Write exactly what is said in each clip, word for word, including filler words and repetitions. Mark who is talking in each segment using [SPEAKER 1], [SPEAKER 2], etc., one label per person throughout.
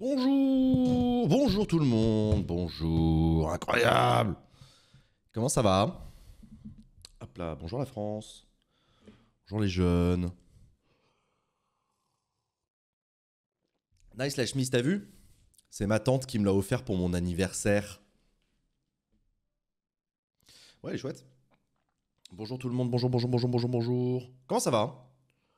[SPEAKER 1] Bonjour, bonjour tout le monde, bonjour, incroyable. Comment ça va? Hop là, bonjour la France, bonjour les jeunes. Nice la chemise, t'as vu? C'est ma tante qui me l'a offert pour mon anniversaire. Ouais, elle est chouette. Bonjour tout le monde, bonjour, bonjour, bonjour, bonjour, bonjour. Comment ça va?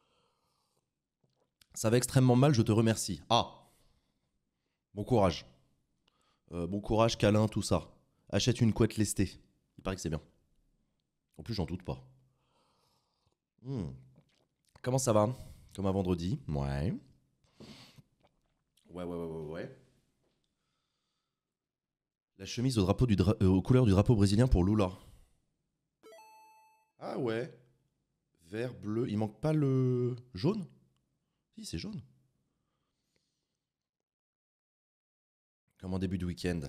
[SPEAKER 1] Ça va extrêmement mal, je te remercie. Ah, bon courage. Euh, bon courage, câlin, tout ça. Achète une couette lestée. Il paraît que c'est bien. En plus, j'en doute pas. Hmm. Comment ça va? Comme un vendredi? Ouais. Ouais, ouais, ouais, ouais, ouais. La chemise au drapeau du dra- euh, aux couleurs du drapeau brésilien pour Lula. Ah ouais. Vert, bleu. Il manque pas le jaune? Si, c'est jaune. Comme en début de week-end.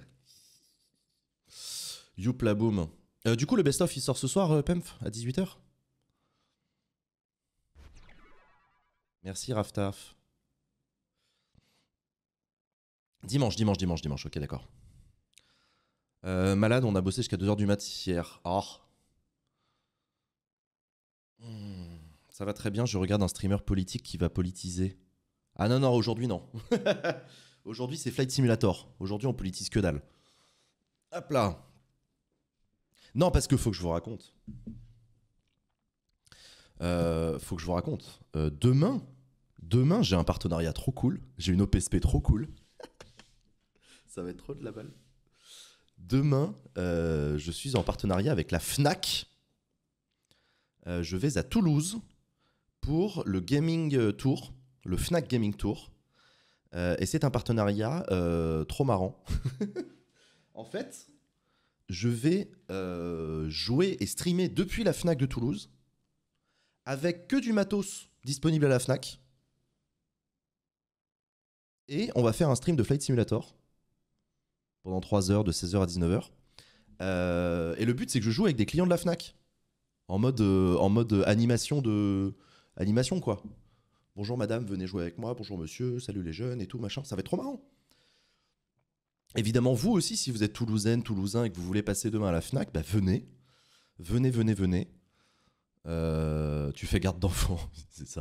[SPEAKER 1] Youpla boom. Euh, du coup, le best-of, il sort ce soir, euh, Pemph, à dix-huit heures. Merci, Raftaf. Dimanche, dimanche, dimanche, dimanche. Ok, d'accord. Euh, malade, on a bossé jusqu'à deux heures du mat hier. Ah. Hmm. Ça va très bien, je regarde un streamer politique qui va politiser. Ah non, non, aujourd'hui, non. Aujourd'hui, c'est Flight Simulator. Aujourd'hui, on politise que dalle. Hop là. Non, parce que faut que je vous raconte. Euh, faut que je vous raconte. Euh, demain, demain, j'ai un partenariat trop cool. J'ai une O P S P trop cool. Ça va être trop de la balle. Demain, euh, je suis en partenariat avec la Fnac. Euh, je vais à Toulouse pour le Gaming Tour, le Fnac Gaming Tour. Euh, et c'est un partenariat euh, trop marrant. En fait, je vais euh, jouer et streamer depuis la Fnac de Toulouse avec que du matos disponible à la Fnac. Et on va faire un stream de Flight Simulator pendant trois heures, de seize heures à dix-neuf heures. Euh, et le but, c'est que je joue avec des clients de la Fnac. En mode, euh, en mode animation de. Animation, quoi. Bonjour madame, venez jouer avec moi. Bonjour monsieur, salut les jeunes et tout, machin. Ça va être trop marrant. Évidemment, vous aussi, si vous êtes toulousaine, toulousain et que vous voulez passer demain à la Fnac, bah venez. Venez, venez, venez. Euh, tu fais garde d'enfant, c'est ça.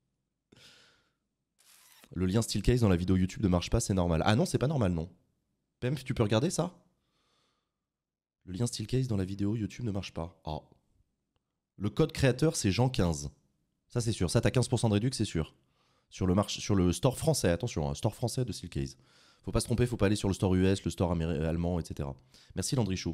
[SPEAKER 1] Le lien Steelcase dans la vidéo YouTube ne marche pas, c'est normal. Ah non, c'est pas normal, non. Pemph, tu peux regarder ça? Le lien Steelcase dans la vidéo YouTube ne marche pas. Ah. Le code créateur, c'est Jean quinze. Ça, c'est sûr. Ça, t'as quinze pour cent de réduction, c'est sûr. Sur le, marché, sur le store français, attention, un store français de Steelcase. Faut pas se tromper, faut pas aller sur le store U S, le store allemand, et cetera. Merci Landrichou.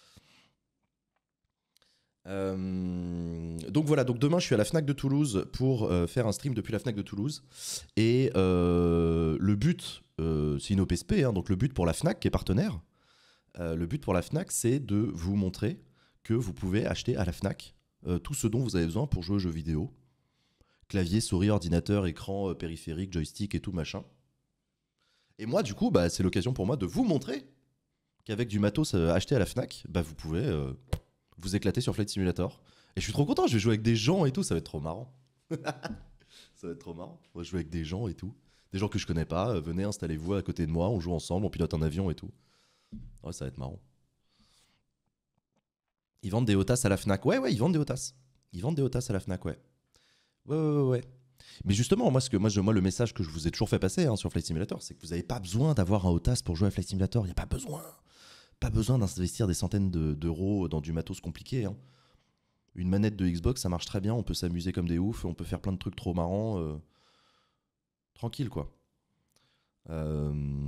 [SPEAKER 1] Euh, donc voilà, donc demain je suis à la Fnac de Toulouse pour euh, faire un stream depuis la Fnac de Toulouse. Et euh, le but, euh, c'est une O P S P, hein, donc le but pour la Fnac qui est partenaire, euh, le but pour la Fnac c'est de vous montrer que vous pouvez acheter à la Fnac euh, tout ce dont vous avez besoin pour jouer aux jeux vidéo. Clavier, souris, ordinateur, écran, euh, périphérique, joystick et tout machin. Et moi du coup, bah, c'est l'occasion pour moi de vous montrer qu'avec du matos euh, acheté à la Fnac, bah, vous pouvez... Euh, vous éclater sur Flight Simulator. Et je suis trop content, je vais jouer avec des gens et tout, ça va être trop marrant. Ça va être trop marrant. On va jouer avec des gens et tout. Des gens que je connais pas, euh, venez, installez-vous à côté de moi, on joue ensemble, on pilote un avion et tout. Ouais, ça va être marrant. Ils vendent des Otas à la Fnac. Ouais, ouais, ils vendent des Otas. Ils vendent des Otas à la Fnac, ouais. Ouais, ouais, ouais, ouais. Mais justement, moi, ce que, moi, je, moi le message que je vous ai toujours fait passer hein, sur Flight Simulator, c'est que vous n'avez pas besoin d'avoir un Otas pour jouer à Flight Simulator. Il n'y a pas besoin. Pas besoin d'investir des centaines de, d'euros dans du matos compliqué. Hein. Une manette de Xbox, ça marche très bien, on peut s'amuser comme des oufs, on peut faire plein de trucs trop marrants. Euh, tranquille, quoi. Euh,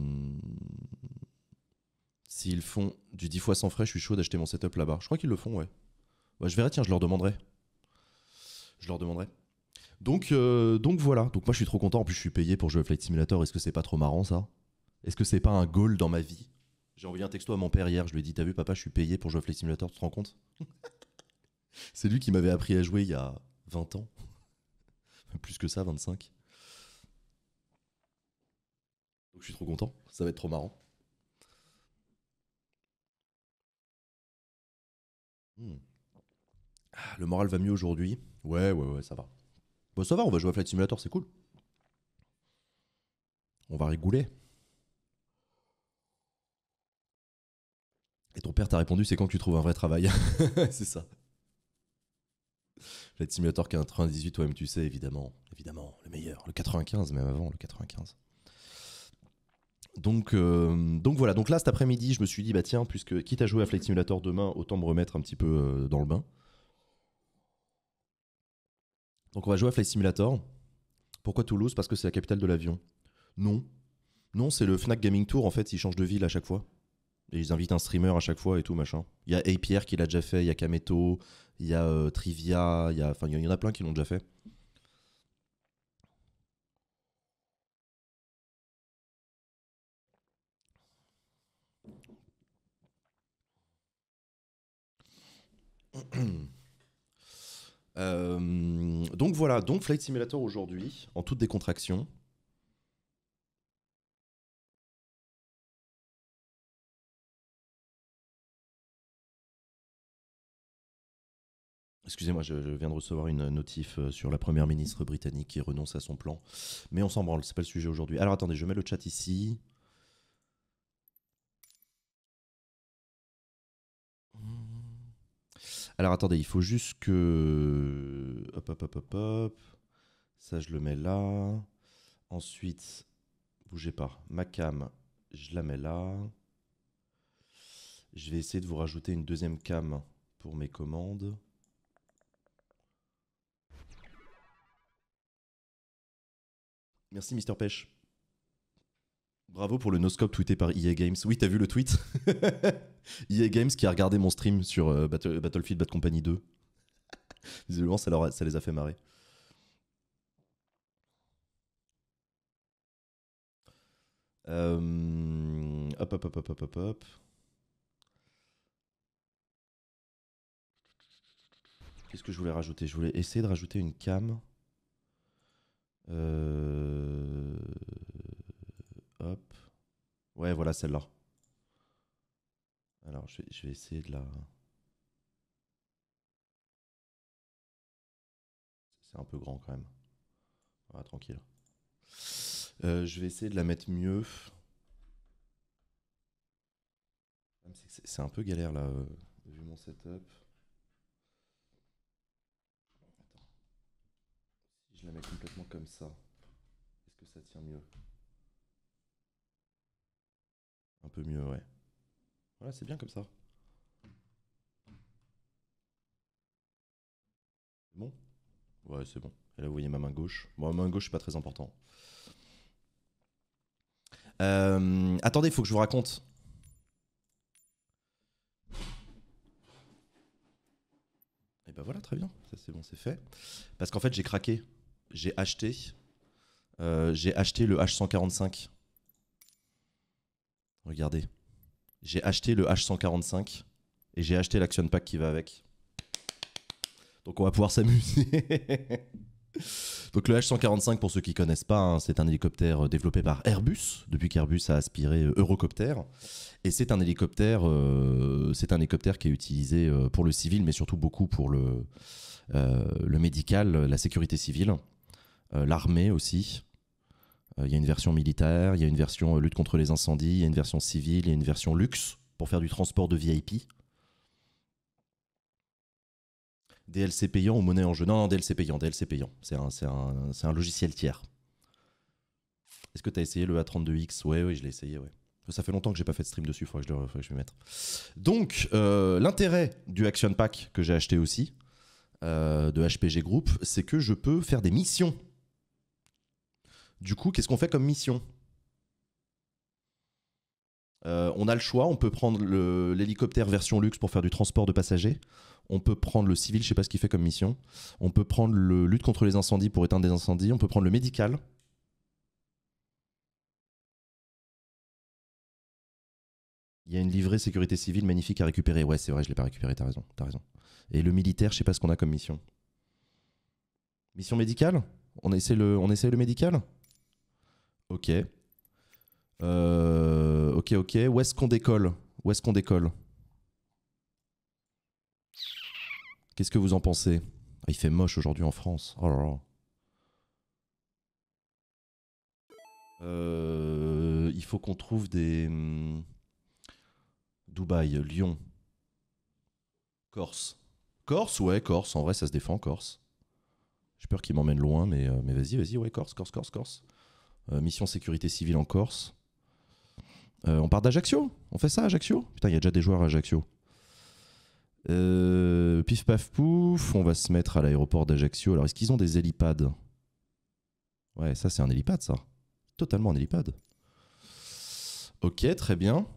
[SPEAKER 1] S'ils font du dix fois sans frais, je suis chaud d'acheter mon setup là-bas. Je crois qu'ils le font, ouais. Bah, je verrai, tiens, je leur demanderai. Je leur demanderai. Donc, euh, donc voilà. Donc moi, je suis trop content. En plus, je suis payé pour jouer à Flight Simulator. Est-ce que c'est pas trop marrant, ça? Est-ce que c'est pas un goal dans ma vie? J'ai envoyé un texto à mon père hier. Je lui ai dit, t'as vu, papa, je suis payé pour jouer à Flight Simulator, tu te rends compte? C'est lui qui m'avait appris à jouer il y a vingt ans. Plus que ça, vingt-cinq. Donc je suis trop content, ça va être trop marrant. Hmm. Ah, le moral va mieux aujourd'hui. Ouais, ouais, ouais, ça va. Bon, ça va, on va jouer à Flight Simulator, c'est cool. On va rigoler. Et ton père t'a répondu, c'est quand que tu trouves un vrai travail. C'est ça. Flight Simulator quatre-vingt-dix-huit, toi-même tu sais, évidemment. Évidemment, le meilleur. Le quatre-vingt-quinze, même avant, le quatre-vingt-quinze. Donc, euh, donc voilà, donc là cet après-midi, je me suis dit, bah tiens, puisque quitte à jouer à Flight Simulator demain, autant me remettre un petit peu euh, dans le bain. Donc on va jouer à Flight Simulator. Pourquoi Toulouse? Parce que c'est la capitale de l'avion. Non. Non, c'est le Fnac Gaming Tour, en fait, ils changent de ville à chaque fois. Et ils invitent un streamer à chaque fois et tout, machin. Il y a A-Pierre qui l'a déjà fait, il y a Kameto, il y a euh, Trivia, il y, a... Enfin, il y en a plein qui l'ont déjà fait. Euh, donc voilà, donc Flight Simulator aujourd'hui, en toute décontraction. Excusez-moi, je, je viens de recevoir une notif euh, sur la première ministre britannique qui renonce à son plan. Mais on s'en branle, c'est pas le sujet aujourd'hui. Alors attendez, je mets le chat ici. Alors attendez, il faut juste que... Hop, hop, hop, hop, hop. Ça, je le mets là. Ensuite, bougez pas. Ma cam, je la mets là. Je vais essayer de vous rajouter une deuxième cam pour mes commandes. Merci Mister Pêche. Bravo pour le no-scope tweeté par E A Games. Oui, t'as vu le tweet? E A Games qui a regardé mon stream sur euh, Battle, Battlefield Bad Company deux. Visiblement, ça, leur a- ça les a fait marrer. Euh, Hop, hop, hop, hop, hop, hop, hop. Qu'est-ce que je voulais rajouter? Je voulais essayer de rajouter une cam. Euh... Hop. Ouais, voilà celle-là. Alors, je vais, je vais essayer de la... C'est un peu grand quand même. Ah, tranquille. Euh, je vais essayer de la mettre mieux. C'est c'est un peu galère là, euh, vu mon setup. Si je la mets complètement comme ça, est-ce que ça tient mieux? Un peu mieux, ouais. Voilà, c'est bien comme ça. C'est bon? Ouais, c'est bon. Et là, vous voyez ma main gauche. Bon, ma main gauche, c'est pas très important. Euh, attendez, il faut que je vous raconte. Et ben voilà, très bien. Ça, c'est bon, c'est fait. Parce qu'en fait, j'ai craqué. J'ai acheté. euh, j'ai acheté le H cent quarante-cinq. Regardez. J'ai acheté le H cent quarante-cinq. Et j'ai acheté l'Action Pack qui va avec. Donc on va pouvoir s'amuser. Donc le H cent quarante-cinq, pour ceux qui ne connaissent pas, hein, c'est un hélicoptère développé par Airbus, depuis qu'Airbus a aspiré Eurocopter. Et c'est un hélicoptère, euh, c'est un hélicoptère qui est utilisé euh, pour le civil, mais surtout beaucoup pour le, euh, le médical, la sécurité civile, euh, l'armée aussi. Euh, Il y a une version militaire, il y a une version euh, lutte contre les incendies, il y a une version civile, il y a une version luxe pour faire du transport de V I P. D L C payant ou monnaie en jeu? Non, non, D L C payant, D L C payant. C'est un, c'est un, c'est un logiciel tiers. Est-ce que tu as essayé le A trente-deux X? Ouais, oui, je l'ai essayé, ouais. Ça fait longtemps que j'ai pas fait de stream dessus, il faudrait que je, le, faudrait que je m'y mette. Donc, euh, l'intérêt du Action Pack que j'ai acheté aussi, euh, de H P G Group, c'est que je peux faire des missions. Du coup, qu'est-ce qu'on fait comme mission? euh, On a le choix, on peut prendre l'hélicoptère version luxe pour faire du transport de passagers. On peut prendre le civil, je sais pas ce qu'il fait comme mission. On peut prendre le lutte contre les incendies pour éteindre des incendies. On peut prendre le médical. Il y a une livrée sécurité civile magnifique à récupérer. Ouais, c'est vrai, je l'ai pas récupéré, t'as raison, t'as raison. Et le militaire, je sais pas ce qu'on a comme mission. Mission médicale? On essaie le, on essaie le médical? Ok. Euh, ok, ok. Où est-ce qu'on décolle? Où est-ce qu'on décolle? Qu'est-ce que vous en pensez? Ah, il fait moche aujourd'hui en France. Oh là là. Euh, il faut qu'on trouve des, hum, Dubaï, Lyon, Corse. Corse, ouais, Corse. En vrai, ça se défend, Corse. J'ai peur qu'il m'emmène loin, mais, euh, mais vas-y, vas-y, ouais, Corse, Corse, Corse, Corse. Euh, mission sécurité civile en Corse. Euh, on part d'Ajaccio. On fait ça, Ajaccio. Putain, il y a déjà des joueurs à Ajaccio. Euh, pif paf pouf, on va se mettre à l'aéroport d'Ajaccio. Alors, est-ce qu'ils ont des hélipads? Ouais, ça, c'est un hélipad, ça. Totalement un hélipad. Ok, très bien.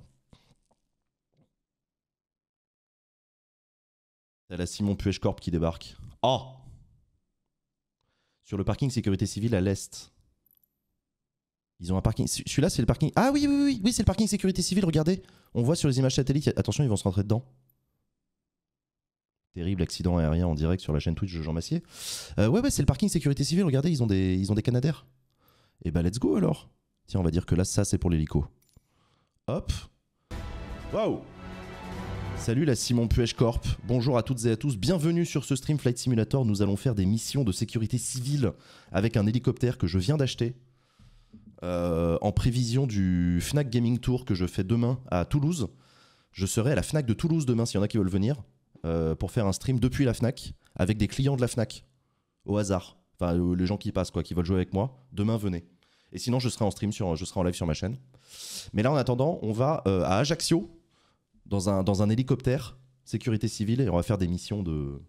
[SPEAKER 1] T'as la Simon Puech Corp qui débarque. Oh! Sur le parking sécurité civile à l'est. Ils ont un parking. Celui-là, c'est le parking. Ah oui, oui, oui, oui, c'est le parking sécurité civile. Regardez. On voit sur les images satellites. Attention, ils vont se rentrer dedans. Terrible accident aérien en direct sur la chaîne Twitch de Jean Massier. Euh, ouais, ouais, c'est le parking sécurité civile. Regardez, ils ont des, ils ont des Canadair. Et bah, let's go alors. Tiens, on va dire que là, ça, c'est pour l'hélico. Hop. Waouh. Salut la Simon Puech Corp. Bonjour à toutes et à tous. Bienvenue sur ce stream Flight Simulator. Nous allons faire des missions de sécurité civile avec un hélicoptère que je viens d'acheter. Euh, en prévision du Fnac Gaming Tour que je fais demain à Toulouse. Je serai à la Fnac de Toulouse demain s'il y en a qui veulent venir euh, pour faire un stream depuis la Fnac avec des clients de la Fnac au hasard. Enfin, euh, les gens qui passent, quoi, qui veulent jouer avec moi. Demain, venez. Et sinon, je serai en stream, sur, je serai en live sur ma chaîne. Mais là, en attendant, on va euh, à Ajaccio dans un, dans un hélicoptère sécurité civile et on va faire des missions de.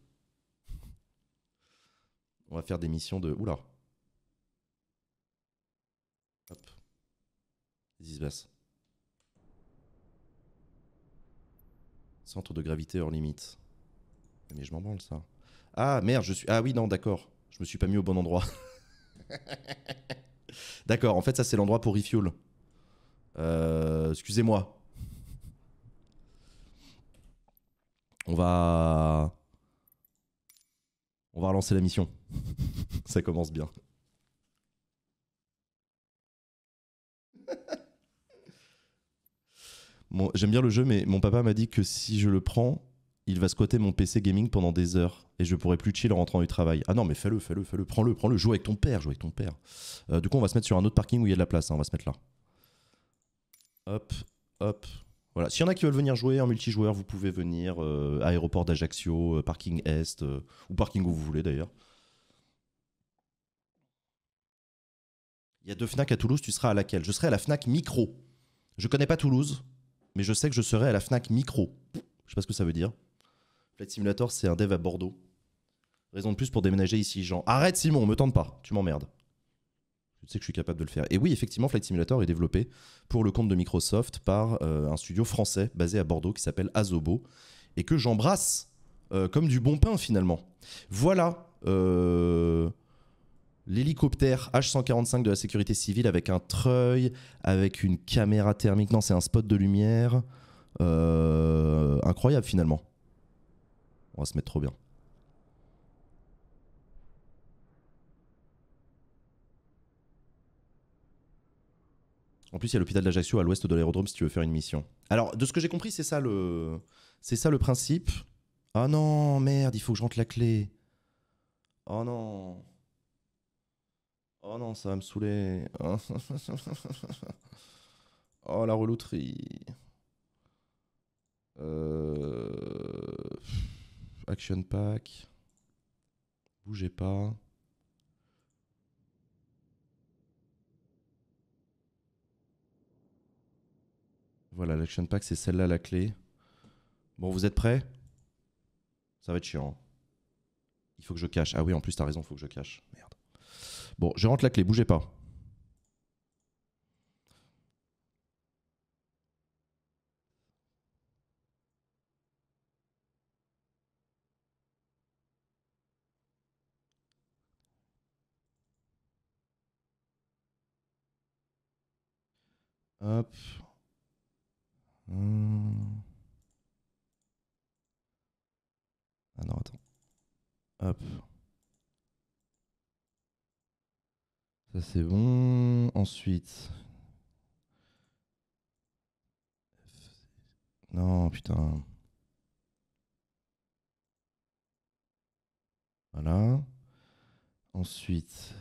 [SPEAKER 1] On va faire des missions de. Oula. Hop. Vas-y, se passe. Centre de gravité hors limite. Mais je m'en branle ça. Ah merde, je suis. Ah oui, non, d'accord. Je me suis pas mis au bon endroit. D'accord, en fait, ça c'est l'endroit pour refuel. Euh, Excusez-moi. On va. On va relancer la mission. Ça commence bien. Bon, j'aime bien le jeu, mais mon papa m'a dit que si je le prends, il va squatter mon P C gaming pendant des heures et je pourrai plus chill en rentrant du travail. Ah non, mais fais-le, fais-le, fais-le, prends-le, prends-le, joue avec ton père, joue avec ton père. Euh, du coup, on va se mettre sur un autre parking où il y a de la place, hein, on va se mettre là. Hop, hop. Voilà. S'il y en a qui veulent venir jouer en multijoueur, vous pouvez venir. Euh, aéroport d'Ajaccio, euh, parking Est, euh, ou parking où vous voulez d'ailleurs. Il y a deux Fnac à Toulouse, tu seras à laquelle? Je serai à la Fnac Micro. Je connais pas Toulouse, mais je sais que je serai à la Fnac Micro. Je sais pas ce que ça veut dire. Flight Simulator, c'est un dev à Bordeaux. Raison de plus pour déménager ici, Jean. Arrête Simon, me tente pas, tu m'emmerdes. Je sais que je suis capable de le faire. Et oui, effectivement, Flight Simulator est développé pour le compte de Microsoft par euh, un studio français basé à Bordeaux qui s'appelle Asobo et que j'embrasse euh, comme du bon pain finalement. Voilà euh, l'hélicoptère H cent quarante-cinq de la sécurité civile avec un treuil, avec une caméra thermique. Non, c'est un spot de lumière. Euh, incroyable finalement. On va se mettre trop bien. En plus, il y a l'hôpital d'Ajaccio à l'ouest de l'aérodrome si tu veux faire une mission. Alors, de ce que j'ai compris, c'est ça le, c'est ça le principe. Ah non, merde, il faut que je rentre la clé. Oh non. Oh non, ça va me saouler. Oh la relouterie. Euh... Action pack. Bougez pas. Voilà, l'action pack, c'est celle-là la clé. Bon, vous êtes prêts? Ça va être chiant. Il faut que je cache. Ah oui, en plus, t'as raison, il faut que je cache. Merde. Bon, je rentre la clé, bougez pas. Hop. Hum. Ah non, attends. Hop. Ça c'est bon. Ensuite. Non, putain. Voilà. Ensuite.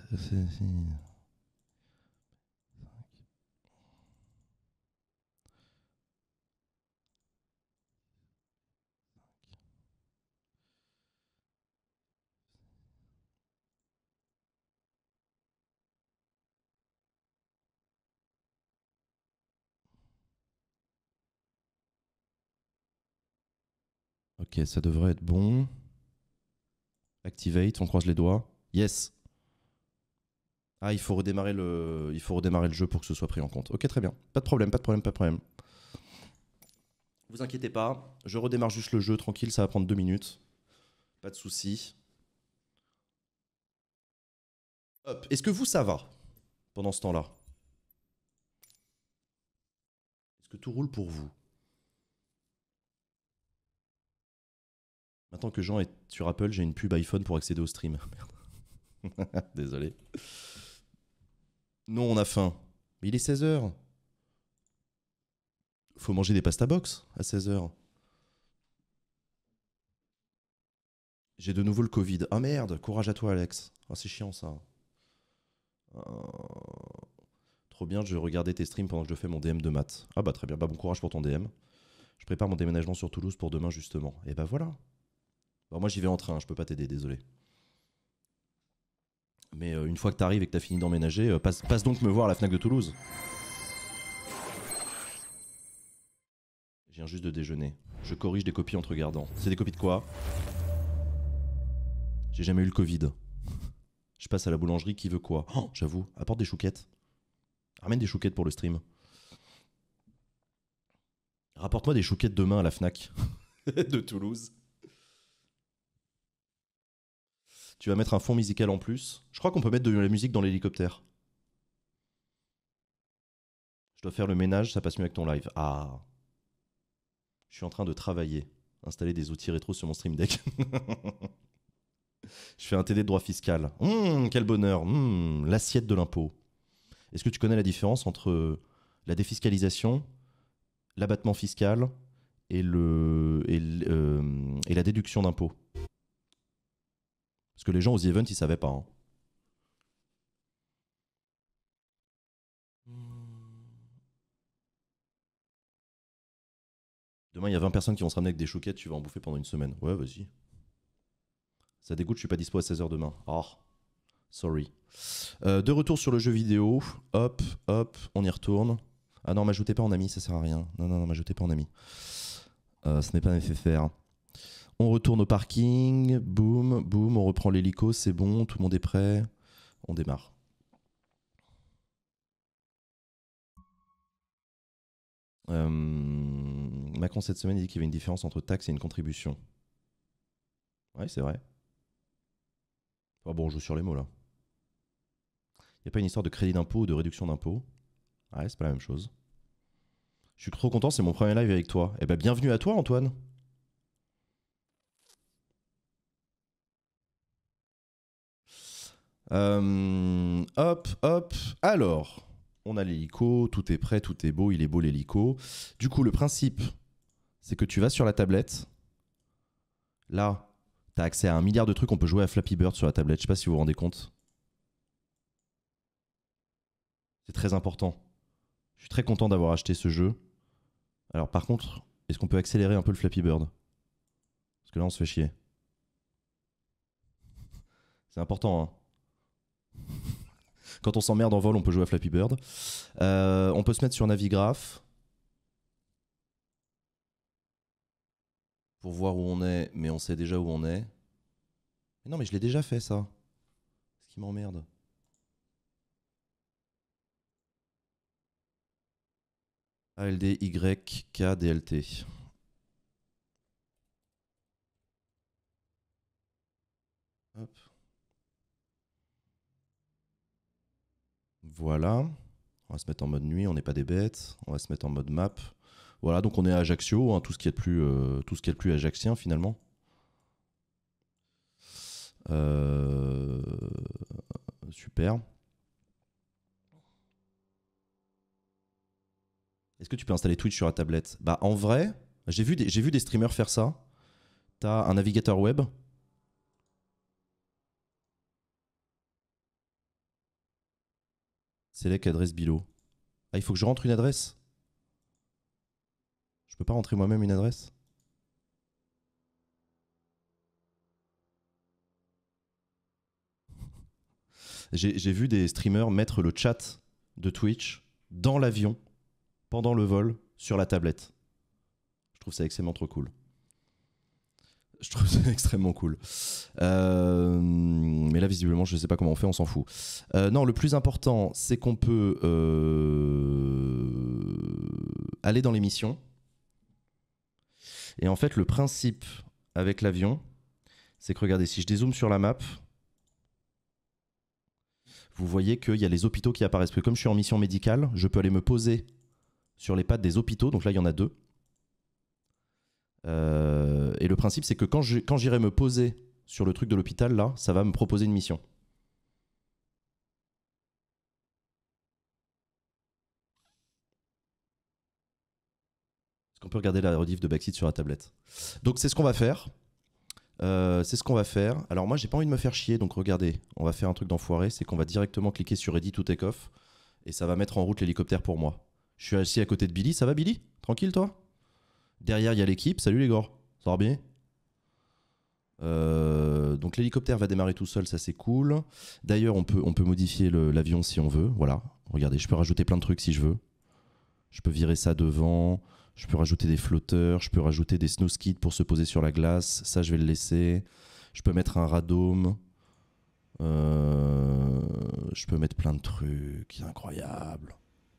[SPEAKER 1] Ok, ça devrait être bon. Activate, on croise les doigts. Yes. Ah, il faut redémarrer le, il faut redémarrer le jeu pour que ce soit pris en compte. Ok, très bien. Pas de problème, pas de problème, pas de problème. Vous inquiétez pas, je redémarre juste le jeu tranquille, ça va prendre deux minutes. Pas de souci. Hop. Est-ce que vous, ça va pendant ce temps-là? Est-ce que tout roule pour vous? Maintenant que Jean est sur Apple, j'ai une pub iPhone pour accéder au stream. Merde. Désolé. Non, on a faim. Mais il est seize heures. Faut manger des pasta box à seize heures. J'ai de nouveau le Covid. Ah merde, courage à toi Alex. Ah c'est chiant ça. Euh, Trop bien, je regardais tes streams pendant que je fais mon D M de maths. Ah bah très bien, bah bon courage pour ton D M. Je prépare mon déménagement sur Toulouse pour demain justement. Et bah voilà. Bon, moi j'y vais en train, je peux pas t'aider, désolé. Mais euh, une fois que t'arrives et que t'as fini d'emménager, euh, passe, passe donc me voir à la Fnac de Toulouse. Je viens juste de déjeuner. Je corrige des copies en te regardant. C'est des copies de quoi? J'ai jamais eu le Covid. Je passe à la boulangerie, qui veut quoi? Oh, j'avoue, apporte des chouquettes. Ramène des chouquettes pour le stream. Rapporte-moi des chouquettes demain à la Fnac de Toulouse. Tu vas mettre un fond musical en plus. Je crois qu'on peut mettre de la musique dans l'hélicoptère. Je dois faire le ménage, ça passe mieux avec ton live. Ah. Je suis en train de travailler. Installer des outils rétro sur mon Stream Deck. Je fais un T D de droit fiscal. Mmh, quel bonheur. Mmh, l'assiette de l'impôt. Est-ce que tu connais la différence entre la défiscalisation, l'abattement fiscal et, le, et, euh, et la déduction d'impôt? Parce que les gens aux events, ils savaient pas. Hein. Demain, il y a vingt personnes qui vont se ramener avec des chouquettes, tu vas en bouffer pendant une semaine. Ouais, vas-y. Ça dégoûte, je suis pas dispo à seize heures demain. Oh, sorry. Euh, de retour sur le jeu vidéo. Hop, hop, on y retourne. Ah non, m'ajoutez pas en ami, ça sert à rien. Non, non, non, m'ajoutez pas en ami. Euh, ce n'est pas nécessaire. On retourne au parking. Boum, boum, on reprend l'hélico, c'est bon, tout le monde est prêt. On démarre. Euh, Macron cette semaine il dit qu'il y avait une différence entre taxe et une contribution. Ouais, c'est vrai. Oh bon, on joue sur les mots là. Il n'y a pas une histoire de crédit d'impôt ou de réduction d'impôt? Ouais, c'est pas la même chose. Je suis trop content, c'est mon premier live avec toi. Eh ben bienvenue à toi Antoine. Euh, hop, hop. Alors, on a l'hélico, tout est prêt, tout est beau, il est beau l'hélico. Du coup, le principe, c'est que tu vas sur la tablette. Là, tu as accès à un milliard de trucs. On peut jouer à Flappy Bird sur la tablette. Je sais pas si vous vous rendez compte. C'est très important. Je suis très content d'avoir acheté ce jeu. Alors par contre, est-ce qu'on peut accélérer un peu le Flappy Bird? Parce que là, on se fait chier. C'est important, hein. Quand on s'emmerde en vol, on peut jouer à Flappy Bird. Euh, on peut se mettre sur Navigraph pour voir où on est, mais on sait déjà où on est. Mais non, mais je l'ai déjà fait, ça. Ce qui m'emmerde. A L D Y K D L T. Hop. Voilà. On va se mettre en mode nuit, on n'est pas des bêtes. On va se mettre en mode map. Voilà, donc on est à Ajaccio, hein, tout ce qui est le plus, euh, tout ce qui est le plus ajaxien finalement. Euh... Super. Est-ce que tu peux installer Twitch sur la tablette? Bah en vrai, j'ai vu, des, j'ai vu des streamers faire ça. T'as un navigateur web. Select adresse below. Ah, il faut que je rentre une adresse? Je peux pas rentrer moi-même une adresse? J'ai vu des streamers mettre le chat de Twitch dans l'avion, pendant le vol, sur la tablette. Je trouve ça extrêmement trop cool. Je trouve ça extrêmement cool. Euh, mais là, visiblement, je ne sais pas comment on fait, on s'en fout. Euh, non, le plus important, c'est qu'on peut euh, aller dans les missions. Et en fait, le principe avec l'avion, c'est que regardez, si je dézoome sur la map, vous voyez qu'il y a les hôpitaux qui apparaissent. Parce que comme je suis en mission médicale, je peux aller me poser sur les pattes des hôpitaux. Donc là, il y en a deux. Euh, et le principe, c'est que quand je- quand j'irai me poser sur le truc de l'hôpital, là, ça va me proposer une mission. Est-ce qu'on peut regarder la rediff de Backseat sur la tablette? Donc c'est ce qu'on va faire. Euh, c'est ce qu'on va faire. Alors moi, j'ai pas envie de me faire chier, donc regardez, on va faire un truc d'enfoiré, c'est qu'on va directement cliquer sur Ready to Take Off et ça va mettre en route l'hélicoptère pour moi. Je suis assis à côté de Billy, ça va Billy? Tranquille toi? Derrière, il y a l'équipe. Salut les gars, ça va bien? Euh, donc l'hélicoptère va démarrer tout seul, ça c'est cool. D'ailleurs, on peut, on peut modifier le- l'avion si on veut. Voilà, regardez, je peux rajouter plein de trucs si je veux. Je peux virer ça devant. Je peux rajouter des flotteurs. Je peux rajouter des snow skis pour se poser sur la glace. Ça, je vais le laisser. Je peux mettre un radome. Euh, je peux mettre plein de trucs. Incroyable.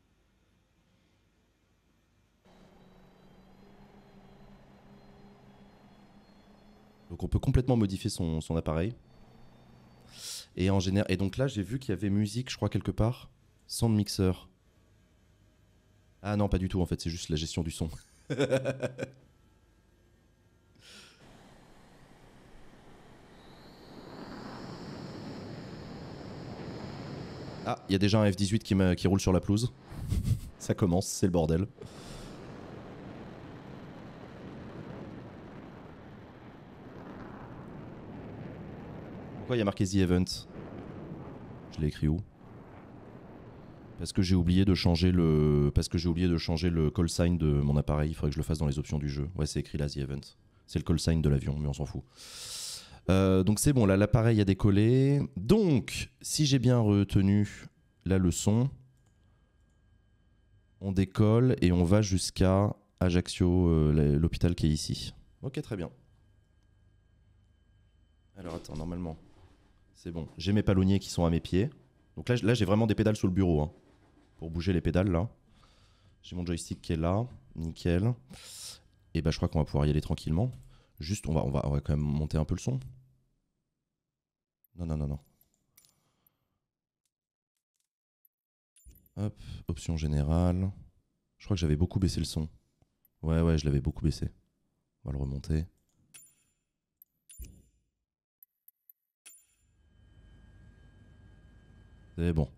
[SPEAKER 1] Donc on peut complètement modifier son, son appareil. Et en général, et donc là, j'ai vu qu'il y avait musique, je crois, quelque part. Sound mixer. Ah non, pas du tout, en fait, c'est juste la gestion du son. Ah, il y a déjà un F dix-huit qui, qui roule sur la pelouse. Ça commence, c'est le bordel. Pourquoi il y a marqué The Event? Je l'ai écrit où? Parce que j'ai oublié de changer le, parce que j'ai oublié de changer le call sign de mon appareil. Il faudrait que je le fasse dans les options du jeu. Ouais, c'est écrit là, The Event. C'est le call sign de l'avion, mais on s'en fout. Euh, donc c'est bon, là l'appareil a décollé. Donc, si j'ai bien retenu la leçon, on décolle et on va jusqu'à Ajaccio, euh, l'hôpital qui est ici. Ok, très bien. Alors attends, normalement, c'est bon. J'ai mes palonniers qui sont à mes pieds. Donc là, là j'ai vraiment des pédales sous le bureau. Hein, pour bouger les pédales, là. J'ai mon joystick qui est là. Nickel. Et bah je crois qu'on va pouvoir y aller tranquillement. Juste, on va, on va, on va quand même monter un peu le son. Non, non, non, non. Hop, option générale. Je crois que j'avais beaucoup baissé le son. Ouais, ouais, je l'avais beaucoup baissé. On va le remonter. C'est bon.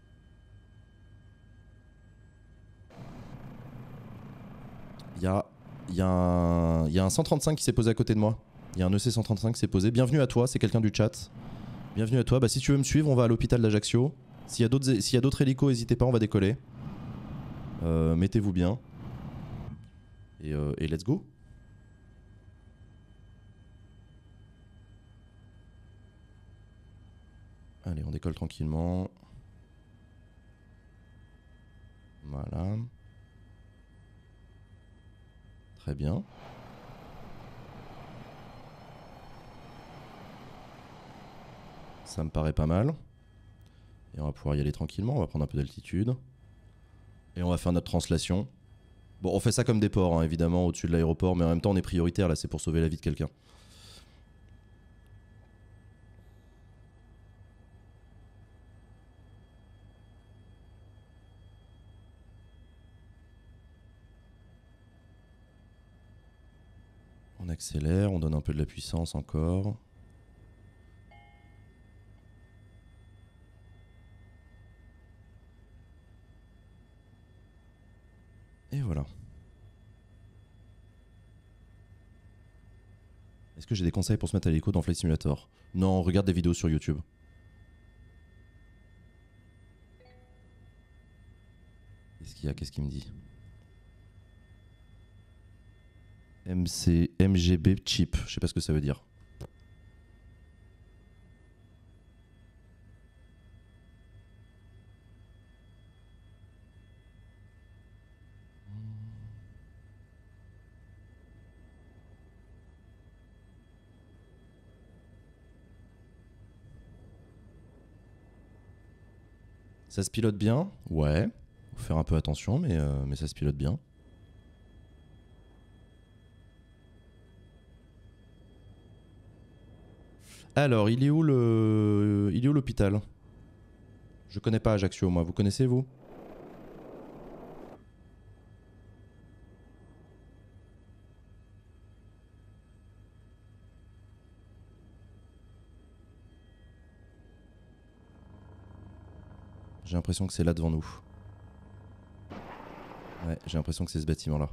[SPEAKER 1] Il y a, y, a un, y a un cent trente-cinq qui s'est posé à côté de moi. Il y a un E C cent trente-cinq qui s'est posé. Bienvenue à toi, c'est quelqu'un du chat. Bienvenue à toi. Bah, si tu veux me suivre, on va à l'hôpital d'Ajaccio. S'il y a d'autres s'il y a d'autres hélicos, n'hésitez pas, on va décoller. Euh, Mettez-vous bien. Et, euh, et let's go. Allez, on décolle tranquillement. Voilà. Très bien. Ça me paraît pas mal. Et on va pouvoir y aller tranquillement. On va prendre un peu d'altitude. Et on va faire notre translation. Bon, on fait ça comme des ports, hein, évidemment, au-dessus de l'aéroport. Mais en même temps, on est prioritaire, là. C'est pour sauver la vie de quelqu'un. On accélère, on donne un peu de la puissance encore. Et voilà. Est-ce que j'ai des conseils pour se mettre à l'hélico dans Flight Simulator? Non, regarde des vidéos sur YouTube. Qu'est-ce qu'il y a? Qu'est-ce qu'il me dit? M C, M G B chip, je sais pas ce que ça veut dire. Ça se pilote bien? Ouais. Faut faire un peu attention, mais, euh, mais ça se pilote bien. Alors, il est où le... Il est où l'hôpital? Je connais pas Ajaccio, moi. Vous connaissez, vous? J'ai l'impression que c'est là devant nous. Ouais, j'ai l'impression que c'est ce bâtiment-là.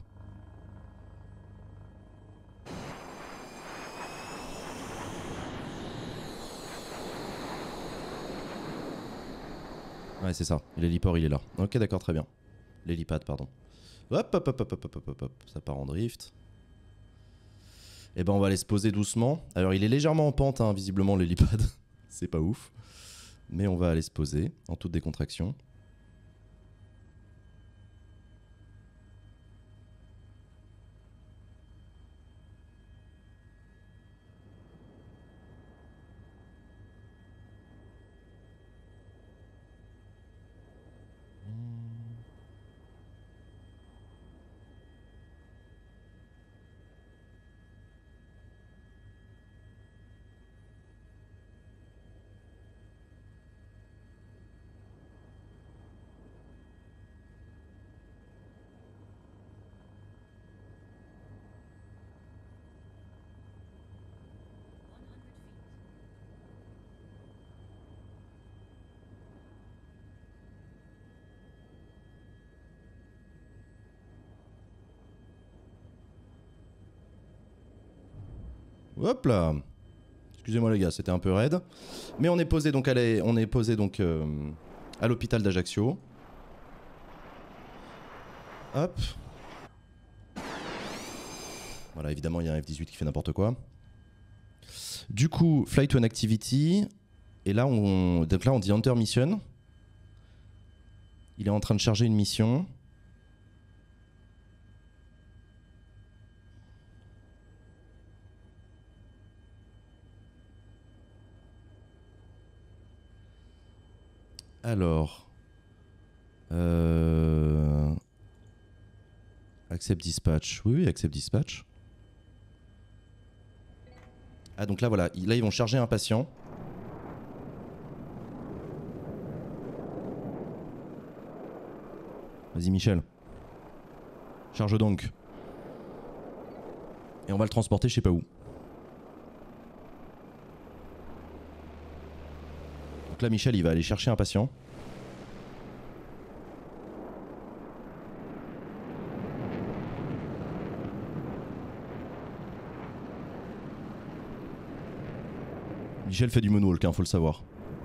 [SPEAKER 1] Ouais, c'est ça. L'héliport, il est là. Ok, d'accord, très bien. L'hélipad, pardon. Hop, hop, hop, hop, hop, hop, hop, hop. Ça part en drift. Et ben, on va aller se poser doucement. Alors, il est légèrement en pente, hein, visiblement, l'hélipad. C'est pas ouf. Mais on va aller se poser en toute décontraction. Hop là. Excusez-moi les gars, c'était un peu raide. Mais on est posé donc à la- on est posé donc euh, à l'hôpital d'Ajaccio. Hop. Voilà, évidemment, il y a un F dix-huit qui fait n'importe quoi. Du coup, flight to an activity. Et là, on, donc là, on dit Hunter Mission. Il est en train de charger une mission. Alors. Euh... Accept dispatch. Oui, oui, accept dispatch. Ah, donc là, voilà. Là, ils vont charger un patient. Vas-y, Michel. Charge donc. Et on va le transporter je sais pas où. Donc là, Michel, il va aller chercher un patient. Michel fait du moonwalk, hein, faut le savoir.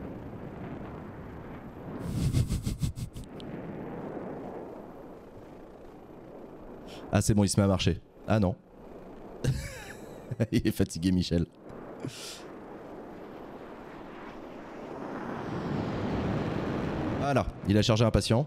[SPEAKER 1] Ah, c'est bon, il se met à marcher. Ah non. Il est fatigué, Michel. Voilà, il a chargé un patient.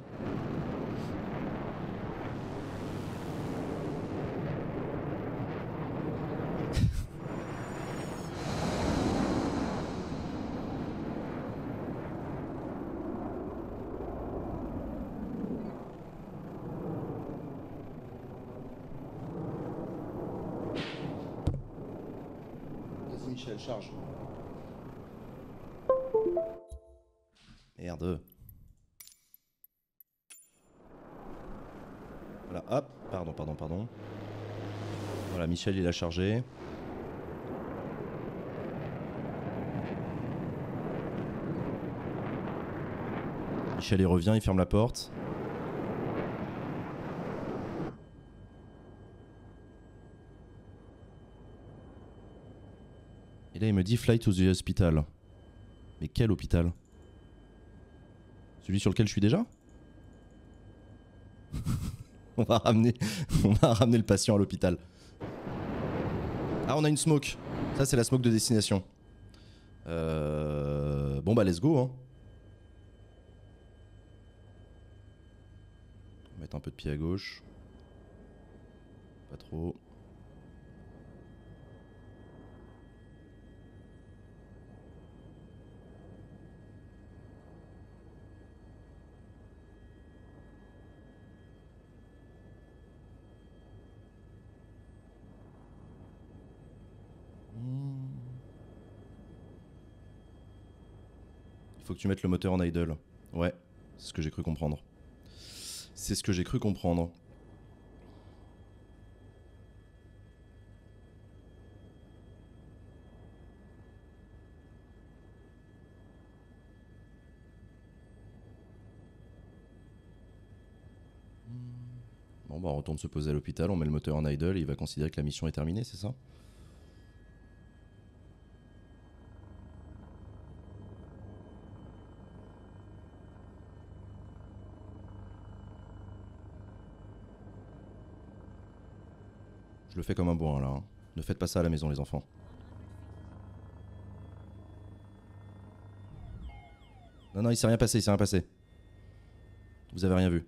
[SPEAKER 1] Vas-y, Michel, charge. Merde. Voilà, hop, pardon, pardon, pardon. Voilà, Michel, il a chargé. Michel, il revient, il ferme la porte. Et là, il me dit flight to the hospital. Mais quel hôpital? Celui sur lequel je suis déjà? on va ramener, on va ramener le patient à l'hôpital. Ah, on a une smoke. Ça, c'est la smoke de destination. Euh... Bon, bah, let's go. Hein. On va mettre un peu de pied à gauche. Pas trop. Faut que tu mettes le moteur en idle. Ouais, c'est ce que j'ai cru comprendre. C'est ce que j'ai cru comprendre. Bon bah on retourne se poser à l'hôpital, on met le moteur en idle et il va considérer que la mission est terminée, c'est ça? Je le fais comme un bourrin là. Hein. Ne faites pas ça à la maison les enfants. Non non il s'est rien passé, il s'est rien passé. Vous avez rien vu.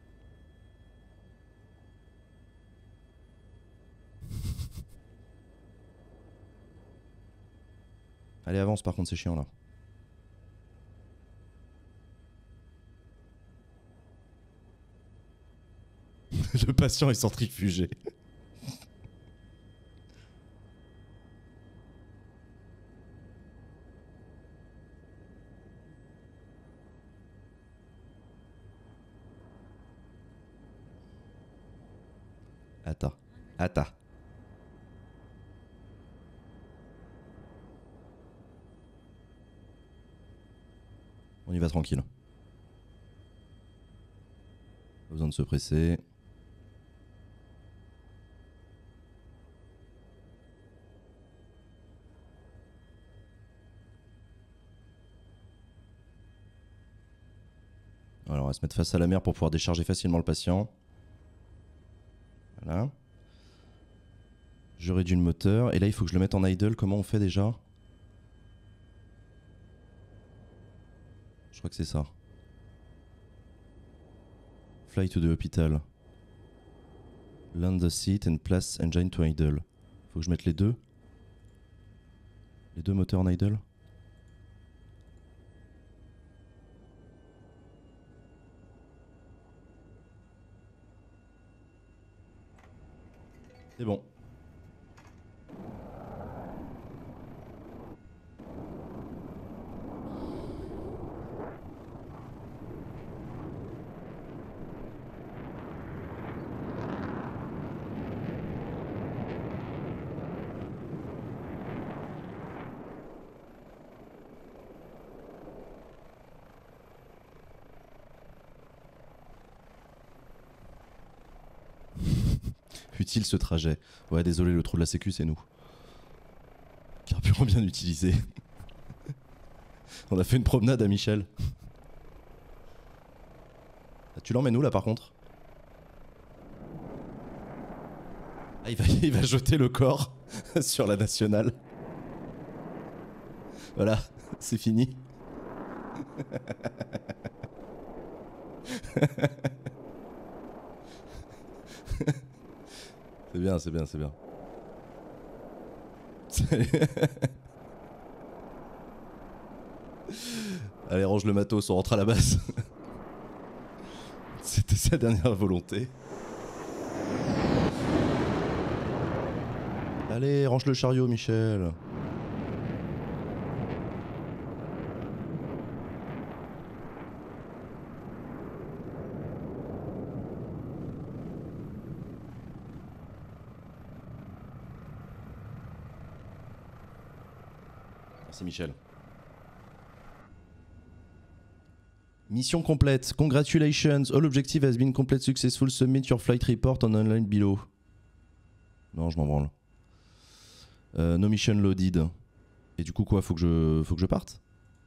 [SPEAKER 1] Allez avance par contre c'est chiant là. Le patient est centrifugé. Attends, attends. On y va tranquille. Pas besoin de se presser. Alors on va se mettre face à la mer pour pouvoir décharger facilement le patient. Voilà. Je réduis le moteur. Et là il faut que je le mette en idle. Comment on fait déjà? Je crois que c'est ça. Fly to the hospital. Land the seat and place engine to idle. Faut que je mette les deux. Les deux moteurs en idle. C'est bon. Utile ce trajet. Ouais, désolé, le trou de la sécu, c'est nous. Carburant bien utilisé. On a fait une promenade à Michel. Ah, tu l'emmènes où là par contre? Ah, il va, il va jeter le corps sur la nationale. Voilà, c'est fini. C'est bien, c'est bien, c'est bien. Allez, range le matos, on rentre à la base. C'était sa dernière volonté. Allez, range le chariot, Michel. Merci Michel. Mission complète. Congratulations. All objective has been complete successful. Submit your flight report on online below. Non, je m'en branle. Euh, no mission loaded. Et du coup quoi, faut que je, faut que je parte?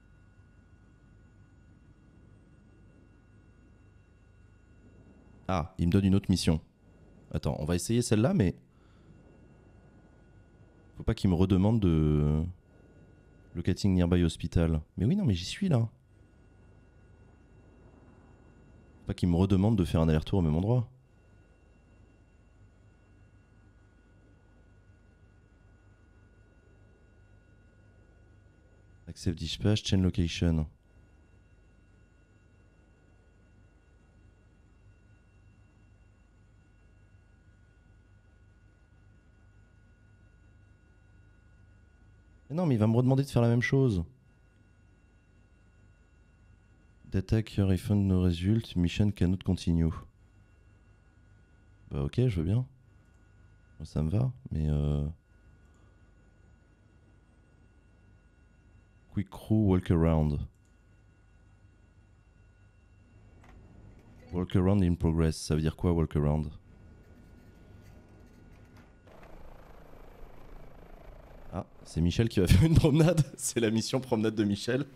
[SPEAKER 1] Ah, il me donne une autre mission. Attends, on va essayer celle-là, mais... Faut pas qu'il me redemande de... Locating nearby hospital. Mais oui, non, mais j'y suis là. Faut pas qu'il me redemande de faire un aller-retour au même endroit. Accept dispatch, change location. Mais non, mais il va me redemander de faire la même chose. Data your iPhone no result, mission cannot continue. Bah ok, je veux bien. Ça me va, mais euh... Quick crew walk around. Walk around in progress, ça veut dire quoi walk around? Ah, c'est Michel qui va faire une promenade. C'est la mission promenade de Michel.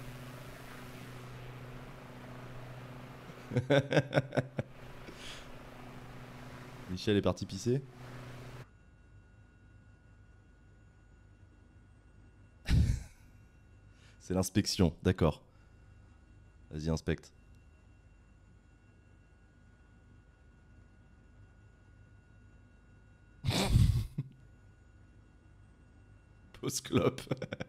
[SPEAKER 1] Michel est parti pisser. C'est l'inspection, d'accord. Vas-y, inspecte. Pause clope.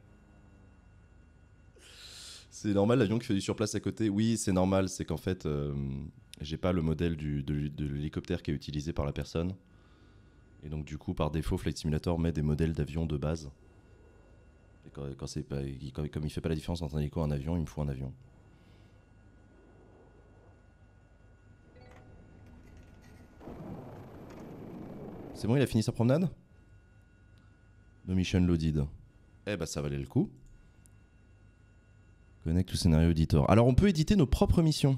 [SPEAKER 1] C'est normal l'avion qui fait du surplace à côté? Oui, c'est normal, c'est qu'en fait, euh, j'ai pas le modèle du, de, de l'hélicoptère qui est utilisé par la personne. Et donc du coup, par défaut, Flight Simulator met des modèles d'avions de base. Et quand, quand c'est pas, quand, comme il fait pas la différence entre un hélico et un avion, il me faut un avion. C'est bon, il a fini sa promenade? No mission loaded. Eh bah ça valait le coup. Connect to scénario editor. Alors on peut éditer nos propres missions.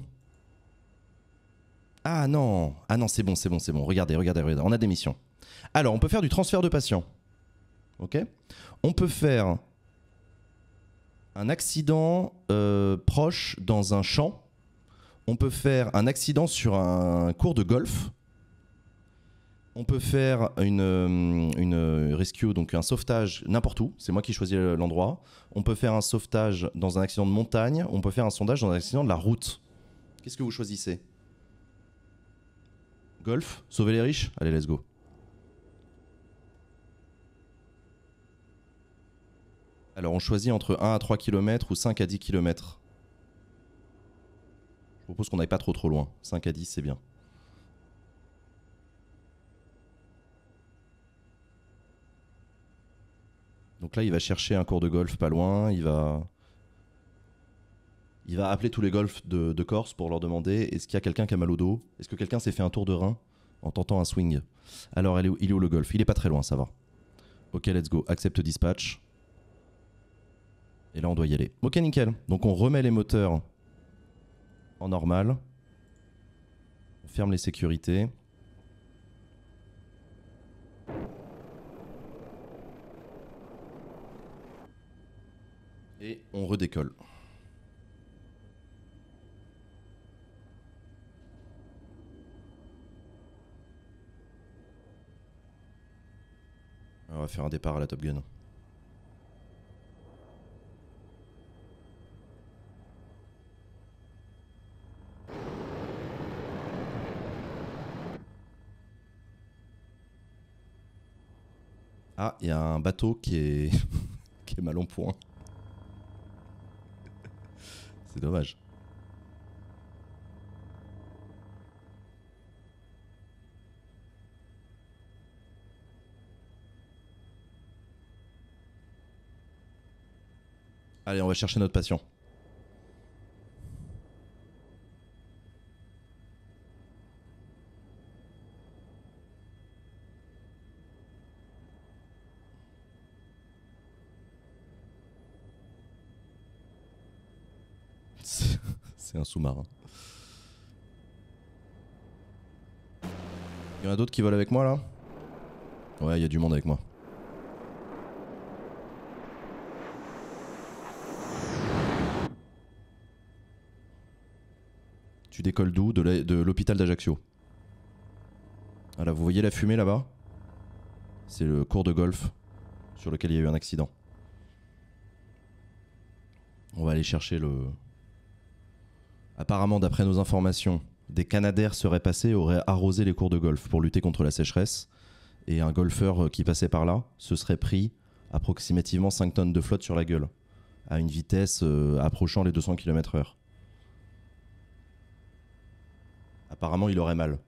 [SPEAKER 1] Ah non, ah non, c'est bon, c'est bon, c'est bon. Regardez, regardez, regardez. On a des missions. Alors on peut faire du transfert de patients. Ok. On peut faire un accident euh, proche dans un champ. On peut faire un accident sur un cours de golf. On peut faire une, une rescue, donc un sauvetage n'importe où. C'est moi qui choisis l'endroit. On peut faire un sauvetage dans un accident de montagne. On peut faire un sondage dans un accident de la route. Qu'est-ce que vous choisissez? Golf? Sauver les riches? Allez, let's go. Alors, on choisit entre un à trois kilomètres ou cinq à dix kilomètres. Je propose qu'on n'aille pas trop trop loin. cinq à dix, c'est bien. Donc là, il va chercher un cours de golf pas loin. Il va, il va appeler tous les golfs de, de Corse pour leur demander est-ce qu'il y a quelqu'un qui a mal au dos? Est-ce que quelqu'un s'est fait un tour de rein en tentant un swing? Alors, il est où, il est où le golf? Il est pas très loin, ça va. Ok, let's go. Accepte dispatch. Et là, on doit y aller. Ok, nickel. Donc, on remet les moteurs en normal. On ferme les sécurités. Et on redécolle. On va faire un départ à la Top Gun. Ah, il y a un bateau qui est, qui est mal en point. C'est dommage. Allez, on va chercher notre patient. C'est un sous-marin. Il y en a d'autres qui volent avec moi là? Ouais, il y a du monde avec moi. Tu décolles d'où? De l'hôpital d'Ajaccio. Voilà, vous voyez la fumée là-bas? C'est le cours de golf sur lequel il y a eu un accident. On va aller chercher le... Apparemment, d'après nos informations, des Canadaires seraient passés et auraient arrosé les cours de golf pour lutter contre la sécheresse. Et un golfeur qui passait par là se serait pris approximativement cinq tonnes de flotte sur la gueule, à une vitesse euh, approchant les deux cents kilomètres heure. Apparemment, il aurait mal.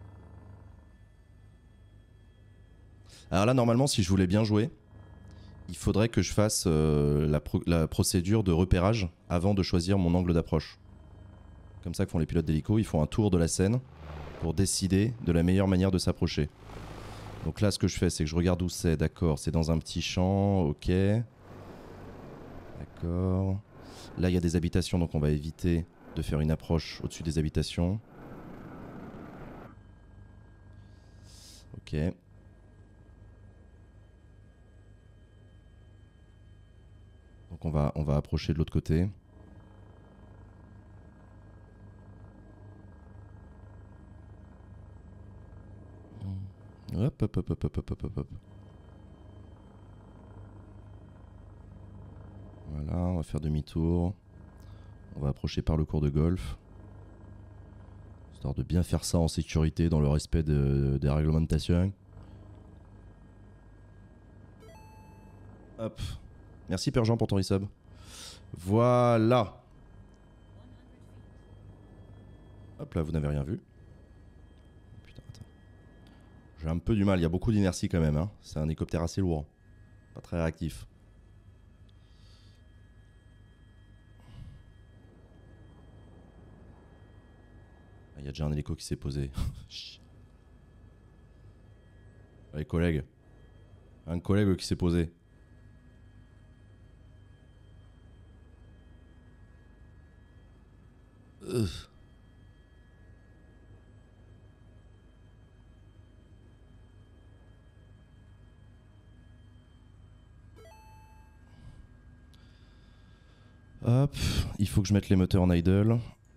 [SPEAKER 1] Alors là, normalement, si je voulais bien jouer, il faudrait que je fasse euh, la, pro la procédure de repérage avant de choisir mon angle d'approche. Comme ça que font les pilotes d'hélico, ils font un tour de la scène pour décider de la meilleure manière de s'approcher. Donc là, ce que je fais, c'est que je regarde où c'est, d'accord, c'est dans un petit champ, ok. D'accord. Là, il y a des habitations, donc on va éviter de faire une approche au-dessus des habitations. Ok. Donc on va, on va approcher de l'autre côté. Hop, hop, hop, hop, hop, hop, hop, hop. Voilà, on va faire demi-tour. On va approcher par le cours de golf. Histoire de bien faire ça en sécurité, dans le respect de, des réglementations. Hop. Merci Père Jean pour ton resub. Voilà. Hop là, vous n'avez rien vu. Putain, attends. J'ai un peu du mal, il y a beaucoup d'inertie quand même. Hein. C'est un hélicoptère assez lourd. Pas très réactif. Il y a déjà un hélico qui s'est posé. Allez, collègue. Un collègue qui s'est posé. Euh. Hop, il faut que je mette les moteurs en idle.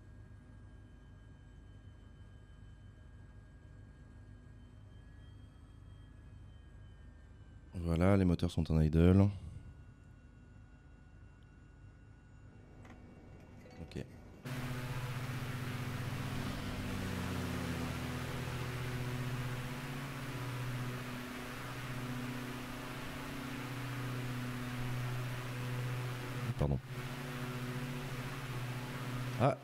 [SPEAKER 1] Voilà, les moteurs sont en idle. Ok. Pardon. Ah.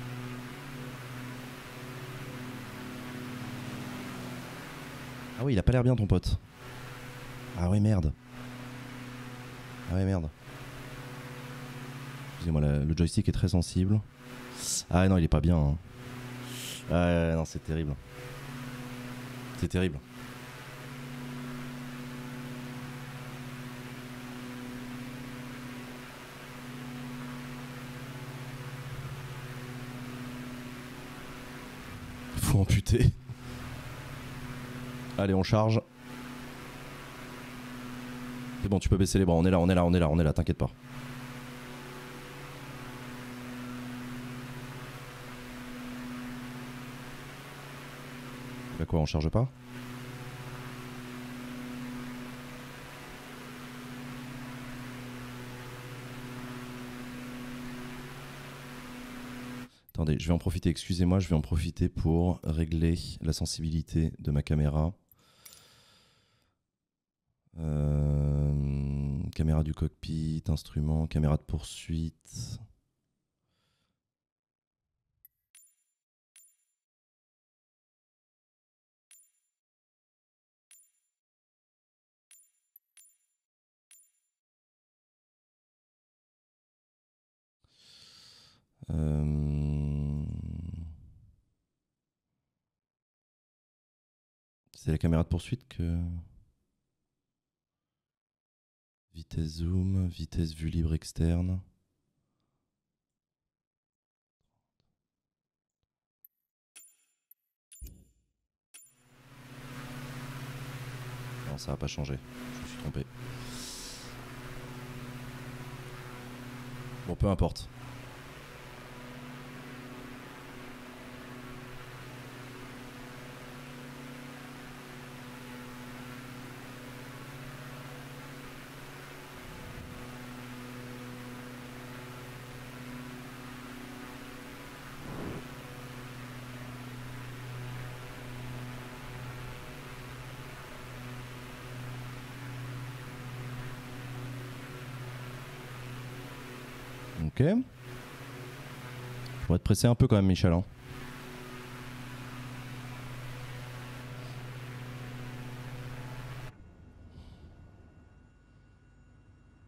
[SPEAKER 1] Ah oui, il a pas l'air bien ton pote. Ah ouais, merde. Ah ouais, merde. Excusez-moi, le joystick est très sensible. Ah non, il est pas bien. Hein. Ah non, c'est terrible. C'est terrible. Faut amputer. Allez, on charge. C'est bon, tu peux baisser les bras. On est là, on est là, on est là, on est là, t'inquiète pas. Bah quoi, on charge pas? Attendez, je vais en profiter, excusez-moi, je vais en profiter pour régler la sensibilité de ma caméra. Euh, caméra du cockpit, instrument, caméra de poursuite. Euh... C'est la caméra de poursuite que... Vitesse zoom, vitesse vue libre externe. Non, ça va pas changer. Je me suis trompé. Bon, peu importe. Ok. Je pourrais te presser un peu quand même, Michel. Hein.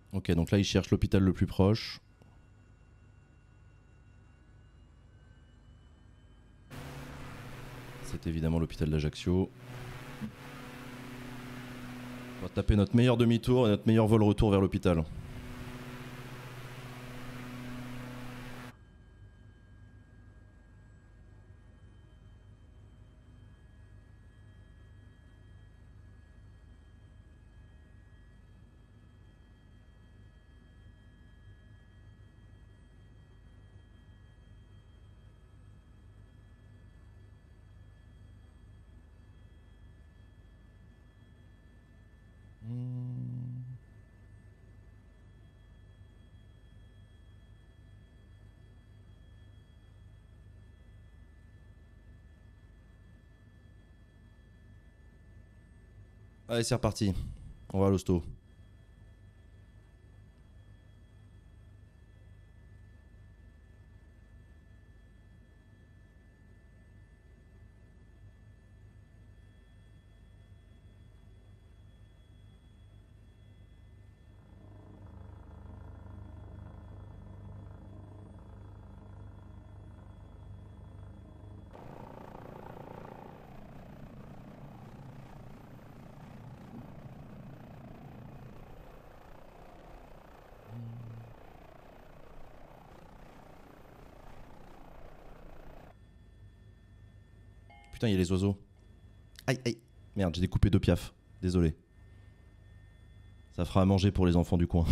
[SPEAKER 1] Ok, donc là, il cherche l'hôpital le plus proche. C'est évidemment l'hôpital d'Ajaccio. On va taper notre meilleur demi-tour et notre meilleur vol retour vers l'hôpital. Allez, c'est reparti. On va à l'hosto. Putain, il y a les oiseaux. Aïe, aïe. Merde, j'ai découpé deux piafs. Désolé. Ça fera à manger pour les enfants du coin.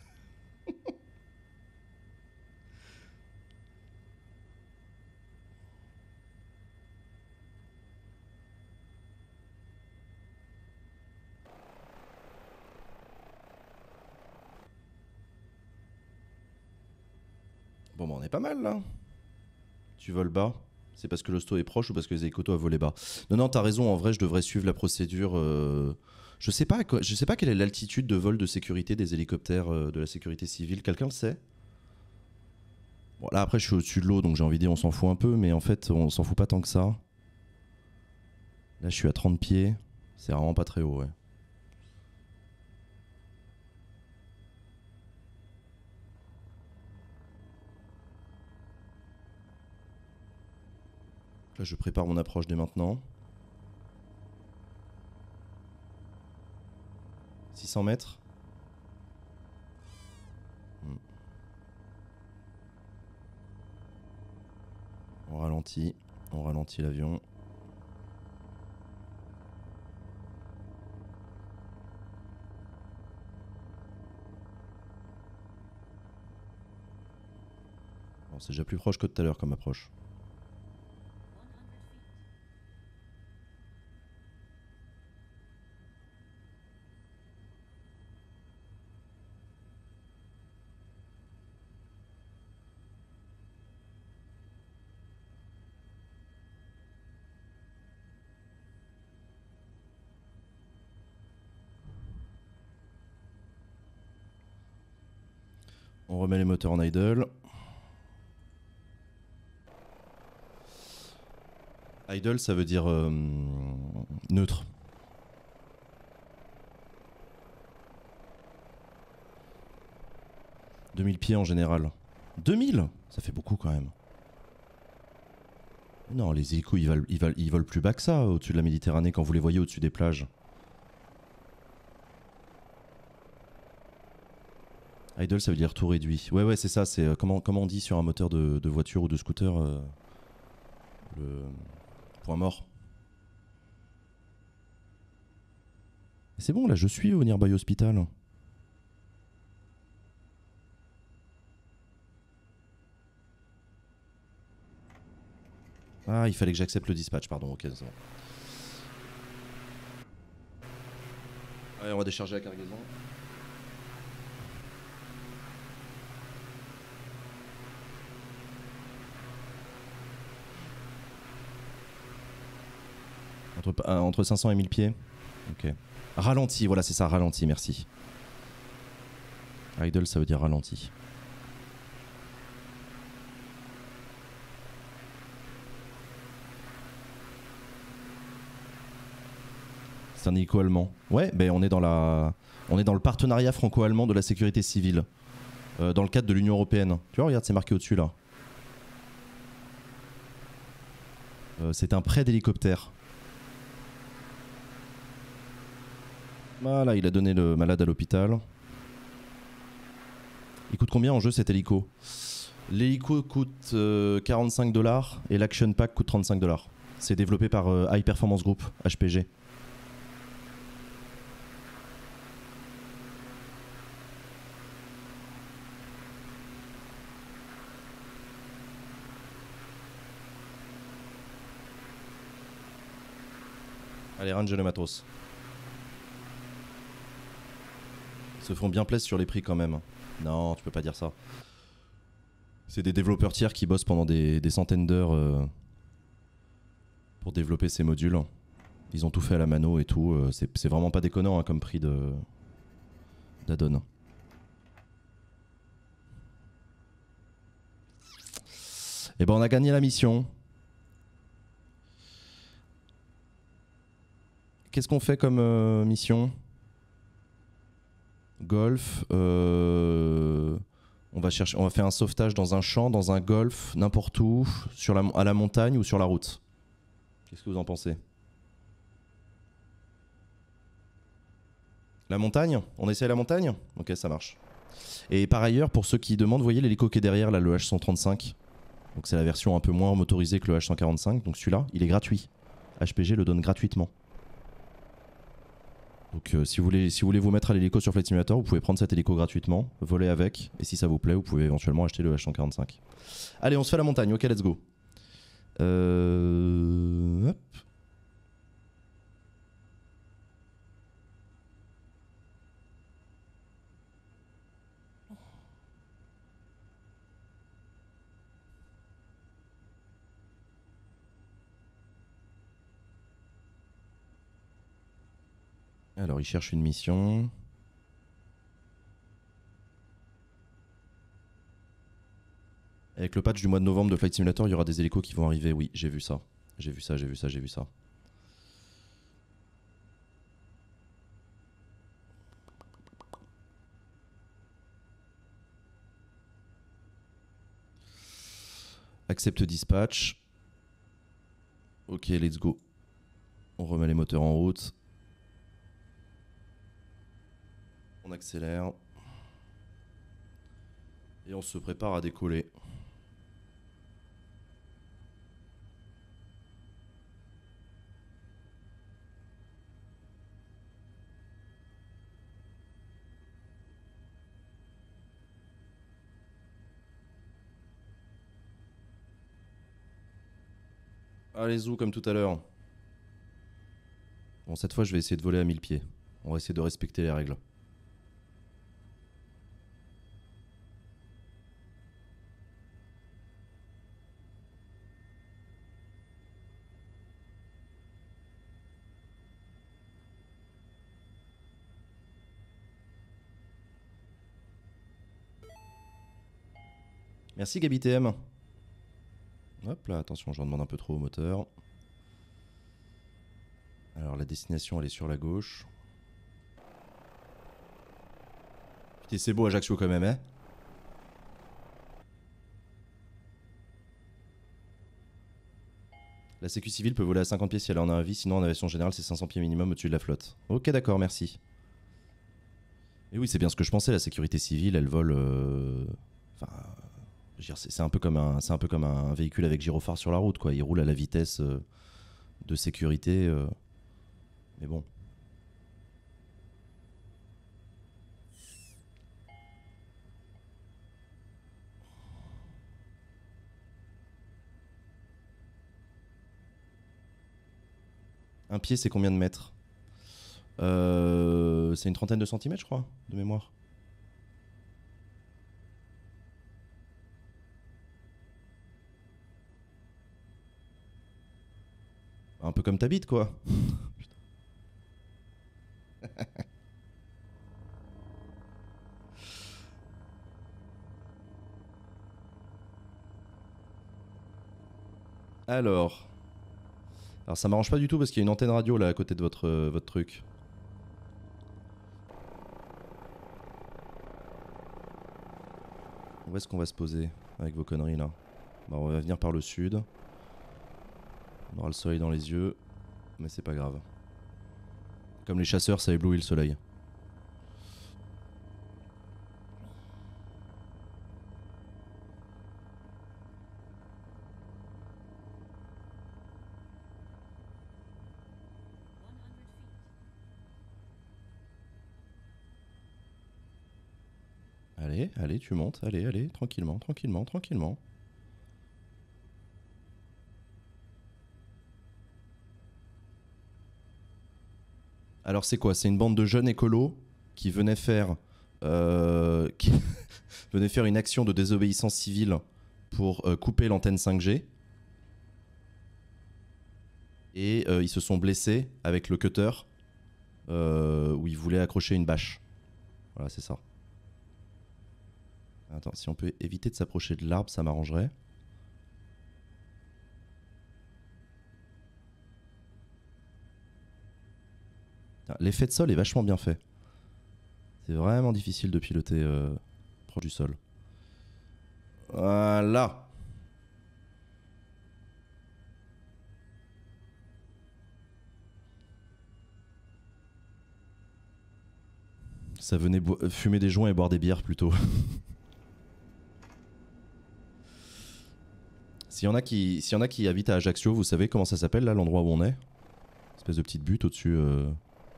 [SPEAKER 1] Bon, bah on est pas mal là. Tu voles bas. C'est parce que l'hosto est proche ou parce que les hélicoptères a volé bas? Non, non, t'as raison. En vrai, je devrais suivre la procédure. Euh... Je sais pas, quoi- je sais pas quelle est l'altitude de vol de sécurité des hélicoptères euh, de la sécurité civile. Quelqu'un le sait? Bon, là après, je suis au-dessus de l'eau, donc j'ai envie de dire on s'en fout un peu, mais en fait, on s'en fout pas tant que ça. Là, je suis à trente pieds. C'est vraiment pas très haut, ouais. Là, je prépare mon approche dès maintenant. six cents mètres. Hmm. On ralentit. On ralentit l'avion. Bon, c'est déjà plus proche que tout à l'heure comme approche. On remet les moteurs en idle. Idle, ça veut dire euh, neutre. deux mille pieds en général. deux mille? Ça fait beaucoup quand même. Non, les hélicos, ils volent, ils, volent, ils volent plus bas que ça au-dessus de la Méditerranée quand vous les voyez au-dessus des plages. Idle, ça veut dire tout réduit. Ouais, ouais, c'est ça. C'est euh, comment, comment on dit sur un moteur de, de voiture ou de scooter euh, le point mort. C'est bon, là, je suis au Nearby Hospital. Ah, il fallait que j'accepte le dispatch, pardon. Ok, c'est bon. Allez, on va décharger la cargaison. Entre, euh, entre cinq cents et mille pieds. Ok. Ralenti, voilà, c'est ça, ralenti, merci. Idle, ça veut dire ralenti. C'est un hélico allemand. Ouais, ben on est dans la, on est dans le partenariat franco-allemand de la sécurité civile, euh, dans le cadre de l'Union européenne. Tu vois, regarde, c'est marqué au-dessus là. Euh, c'est un prêt d'hélicoptère. Voilà, il a donné le malade à l'hôpital. Il coûte combien en jeu cet hélico? L'hélico coûte euh, quarante-cinq dollars et l'Action Pack coûte trente-cinq dollars. C'est développé par euh, High Performance Group, H P G. Allez, range le matos. Ils se font bien plaisir sur les prix quand même. Non, tu peux pas dire ça. C'est des développeurs tiers qui bossent pendant des, des centaines d'heures euh, pour développer ces modules. Ils ont tout fait à la mano et tout. Euh, c'est vraiment pas déconnant hein, comme prix de d'addon. Et ben on a gagné la mission. Qu'est-ce qu'on fait comme euh, mission? Golf. Euh, on va chercher, on va faire un sauvetage dans un champ, dans un golf, n'importe où, sur la, à la montagne ou sur la route. Qu'est-ce que vous en pensez? La montagne? On essaie la montagne? Ok, ça marche. Et par ailleurs, pour ceux qui demandent, vous voyez l'hélico qui est derrière, là, le H cent trente-cinq. Donc c'est la version un peu moins motorisée que le H cent quarante-cinq. Donc celui-là, il est gratuit. H P G le donne gratuitement. Donc euh, si, vous voulez, si vous voulez vous mettre à l'hélico sur Flight Simulator, vous pouvez prendre cet hélico gratuitement, voler avec, et si ça vous plaît, vous pouvez éventuellement acheter le H cent quarante-cinq. Allez, on se fait la montagne, ok, let's go. Euh... Hop. Alors, il cherche une mission. Avec le patch du mois de novembre de Flight Simulator, il y aura des hélicos qui vont arriver. Oui, j'ai vu ça. J'ai vu ça, j'ai vu ça, j'ai vu ça. Accepte dispatch. Ok, let's go. On remet les moteurs en route. On accélère. Et on se prépare à décoller. Allez, zou, comme tout à l'heure. Bon, cette fois, je vais essayer de voler à mille pieds. On va essayer de respecter les règles. Merci Gabi T M. Hop là, attention, je demande un peu trop au moteur. Alors la destination, elle est sur la gauche. Putain, c'est beau Ajaccio quand même, hein. La sécu civile peut voler à cinquante pieds si elle en a un avis, sinon en aviation générale c'est cinq cents pieds minimum au-dessus de la flotte. Ok, d'accord, merci. Et oui, c'est bien ce que je pensais, la sécurité civile, elle vole... Euh... Enfin... C'est un peu comme un, c'est un peu comme un véhicule avec gyrophare sur la route, quoi. Il roule à la vitesse euh, de sécurité. Euh... Mais bon. Un pied, c'est combien de mètres? euh, C'est une trentaine de centimètres, je crois, de mémoire. Un peu comme ta bite, quoi. Alors, Alors ça m'arrange pas du tout parce qu'il y a une antenne radio là à côté de votre, euh, votre truc. Où est-ce qu'on va se poser avec vos conneries là? Bah on va venir par le sud. On aura le soleil dans les yeux. Mais c'est pas grave. Comme les chasseurs, ça éblouit le soleil. Allez, allez, tu montes, allez, allez, tranquillement, tranquillement, tranquillement. Alors c'est quoi? C'est une bande de jeunes écolos qui venaient faire, euh, qui venaient faire une action de désobéissance civile pour euh, couper l'antenne cinq G. Et euh, ils se sont blessés avec le cutter euh, où ils voulaient accrocher une bâche. Voilà, c'est ça. Attends, si on peut éviter de s'approcher de l'arbre, ça m'arrangerait. L'effet de sol est vachement bien fait. C'est vraiment difficile de piloter euh, proche du sol. Voilà. Ça venait fumer des joints et boire des bières plutôt. S'il y en a qui, s'il y en a qui habitent à Ajaccio, vous savez comment ça s'appelle là, l'endroit où on est? Espèce de petite butte au-dessus, euh,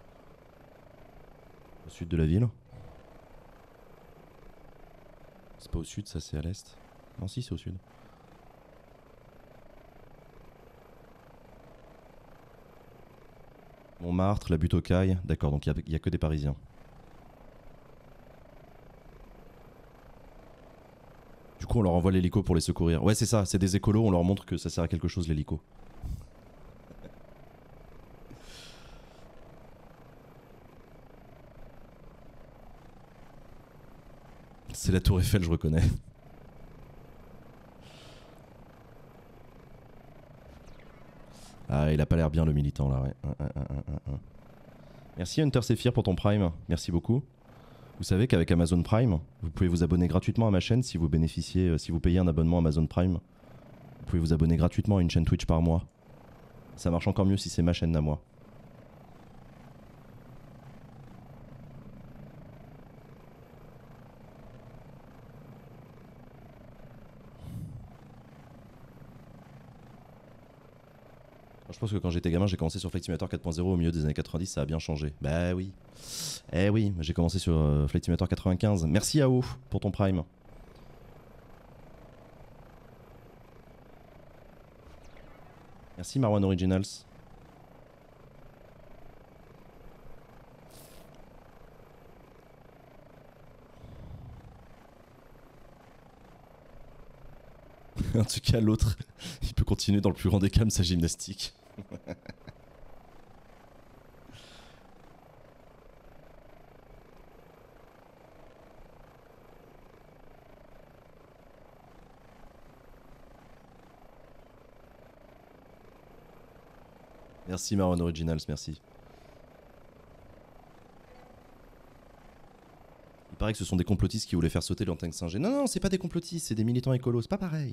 [SPEAKER 1] au sud de la ville. C'est pas au sud, ça c'est à l'est. Non si, c'est au sud. Montmartre, la butte aux Cailles. D'accord, donc il n'y a, a que des Parisiens. Du coup, on leur envoie l'hélico pour les secourir. Ouais, c'est ça, c'est des écolos, on leur montre que ça sert à quelque chose l'hélico. C'est la tour Eiffel, je reconnais. Ah, il a pas l'air bien le militant là, ouais. Un, un, un, un. Merci Hunter Sephir pour ton Prime, merci beaucoup. Vous savez qu'avec Amazon Prime, vous pouvez vous abonner gratuitement à ma chaîne si vous bénéficiez, si vous payez un abonnement Amazon Prime. Vous pouvez vous abonner gratuitement à une chaîne Twitch par mois. Ça marche encore mieux si c'est ma chaîne à moi. Je pense que quand j'étais gamin, j'ai commencé sur Flight Simulator quatre point zéro au milieu des années quatre-vingt-dix, ça a bien changé. Bah oui. Eh oui, j'ai commencé sur euh, Flight Simulator quatre-vingt-quinze. Merci A O pour ton Prime. Merci Marwan Originals. En tout cas, l'autre, il peut continuer dans le plus grand des calmes sa gymnastique. Merci Marwan Originals, merci. Il paraît que ce sont des complotistes qui voulaient faire sauter l'antenne cinq G. Non, non, c'est pas des complotistes, c'est des militants écolos, c'est pas pareil.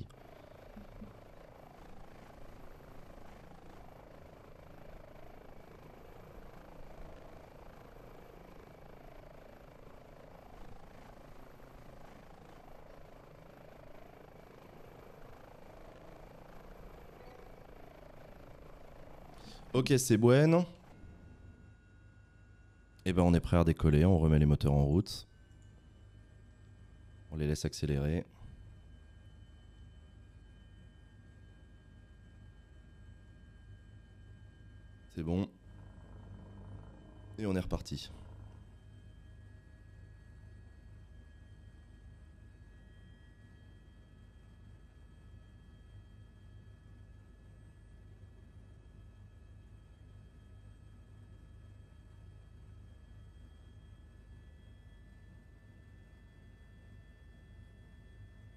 [SPEAKER 1] Ok, c'est bueno. Et ben on est prêt à décoller, on remet les moteurs en route. On les laisse accélérer. C'est bon. Et on est reparti.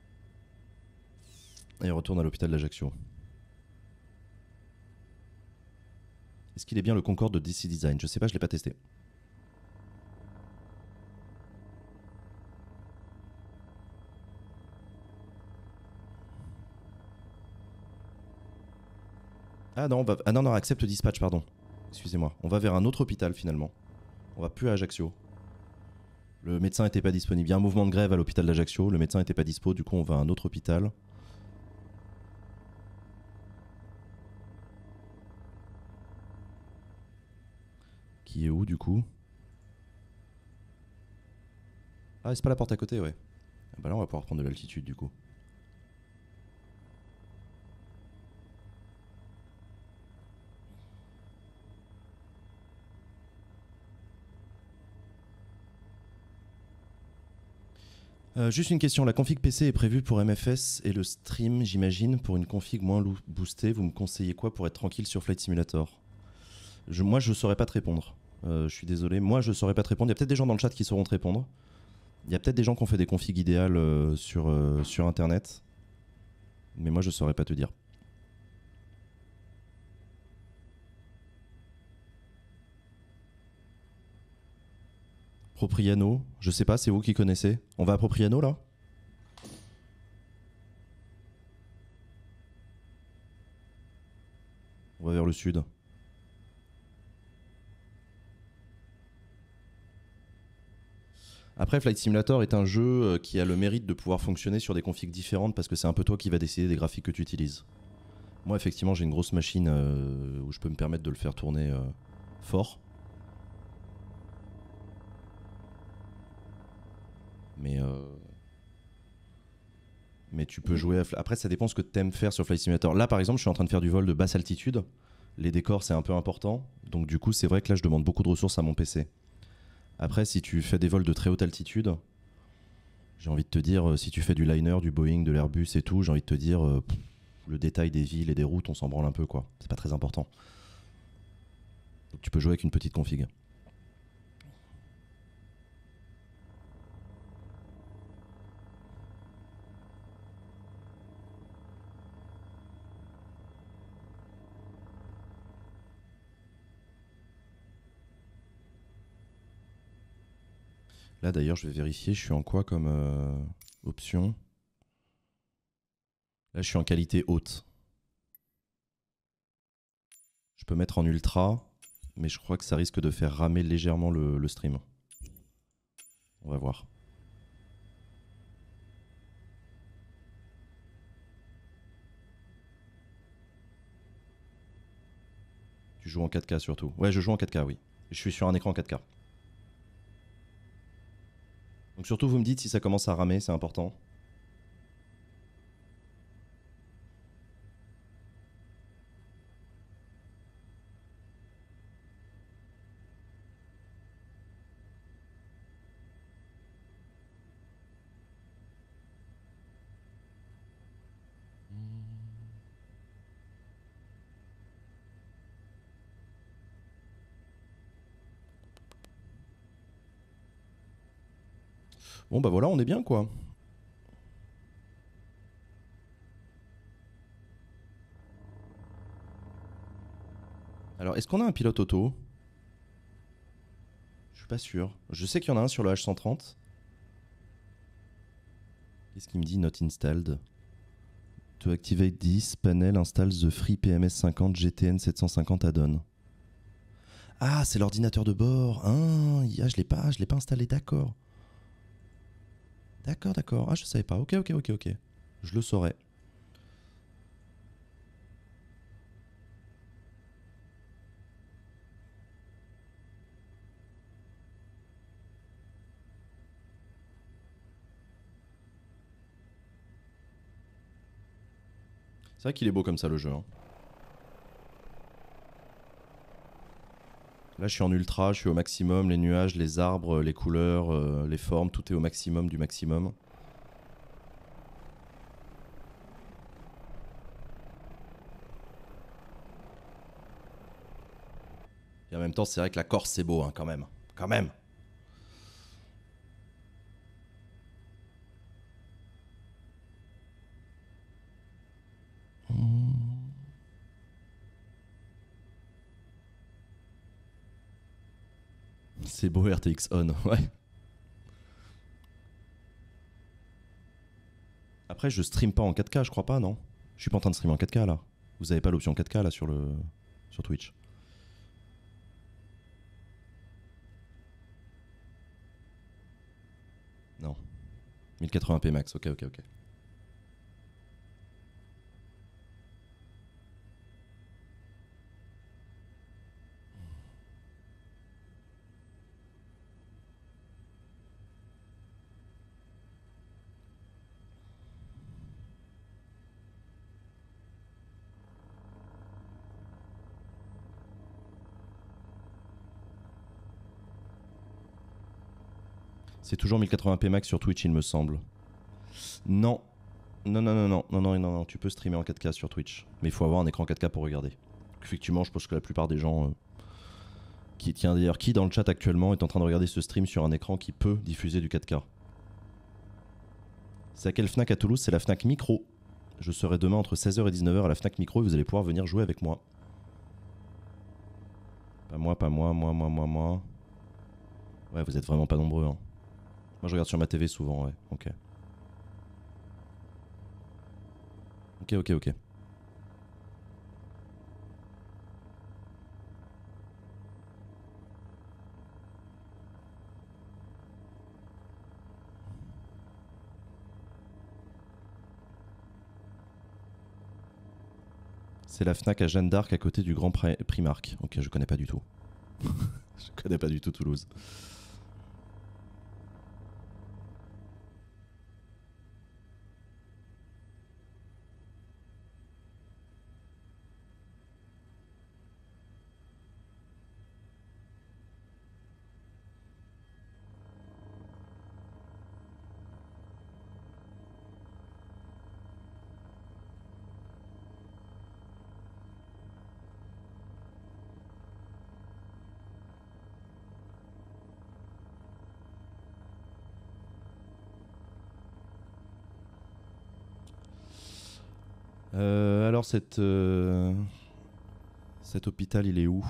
[SPEAKER 1] Et on retourne à l'hôpital d'Ajaccio. Est-ce qu'il est bien le Concorde de D C Design? Je sais pas, je l'ai pas testé. Ah non, on va... ah non, non, accepte dispatch, pardon. Excusez-moi. On va vers un autre hôpital finalement. On va plus à Ajaccio. Le médecin était pas disponible. Il y a un mouvement de grève à l'hôpital d'Ajaccio. Le médecin était pas dispo, du coup on va à un autre hôpital. Qui est où du coup? Ah, c'est pas la porte à côté, ouais. Ah bah là on va pouvoir prendre de l'altitude du coup. Euh, juste une question, la config P C est prévue pour M F S et le stream, j'imagine, pour une config moins boostée. Vous me conseillez quoi pour être tranquille sur Flight Simulator? je, Moi, je saurais pas te répondre. Euh, je suis désolé, moi, je saurais pas te répondre. Il y a peut-être des gens dans le chat qui sauront te répondre. Il y a peut-être des gens qui ont fait des configs idéales euh, sur, euh, sur Internet. Mais moi, je saurais pas te dire. Propriano, je sais pas, c'est vous qui connaissez. On va à Propriano là? On va vers le sud. Après, Flight Simulator est un jeu qui a le mérite de pouvoir fonctionner sur des configs différentes parce que c'est un peu toi qui vas décider des graphiques que tu utilises. Moi, effectivement, j'ai une grosse machine euh, où je peux me permettre de le faire tourner euh, fort. Mais, euh, mais tu peux jouer à... Après, ça dépend ce que tu aimes faire sur Flight Simulator. Là, par exemple, je suis en train de faire du vol de basse altitude. Les décors, c'est un peu important. Donc, du coup, c'est vrai que là, je demande beaucoup de ressources à mon P C. Après, si tu fais des vols de très haute altitude, j'ai envie de te dire, si tu fais du liner, du Boeing, de l'Airbus et tout, j'ai envie de te dire, euh, pff, le détail des villes et des routes, on s'en branle un peu, quoi. C'est pas très important. Donc, tu peux jouer avec une petite config. Là d'ailleurs je vais vérifier, je suis en quoi comme euh, option? Là je suis en qualité haute. Je peux mettre en ultra, mais je crois que ça risque de faire ramer légèrement le, le stream. On va voir. Tu joues en quatre K surtout? Ouais, je joue en quatre K, oui. Je suis sur un écran quatre K. Donc surtout vous me dites si ça commence à ramer, c'est important. Bon bah voilà, on est bien quoi. Alors est-ce qu'on a un pilote auto? Je suis pas sûr. Je sais qu'il y en a un sur le H cent trente. Qu'est-ce qu'il me dit? Not installed. To activate this, panel install the free P M S cinquante G T N sept cent cinquante add-on. Ah, c'est l'ordinateur de bord. Ah, je l'ai pas, je l'ai pas installé, d'accord. D'accord, d'accord. Ah, je savais pas. Ok, ok, ok, ok. Je le saurais. C'est vrai qu'il est beau comme ça le jeu. Hein. Là, je suis en ultra, je suis au maximum. Les nuages, les arbres, les couleurs, euh, les formes, tout est au maximum du maximum. Et en même temps, c'est vrai que la Corse, c'est beau, hein, quand même. Quand même. C'est beau R T X on, ouais. Après, je stream pas en quatre K, je crois pas, non? Je suis pas en train de streamer en quatre K là. Vous avez pas l'option quatre K là sur le sur Twitch. Non. mille quatre-vingts p max, ok, ok, ok. C'est toujours mille quatre-vingts p max sur Twitch, il me semble. Non. Non, non, non, non, non, non, non, non, tu peux streamer en quatre K sur Twitch. Mais il faut avoir un écran quatre K pour regarder. Effectivement, je pense que la plupart des gens... Euh, qui, tiens, d'ailleurs, qui dans le chat actuellement est en train de regarder ce stream sur un écran qui peut diffuser du quatre K? C'est à quelle Fnac à Toulouse? C'est la Fnac Micro. Je serai demain entre seize heures et dix-neuf heures à la Fnac Micro et vous allez pouvoir venir jouer avec moi. Pas moi, pas moi, moi, moi, moi, moi. Ouais, vous êtes vraiment pas nombreux, hein. Moi je regarde sur ma T V souvent, ouais, ok. Ok, ok, ok. C'est la Fnac à Jeanne d'Arc à côté du Grand Primark. Ok, je connais pas du tout. Je connais pas du tout Toulouse. Euh, alors cette, euh, cet hôpital, il est où?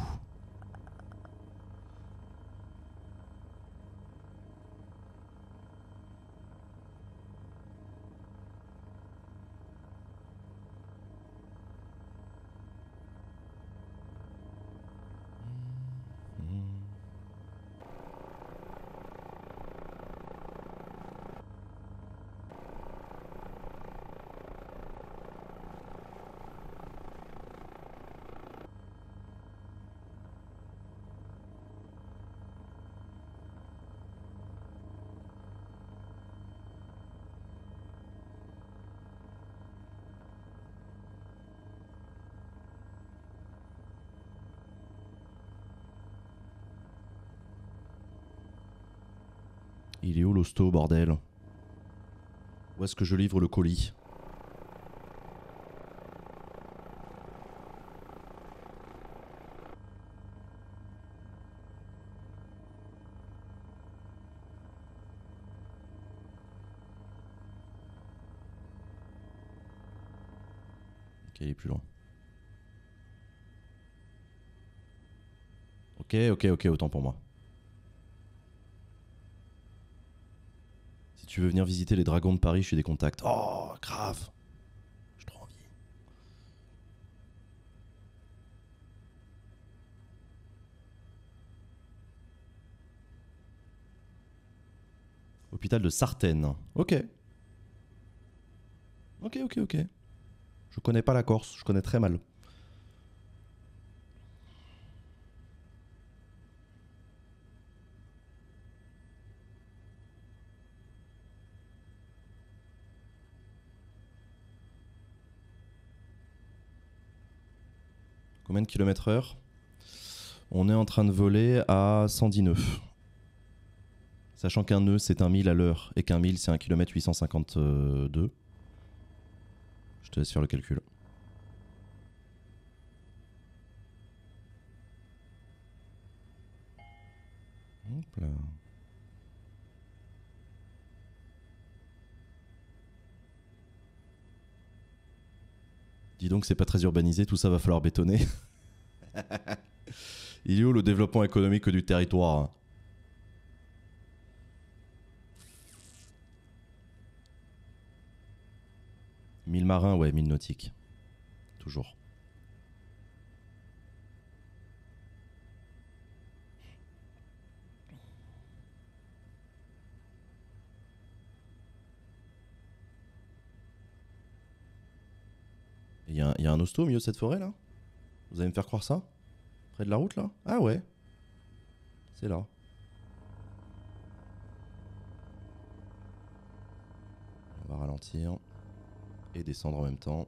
[SPEAKER 1] Il est où l'hosto, bordel? Où est-ce que je livre le colis? Ok, il est plus loin. Ok, ok, ok, autant pour moi. Si tu veux venir visiter les dragons de Paris, je suis des contacts. Oh, grave. J'ai trop envie. Hôpital de Sartène. Ok. Ok, ok, ok. Je connais pas la Corse, je connais très mal. Combien de kilomètres heure? On est en train de voler à cent dix nœuds. Sachant qu'un nœud c'est un mille à l'heure et qu'un mille c'est un kilomètre huit cent cinquante-deux. Je te laisse faire le calcul. Hop là. Dis donc, c'est pas très urbanisé, tout ça va falloir bétonner. Il est où le développement économique du territoire? mille marins, ouais, mille nautiques. Toujours. Il y, y a un hosto au milieu de cette forêt là? Vous allez me faire croire ça? Près de la route là? Ah ouais. C'est là. On va ralentir. Et descendre en même temps.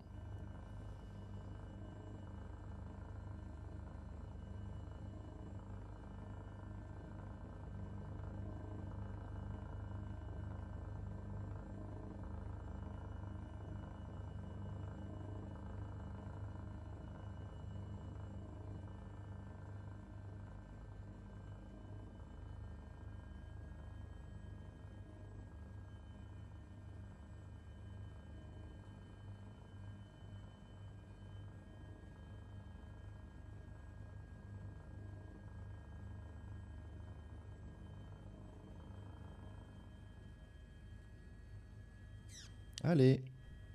[SPEAKER 1] Allez.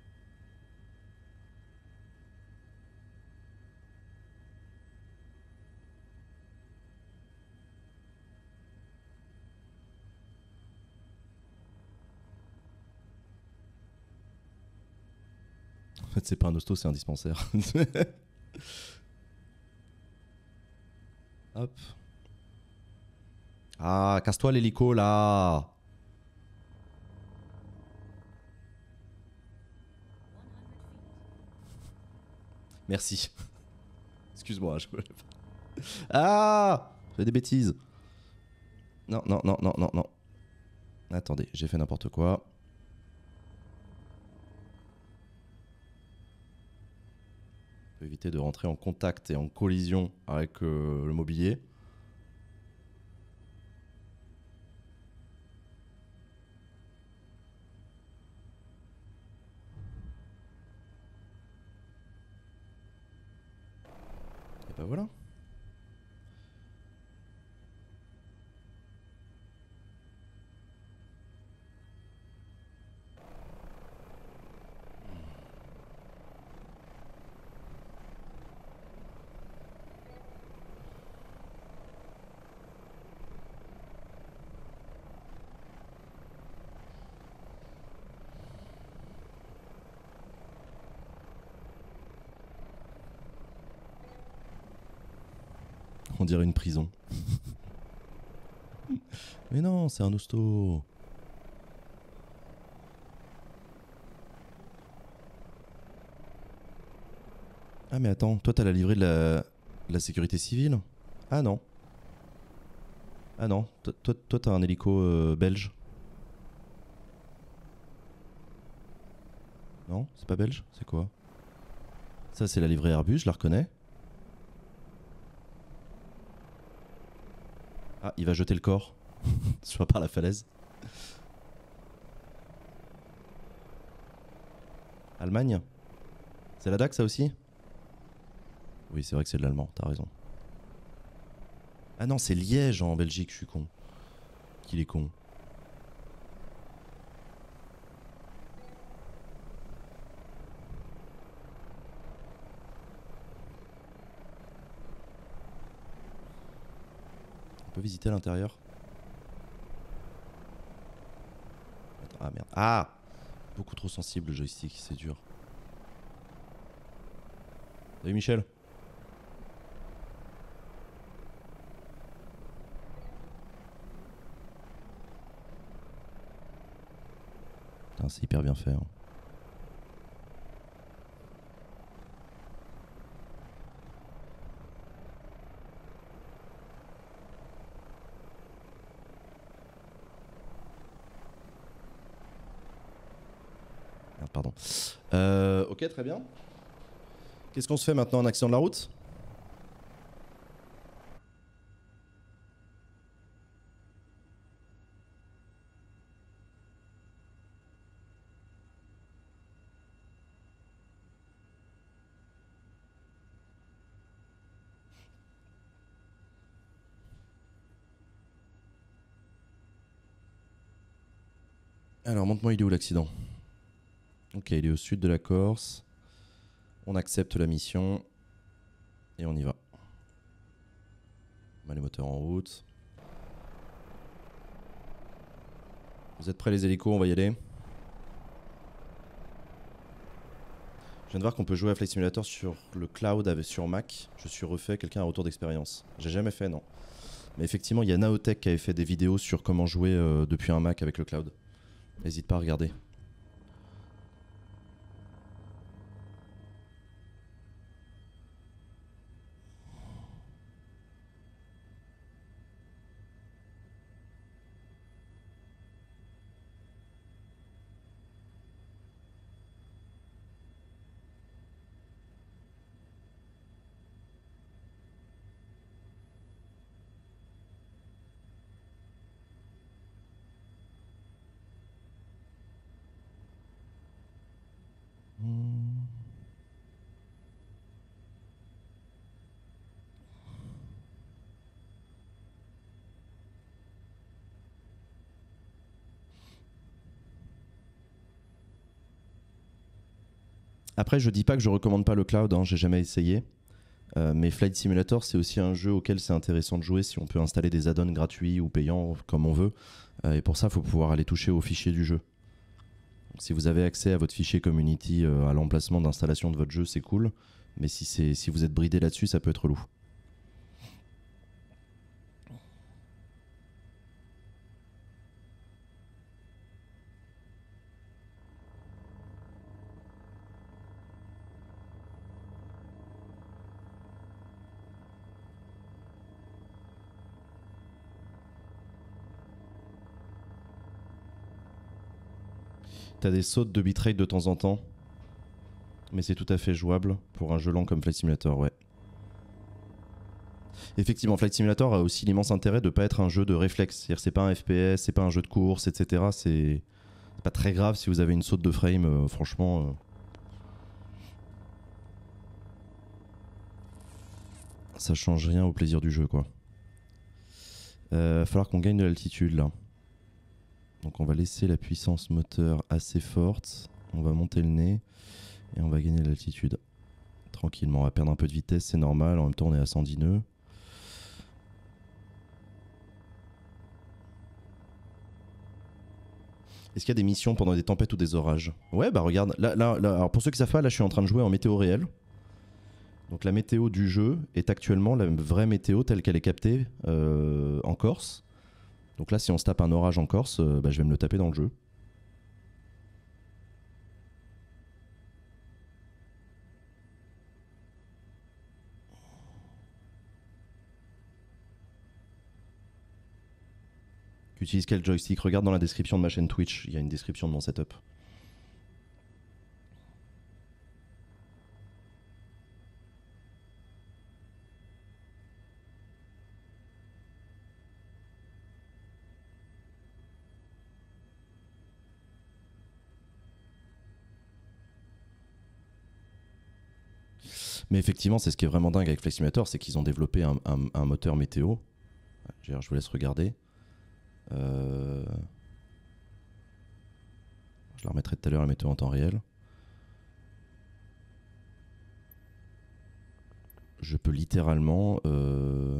[SPEAKER 1] En fait, c'est pas un hosto, c'est un dispensaire. Hop. Ah, casse-toi l'hélico là. Merci. Excuse-moi, je... Ah, je fais des bêtises. Non, non, non, non, non, non. Attendez, j'ai fait n'importe quoi. On peut éviter de rentrer en contact et en collision avec euh, le mobilier. Et ben voilà. On dirait une prison. Mais non, c'est un hosto. Ah mais attends, toi t'as la livrée de la, de la sécurité civile? Ah non. Ah non, toi toi toi, t'as un hélico euh, belge. Non, c'est pas belge? C'est quoi? Ça c'est la livrée Airbus, je la reconnais. Ah, il va jeter le corps. Soit par la falaise. Allemagne? C'est la D A C ça aussi? Oui, c'est vrai que c'est de l'allemand, t'as raison. Ah non, c'est Liège en Belgique, je suis con. Qu'il est con. On peut visiter à l'intérieur? Attends, ah merde. Ah! Beaucoup trop sensible le joystick, c'est dur. Salut Michel. Putain, c'est hyper bien fait. Hein. Merde, pardon. Euh, ok, très bien. Qu'est-ce qu'on se fait maintenant en accident de la route? Alors, montre-moi, il est où l'accident? Ok, il est au sud de la Corse. On accepte la mission. Et on y va. On met les moteurs en route. Vous êtes prêts les hélicos, on va y aller. Je viens de voir qu'on peut jouer à Flight Simulator sur le cloud avec, sur Mac. Je suis refait, quelqu'un a un retour d'expérience. J'ai jamais fait, non. Mais effectivement, il y a Naotech qui avait fait des vidéos sur comment jouer euh, depuis un Mac avec le cloud. N'hésite pas à regarder. Après, je dis pas que je recommande pas le cloud, hein, j'ai jamais essayé. Euh, mais Flight Simulator, c'est aussi un jeu auquel c'est intéressant de jouer si on peut installer des add-ons gratuits ou payants comme on veut. Euh, et pour ça, il faut pouvoir aller toucher aux fichiers du jeu. Donc, si vous avez accès à votre fichier Community euh, à l'emplacement d'installation de votre jeu, c'est cool. Mais si, c'est, si vous êtes bridé là-dessus, ça peut être relou. T'as des sautes de bitrate de temps en temps, mais c'est tout à fait jouable pour un jeu lent comme Flight Simulator, ouais. Effectivement, Flight Simulator a aussi l'immense intérêt de ne pas être un jeu de réflexe. C'est-à-dire c'est pas un F P S, c'est pas un jeu de course, et cetera. C'est pas très grave si vous avez une saute de frame, euh, franchement. Euh... Ça change rien au plaisir du jeu, quoi. Euh, va falloir qu'on gagne de l'altitude là. Donc on va laisser la puissance moteur assez forte. On va monter le nez et on va gagner de l'altitude. Tranquillement, on va perdre un peu de vitesse, c'est normal. En même temps, on est à cent dix nœuds. Est-ce qu'il y a des missions pendant des tempêtes ou des orages? Ouais, bah regarde, là, là, là, alors pour ceux qui savent pas, là je suis en train de jouer en météo réelle. Donc la météo du jeu est actuellement la vraie météo telle qu'elle est captée euh, en Corse. Donc là, si on se tape un orage en Corse, euh, bah, je vais me le taper dans le jeu. Tu utilises quel joystick? Regarde dans la description de ma chaîne Twitch, il y a une description de mon setup. Mais effectivement, c'est ce qui est vraiment dingue avec Flight Simulator, c'est qu'ils ont développé un, un, un moteur météo. Je vous laisse regarder. Euh... Je la remettrai tout à l'heure la météo en temps réel. Je peux littéralement... Euh...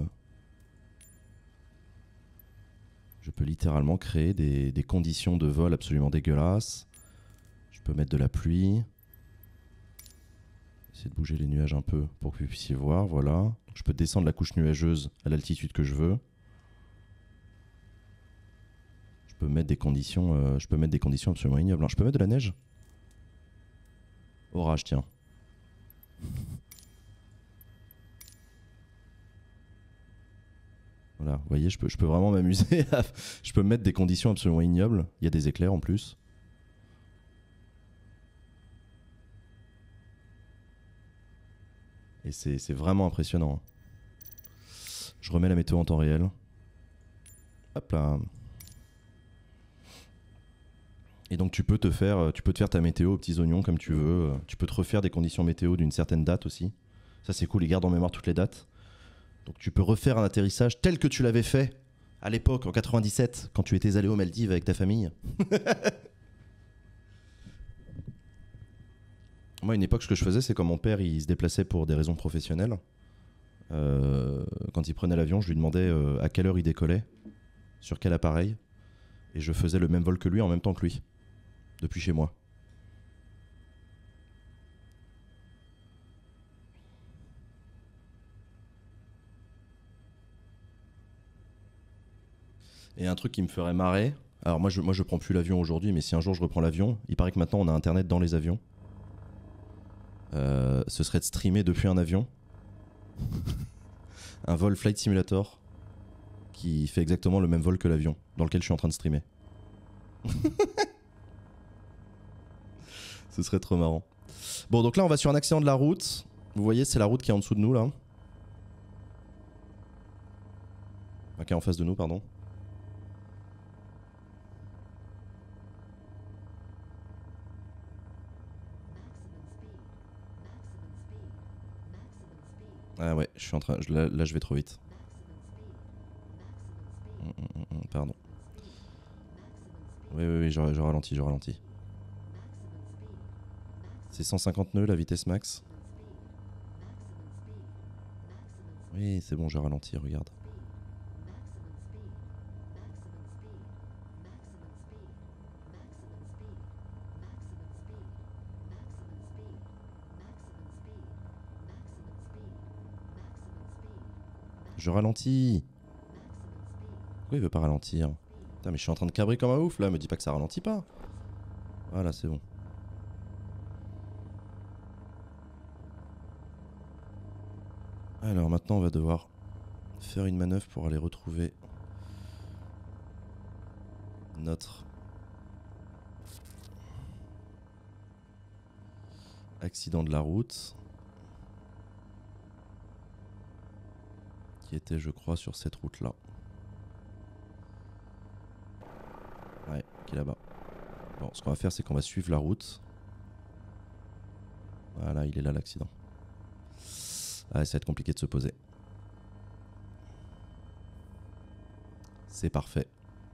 [SPEAKER 1] Je peux littéralement créer des, des conditions de vol absolument dégueulasses. Je peux mettre de la pluie. Essayer de bouger les nuages un peu pour que vous puissiez voir, voilà. Je peux descendre la couche nuageuse à l'altitude que je veux. Je peux mettre des conditions, euh, je peux mettre des conditions absolument ignobles. Alors, je peux mettre de la neige? Orage, tiens. Voilà, vous voyez, je peux, je peux vraiment m'amuser. À... Je peux mettre des conditions absolument ignobles. Il y a des éclairs en plus. Et c'est vraiment impressionnant. Je remets la météo en temps réel. Hop là. Et donc tu peux te faire, tu peux te faire ta météo aux petits oignons comme tu veux. Tu peux te refaire des conditions météo d'une certaine date aussi. Ça c'est cool, ils gardent en mémoire toutes les dates. Donc tu peux refaire un atterrissage tel que tu l'avais fait à l'époque, en quatre-vingt-dix-sept, quand tu étais allé aux Maldives avec ta famille. Moi, une époque, ce que je faisais, c'est quand mon père il se déplaçait pour des raisons professionnelles. Euh, quand il prenait l'avion, je lui demandais euh, à quelle heure il décollait, sur quel appareil, et je faisais le même vol que lui en même temps que lui, depuis chez moi. Et un truc qui me ferait marrer, alors moi je, moi je prends plus l'avion aujourd'hui, mais si un jour je reprends l'avion, il paraît que maintenant on a internet dans les avions. Euh, ce serait de streamer depuis un avion. Un vol Flight Simulator qui fait exactement le même vol que l'avion dans lequel je suis en train de streamer. Ce serait trop marrant. Bon, donc là on va sur un accident de la route. Vous voyez, c'est la route qui est en dessous de nous là. Enfin, qui est en face de nous, pardon. Ah ouais, je suis en train. Je, là, là, je vais trop vite. Hum, hum, hum, pardon. Oui, oui, oui, je, je ralentis, je ralentis. C'est cent cinquante nœuds la vitesse max. Oui, c'est bon, je ralentis, regarde. Je ralentis. Pourquoi il veut pas ralentir? Putain, mais je suis en train de cabrer comme un ouf là, me dis pas que ça ralentit pas. Voilà, c'est bon. Alors maintenant on va devoir faire une manœuvre pour aller retrouver notre accident de la route qui était, je crois, sur cette route là. Ouais, qui est là-bas. Bon, ce qu'on va faire, c'est qu'on va suivre la route. Voilà, il est là l'accident. Ah, ça va être compliqué de se poser. C'est parfait.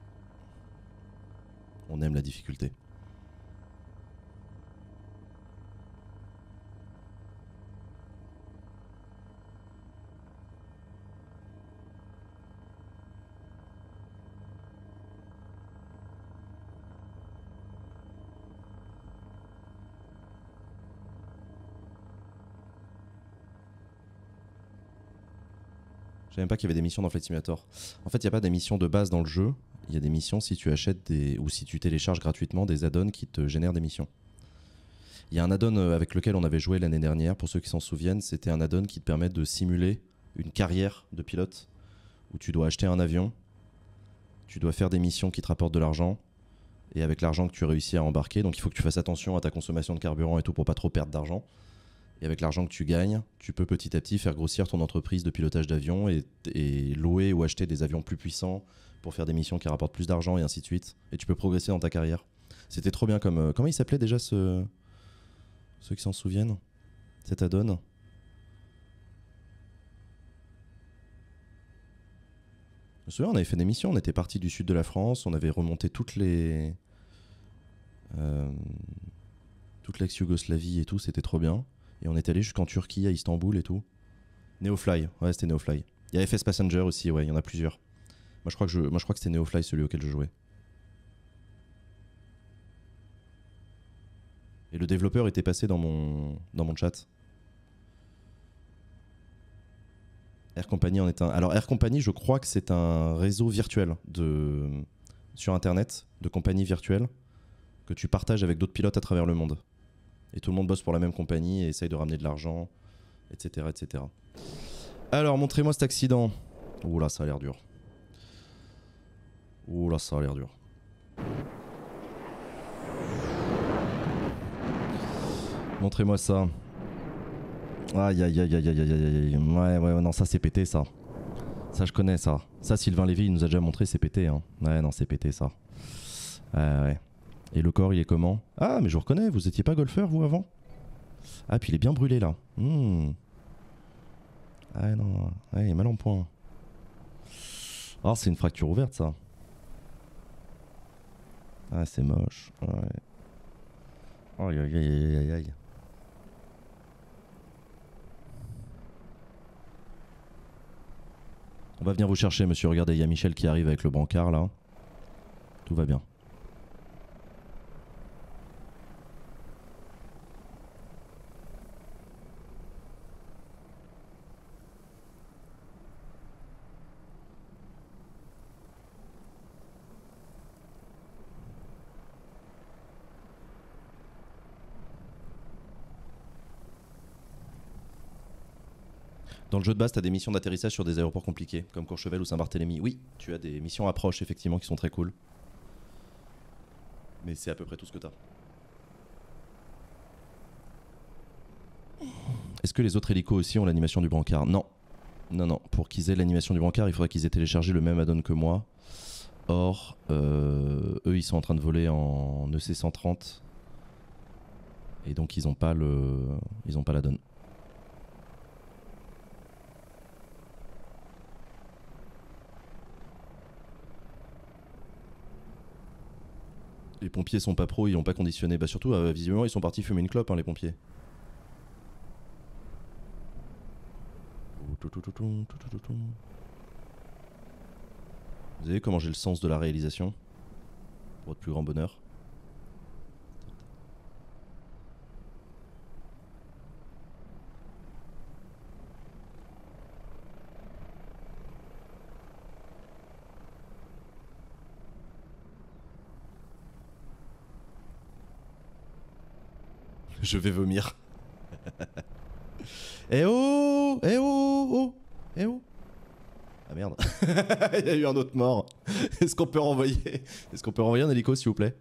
[SPEAKER 1] On aime la difficulté. Je savais même pas qu'il y avait des missions dans Flight Simulator. En fait, il n'y a pas des missions de base dans le jeu. Il y a des missions si tu achètes des... ou si tu télécharges gratuitement des add-ons qui te génèrent des missions. Il y a un add-on avec lequel on avait joué l'année dernière, pour ceux qui s'en souviennent, c'était un add-on qui te permet de simuler une carrière de pilote où tu dois acheter un avion, tu dois faire des missions qui te rapportent de l'argent, et avec l'argent que tu réussis à embarquer, donc il faut que tu fasses attention à ta consommation de carburant et tout pour pas trop perdre d'argent. Et avec l'argent que tu gagnes, tu peux petit à petit faire grossir ton entreprise de pilotage d'avion et, et louer ou acheter des avions plus puissants pour faire des missions qui rapportent plus d'argent et ainsi de suite. Et tu peux progresser dans ta carrière. C'était trop bien comme... Euh, comment il s'appelait déjà ce... Ceux qui s'en souviennent? Cet add-on? Je me souviens, on avait fait des missions, on était parti du sud de la France, on avait remonté toutes les... Euh, toute l'ex-Yougoslavie et tout, c'était trop bien. Et on est allé jusqu'en Turquie, à Istanbul et tout. Neofly, ouais, c'était Neofly. Il y a F S Passenger aussi, ouais, il y en a plusieurs. Moi, je crois que, je, moi, je crois que c'était Neofly celui auquel je jouais. Et le développeur était passé dans mon, dans mon chat. Air Company en est un. Alors, Air Company, je crois que c'est un réseau virtuel de, sur Internet, de compagnies virtuelles, que tu partages avec d'autres pilotes à travers le monde. Et tout le monde bosse pour la même compagnie et essaye de ramener de l'argent, et cetera, et cetera. Alors, montrez-moi cet accident. Ouh là, ça a l'air dur. Ouh là, ça a l'air dur. Montrez-moi ça. Aïe, aïe, aïe, aïe, aïe, aïe, aïe. Ouais, ouais, non, ça c'est pété, ça. Ça, je connais, ça. Ça, Sylvain Lévy, il nous a déjà montré, c'est pété, hein. Ouais, non, c'est pété, ça. Ouais, ouais. Et le corps, il est comment? Ah, mais je vous reconnais, vous étiez pas golfeur, vous, avant? Ah, puis il est bien brûlé, là. Mmh. Ah, non. Ouais, il est mal en point. Ah, c'est une fracture ouverte, ça. Ah, c'est moche. Ouais. Aïe, aïe, aïe, aïe, aïe. On va venir vous chercher, monsieur. Regardez, il y a Michel qui arrive avec le brancard là. Tout va bien. Dans le jeu de base, tu as des missions d'atterrissage sur des aéroports compliqués, comme Courchevel ou Saint-Barthélemy. Oui, tu as des missions approche, effectivement, qui sont très cool. Mais c'est à peu près tout ce que tu as. Est-ce que les autres hélicos aussi ont l'animation du brancard? Non. Non, non. Pour qu'ils aient l'animation du brancard, il faudrait qu'ils aient téléchargé le même add-on que moi. Or, euh, eux, ils sont en train de voler en E C cent trente. Et donc, ils n'ont pas le... Ils ont pas l'add-on. Les pompiers sont pas pros, ils ont pas conditionné. Bah surtout, euh, visiblement, ils sont partis fumer une clope, hein, les pompiers. Vous savez comment j'ai le sens de la réalisation? Pour votre plus grand bonheur. Je vais vomir. Eh oh, eh oh, oh, eh oh. Ah merde. Il y a eu un autre mort. Est-ce qu'on peut renvoyer Est-ce qu'on peut renvoyer un hélico s'il vous plaît?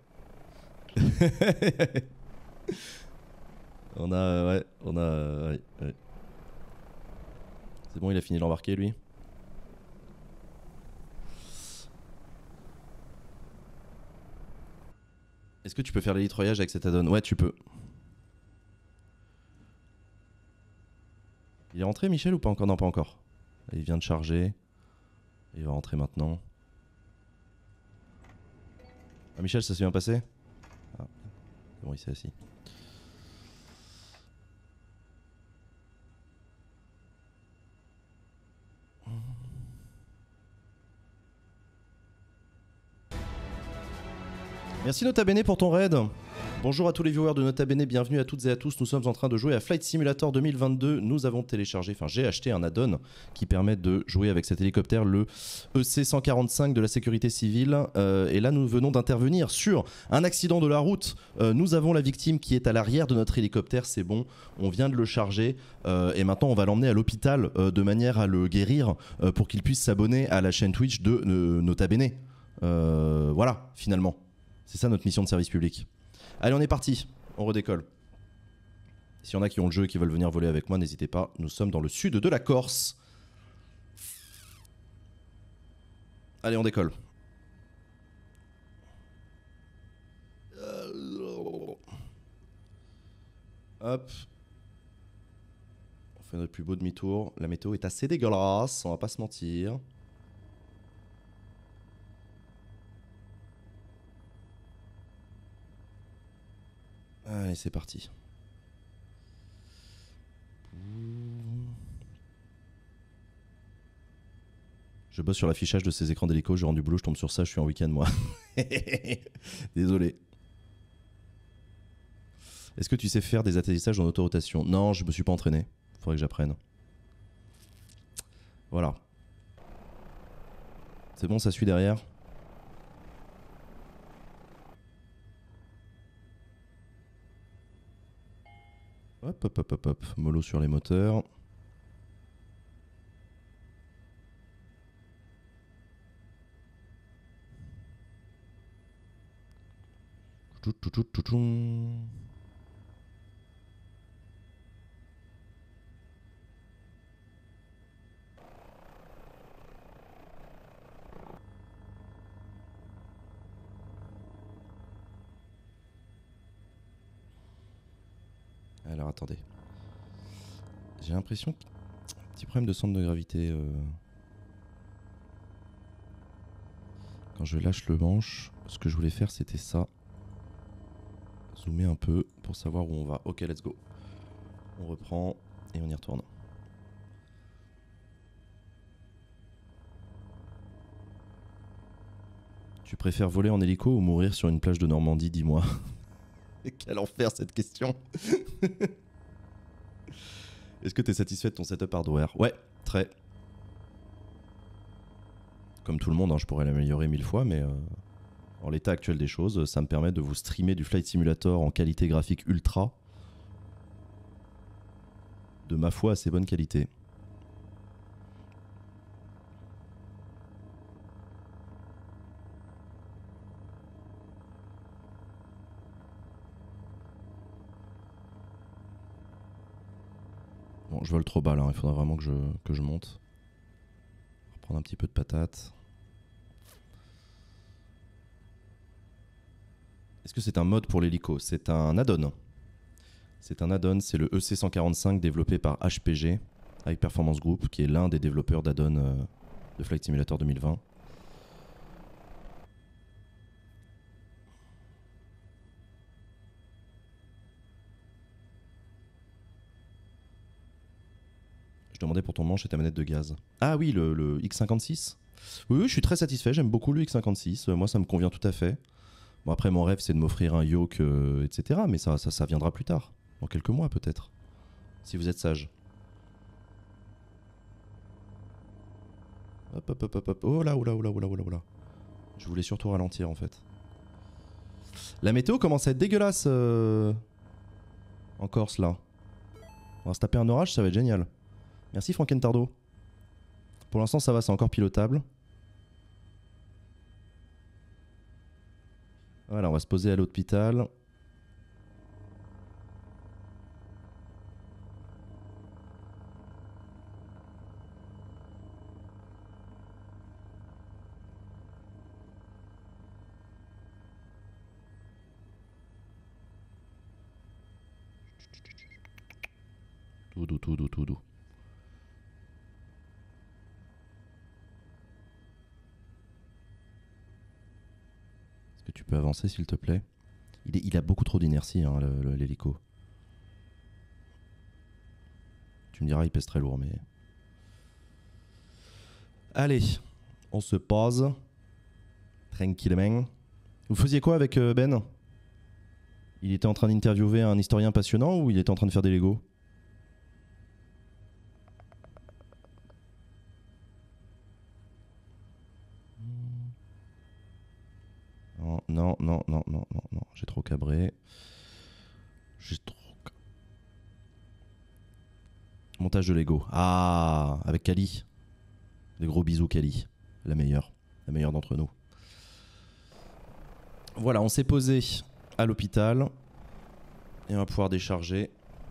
[SPEAKER 1] On a, ouais, on a, ouais, ouais. C'est bon, il a fini de l'embarquer lui. Est-ce que tu peux faire l'hélitroyage avec cet add-on? Ouais, tu peux. Il est rentré Michel ou pas encore? Non, pas encore. Il vient de charger. Il va rentrer maintenant. Ah Michel, ça s'est bien passé? Ah, c'est bon, il s'est assis. Merci Nota Bene pour ton raid. Bonjour à tous les viewers de Nota Bene, bienvenue à toutes et à tous. Nous sommes en train de jouer à Flight Simulator deux mille vingt-deux. Nous avons téléchargé, enfin j'ai acheté un add-on qui permet de jouer avec cet hélicoptère, le E C cent quarante-cinq de la sécurité civile. Euh, et là nous venons d'intervenir sur un accident de la route. Euh, nous avons la victime qui est à l'arrière de notre hélicoptère, c'est bon, on vient de le charger. Euh, et maintenant on va l'emmener à l'hôpital euh, de manière à le guérir euh, pour qu'il puisse s'abonner à la chaîne Twitch de euh, Nota Bene. Euh, voilà, finalement. C'est ça notre mission de service public. Allez, on est parti, on redécolle. S'il y en a qui ont le jeu et qui veulent venir voler avec moi, n'hésitez pas. Nous sommes dans le sud de la Corse. Allez, on décolle. Hop. On fait notre plus beau demi-tour. La météo est assez dégueulasse, on va pas se mentir. Allez, c'est parti. Je bosse sur l'affichage de ces écrans d'hélico, je rends du boulot, je tombe sur ça, je suis en week-end moi. Désolé. Est-ce que tu sais faire des atterrissages en autorotation? Non, je me suis pas entraîné. Faudrait que j'apprenne. Voilà. C'est bon, ça suit derrière? Hop, hop, hop, hop, hop. Mollo sur les moteurs. Tout, tout, tout, tout, tout. Alors attendez. J'ai l'impression qu'il y a un petit problème de centre de gravité. Euh... Quand je lâche le manche, ce que je voulais faire c'était ça. Zoomer un peu pour savoir où on va. Ok, let's go. On reprend et on y retourne. Tu préfères voler en hélico ou mourir sur une plage de Normandie, dis-moi. Quel enfer cette question. Est-ce que tu es satisfait de ton setup hardware? Ouais, très. Comme tout le monde, hein, je pourrais l'améliorer mille fois, mais euh, en l'état actuel des choses, ça me permet de vous streamer du Flight Simulator en qualité graphique ultra. De ma foi, assez bonne qualité. Bon, je vole trop bas là, il faudra vraiment que je, que je monte. Reprendre un petit peu de patate. Est-ce que c'est un mode pour l'hélico? C'est un add-on. C'est un add-on, c'est le E C cent quarante-cinq développé par H P G, High Performance Group, qui est l'un des développeurs d'add-on euh, de Flight Simulator deux mille vingt. Je demandais pour ton manche et ta manette de gaz. Ah oui, le, le X cinquante-six. Oui, oui, je suis très satisfait, j'aime beaucoup le X cinquante-six. Euh, moi, ça me convient tout à fait. Bon, après, mon rêve, c'est de m'offrir un yoke, euh, et cetera. Mais ça, ça, ça viendra plus tard. Dans quelques mois, peut-être. Si vous êtes sage. Hop, hop, hop, hop, hop. Oh là, oh là, oh là, oh là, oh là, oh là. Je voulais surtout ralentir, en fait. La météo commence à être dégueulasse euh... en Corse, là. On va se taper un orage, ça va être génial. Merci, Frankentardo. Pour l'instant, ça va, c'est encore pilotable. Voilà, on va se poser à l'hôpital. Tout doux, tout doux, tout doux. Est-ce que tu peux avancer, s'il te plaît? il, est, il a beaucoup trop d'inertie, hein, l'hélico. Tu me diras, il pèse très lourd, mais... Allez, on se pose. Tranquillement. Vous faisiez quoi avec euh, Ben? Il était en train d'interviewer un historien passionnant ou il était en train de faire des Legos? Non, non, non, non, non, non, non. J'ai trop cabré. J'ai trop... Montage de Lego. Ah, avec Kali. Des gros bisous, Kali. La meilleure. La meilleure d'entre nous. Voilà, on s'est posé à l'hôpital. Et on va pouvoir décharger.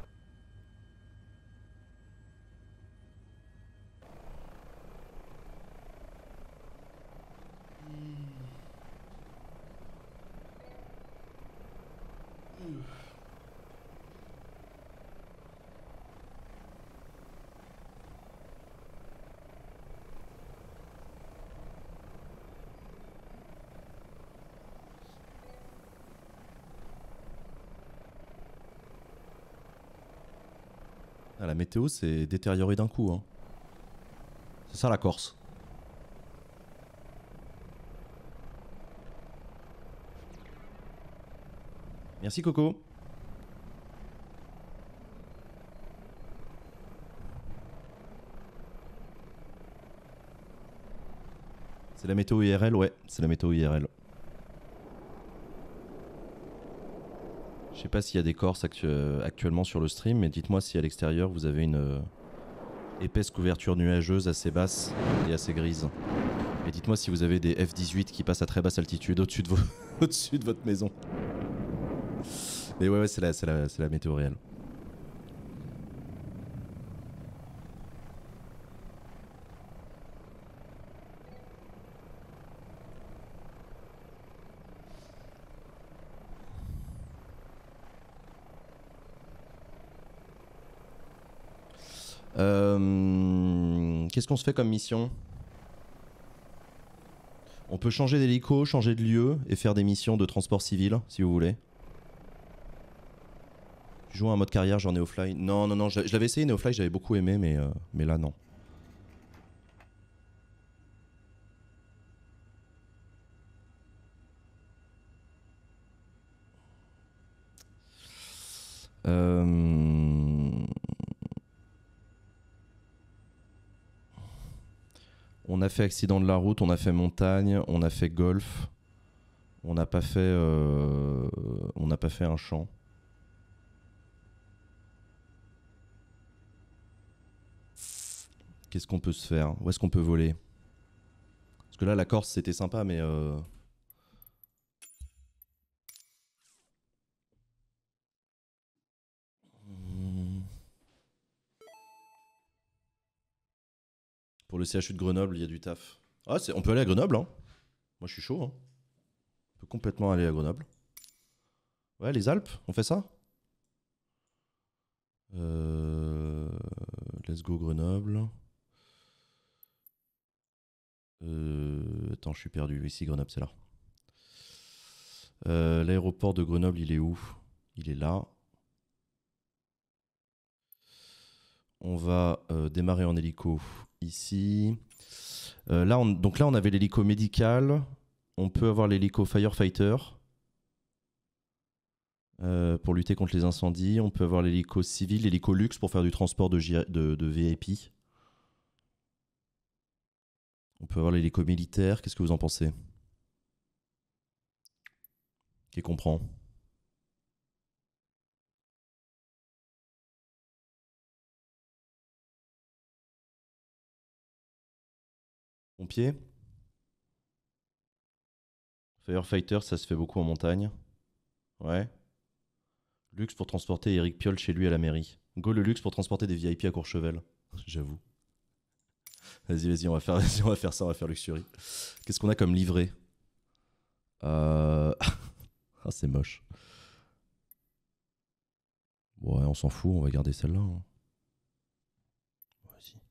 [SPEAKER 1] Ah, la météo s'est détériorée d'un coup. Hein. C'est ça la Corse. Merci Coco. C'est la météo I R L, ouais, c'est la météo I R L. Je sais pas s'il y a des Corses actu actuellement sur le stream, mais dites-moi si à l'extérieur vous avez une euh, épaisse couverture nuageuse assez basse et assez grise. Et dites-moi si vous avez des F dix-huit qui passent à très basse altitude au-dessus de, vos au-dessus de votre maison. Mais ouais, ouais, c'est la, la, la météo réelle. Euh, Qu'est-ce qu'on se fait comme mission? On peut changer d'hélico, changer de lieu et faire des missions de transport civil, si vous voulez. Tu joues un mode carrière, genre Neofly? Non, non, non, je, je l'avais essayé Neofly, j'avais beaucoup aimé, mais, euh, mais là, non. Euh... On a fait accident de la route, on a fait montagne, on a fait golf. On n'a pas fait... Euh... On n'a pas fait un champ. Qu'est-ce qu'on peut se faire? Où est-ce qu'on peut voler? Parce que là, la Corse, c'était sympa, mais... Euh... Pour le C H U de Grenoble, il y a du taf. Ah, on peut aller à Grenoble, hein. Moi, je suis chaud, hein. On peut complètement aller à Grenoble. Ouais, les Alpes, on fait ça? euh... Let's go Grenoble. Euh... Attends, je suis perdu. Ici, Grenoble, c'est là. Euh, L'aéroport de Grenoble, il est où? Il est là. On va euh, démarrer en hélico ici. Euh, là, on, donc là, on avait l'hélico médical. On peut avoir l'hélico firefighter euh, pour lutter contre les incendies. On peut avoir l'hélico civil, l'hélico luxe pour faire du transport de, J de, de V I P. On peut avoir l'hélico militaire. Qu'est-ce que vous en pensez? Qui comprend? Pompier. Firefighter, ça se fait beaucoup en montagne. Ouais. Luxe pour transporter Eric Piolle chez lui à la mairie. Go le luxe pour transporter des V I P à Courchevel. J'avoue. Vas-y, vas-y, on va faire, on va faire ça, on va faire luxury. Qu'est-ce qu'on a comme livret? euh... Ah, c'est moche. Ouais, on s'en fout, on va garder celle-là. Hein. Vas-y.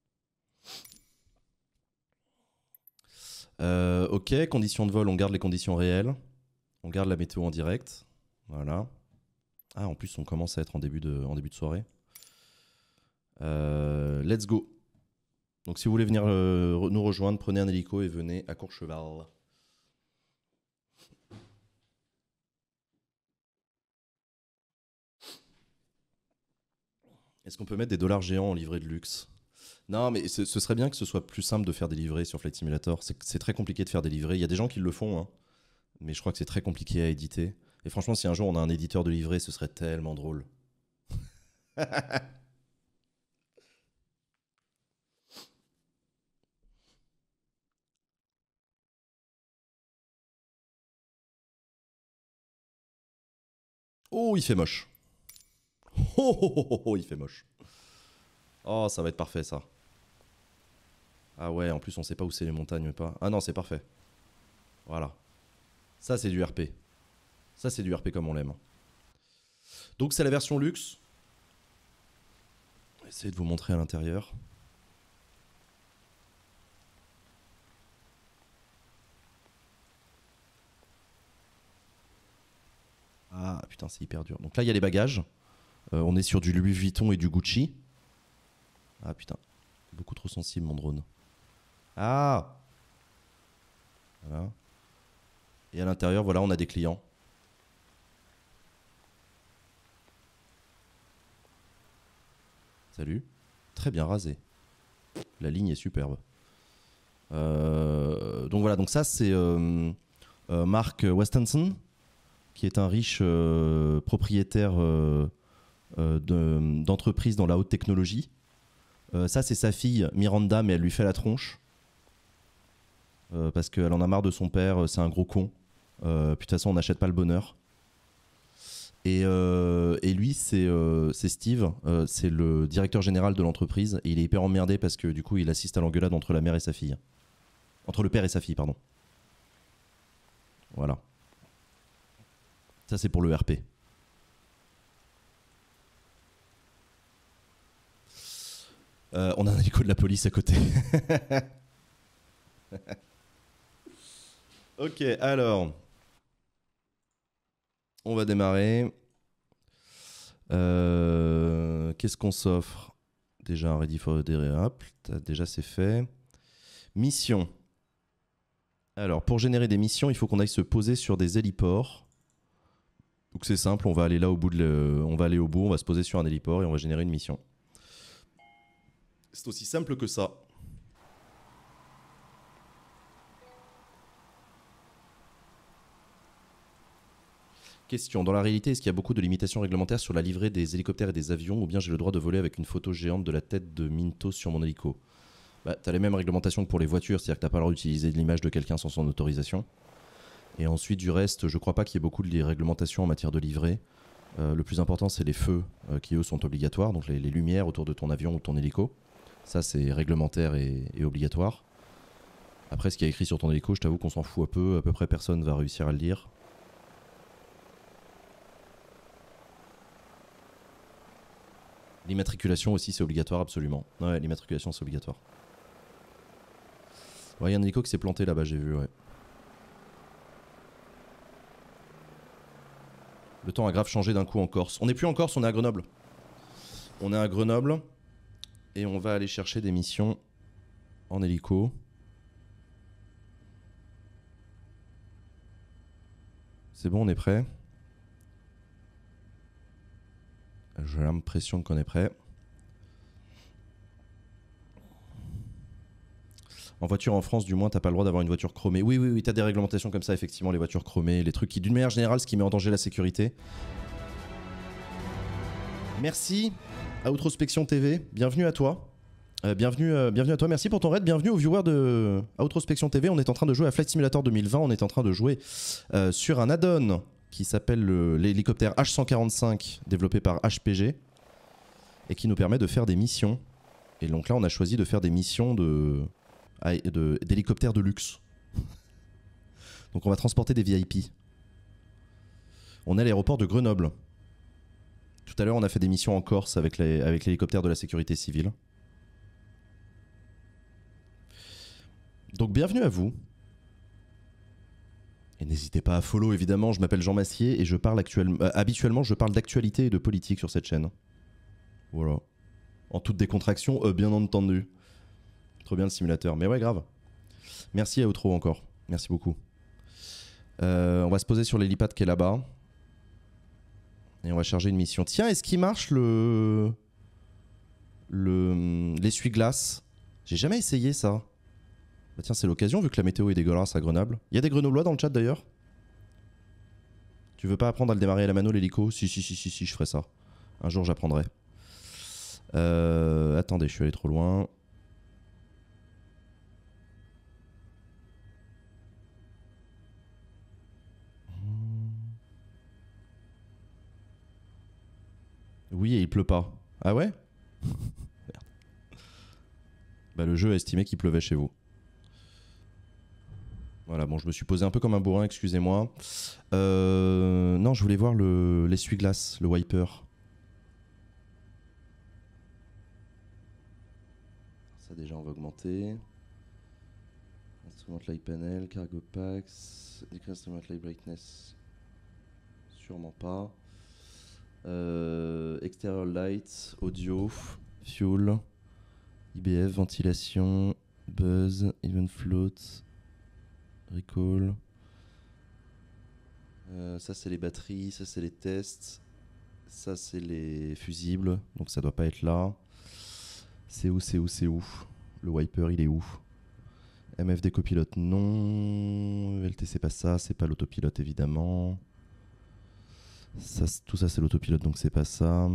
[SPEAKER 1] Euh, ok, conditions de vol, on garde les conditions réelles. On garde la météo en direct. Voilà. Ah, en plus, on commence à être en début de, en début de soirée. Euh, let's go. Donc, si vous voulez venir euh, nous rejoindre, prenez un hélico et venez à Courchevel. Est-ce qu'on peut mettre des dollars géants en livret de luxe? Non, mais ce, ce serait bien que ce soit plus simple de faire des livrets sur Flight Simulator. C'est très compliqué de faire des livrets. Il y a des gens qui le font, hein, mais je crois que c'est très compliqué à éditer. Et franchement, si un jour on a un éditeur de livrets, ce serait tellement drôle. Oh, il fait moche. Oh, oh, oh, oh, oh, il fait moche. Oh, ça va être parfait, ça. Ah ouais, en plus, on sait pas où c'est les montagnes, mais pas. Ah non, c'est parfait. Voilà. Ça, c'est du R P. Ça, c'est du R P comme on l'aime. Donc, c'est la version luxe. Je vais essayer de vous montrer à l'intérieur. Ah putain, c'est hyper dur. Donc là, il y a les bagages. Euh, on est sur du Louis Vuitton et du Gucci. Ah putain, beaucoup trop sensible mon drone. Ah voilà. Et à l'intérieur, voilà, on a des clients. Salut. Très bien rasé. La ligne est superbe. Euh, donc voilà, donc ça c'est euh, euh, Mark Westenson, qui est un riche euh, propriétaire euh, euh, d'entreprise dans la haute technologie. Euh, ça c'est sa fille Miranda, mais elle lui fait la tronche. Euh, parce qu'elle en a marre de son père, c'est un gros con. Euh, puis de toute façon on n'achète pas le bonheur. Et, euh, et lui, c'est euh, Steve, euh, c'est le directeur général de l'entreprise. Et il est hyper emmerdé parce que du coup, il assiste à l'engueulade entre la mère et sa fille. Entre le père et sa fille, pardon. Voilà. Ça, c'est pour le R P. Euh, on a un hélico de la police à côté. Ok, alors. On va démarrer. Euh, Qu'est-ce qu'on s'offre? Déjà un ready for the déjà c'est fait. Mission. Alors, pour générer des missions, il faut qu'on aille se poser sur des héliports. Donc c'est simple, on va aller là au bout, de le... on va aller au bout, on va se poser sur un héliport et on va générer une mission. C'est aussi simple que ça. Question. Dans la réalité, est-ce qu'il y a beaucoup de limitations réglementaires sur la livrée des hélicoptères et des avions, ou bien j'ai le droit de voler avec une photo géante de la tête de Minto sur mon hélico? Bah, t'as les mêmes réglementations que pour les voitures, c'est-à-dire que t'as pas le droit d'utiliser l'image de quelqu'un sans son autorisation. Et ensuite, du reste, je crois pas qu'il y ait beaucoup de réglementations en matière de livrée. Euh, le plus important, c'est les feux euh, qui, eux, sont obligatoires, donc les, les lumières autour de ton avion ou ton hélico. Ça, c'est réglementaire et, et obligatoire. Après, ce qui est écrit sur ton hélico, je t'avoue qu'on s'en fout un peu. À peu près personne va réussir à le lire. L'immatriculation aussi, c'est obligatoire, absolument. Ouais, l'immatriculation, c'est obligatoire. Ouais, il y a un hélico qui s'est planté là-bas, j'ai vu, ouais. Le temps a grave changé d'un coup en Corse. On n'est plus en Corse, on est à Grenoble. On est à Grenoble. Et on va aller chercher des missions en hélico. C'est bon, on est prêt. J'ai l'impression qu'on est prêt. En voiture en France, du moins, t'as pas le droit d'avoir une voiture chromée. Oui, oui, oui, t'as des réglementations comme ça, effectivement, les voitures chromées, les trucs qui, d'une manière générale, ce qui met en danger la sécurité. Merci à Outrospection T V, bienvenue à toi. Euh, bienvenue, euh, bienvenue à toi, merci pour ton raid, bienvenue aux viewers de Outrospection T V. On est en train de jouer à Flight Simulator deux mille vingt, on est en train de jouer euh, sur un add-on qui s'appelle l'hélicoptère H cent quarante-cinq, développé par H P G, et qui nous permet de faire des missions. Et donc là, on a choisi de faire des missions de... d'hélicoptères de, de luxe. Donc on va transporter des V I P. On est à l'aéroport de Grenoble. Tout à l'heure on a fait des missions en Corse avec les, avec l'hélicoptère de la sécurité civile. Donc bienvenue à vous. Et n'hésitez pas à follow évidemment, je m'appelle Jean Massier et je parle actuellement, euh, habituellement je parle d'actualité et de politique sur cette chaîne. Voilà. En toute décontraction, euh, bien entendu. Trop bien le simulateur, mais ouais, grave. Merci à Outro encore, merci beaucoup. Euh, on va se poser sur l'hélipad qui est là-bas. Et on va charger une mission. Tiens, est-ce qu'il marche le... le... l'essuie-glace? J'ai jamais essayé ça. Bah tiens, c'est l'occasion vu que la météo est dégueulasse à Grenoble. Il y a des Grenoblois dans le chat d'ailleurs? Tu veux pas apprendre à le démarrer à la mano l'hélico? Si, si, si, si, si, je ferai ça. Un jour j'apprendrai. Euh... Attendez, je suis allé trop loin. Oui, et il pleut pas. Ah ouais? Merde. Bah le jeu a estimé qu'il pleuvait chez vous. Voilà, bon, je me suis posé un peu comme un bourrin, excusez-moi. Euh... Non, je voulais voir le l'essuie-glace, le wiper. Ça déjà, on va augmenter. Instrument light panel, cargo packs, instrument light brightness. Sûrement pas. Euh, exterior light, audio, fuel, I B F, ventilation, buzz, even float, recall. Euh, ça c'est les batteries, ça c'est les tests, ça c'est les fusibles, donc ça doit pas être là. C'est où, c'est où, c'est où? Le wiper il est où? M F D copilote non, L T c'est pas ça, c'est pas l'autopilote évidemment. Ça, tout ça c'est l'autopilote donc c'est pas ça.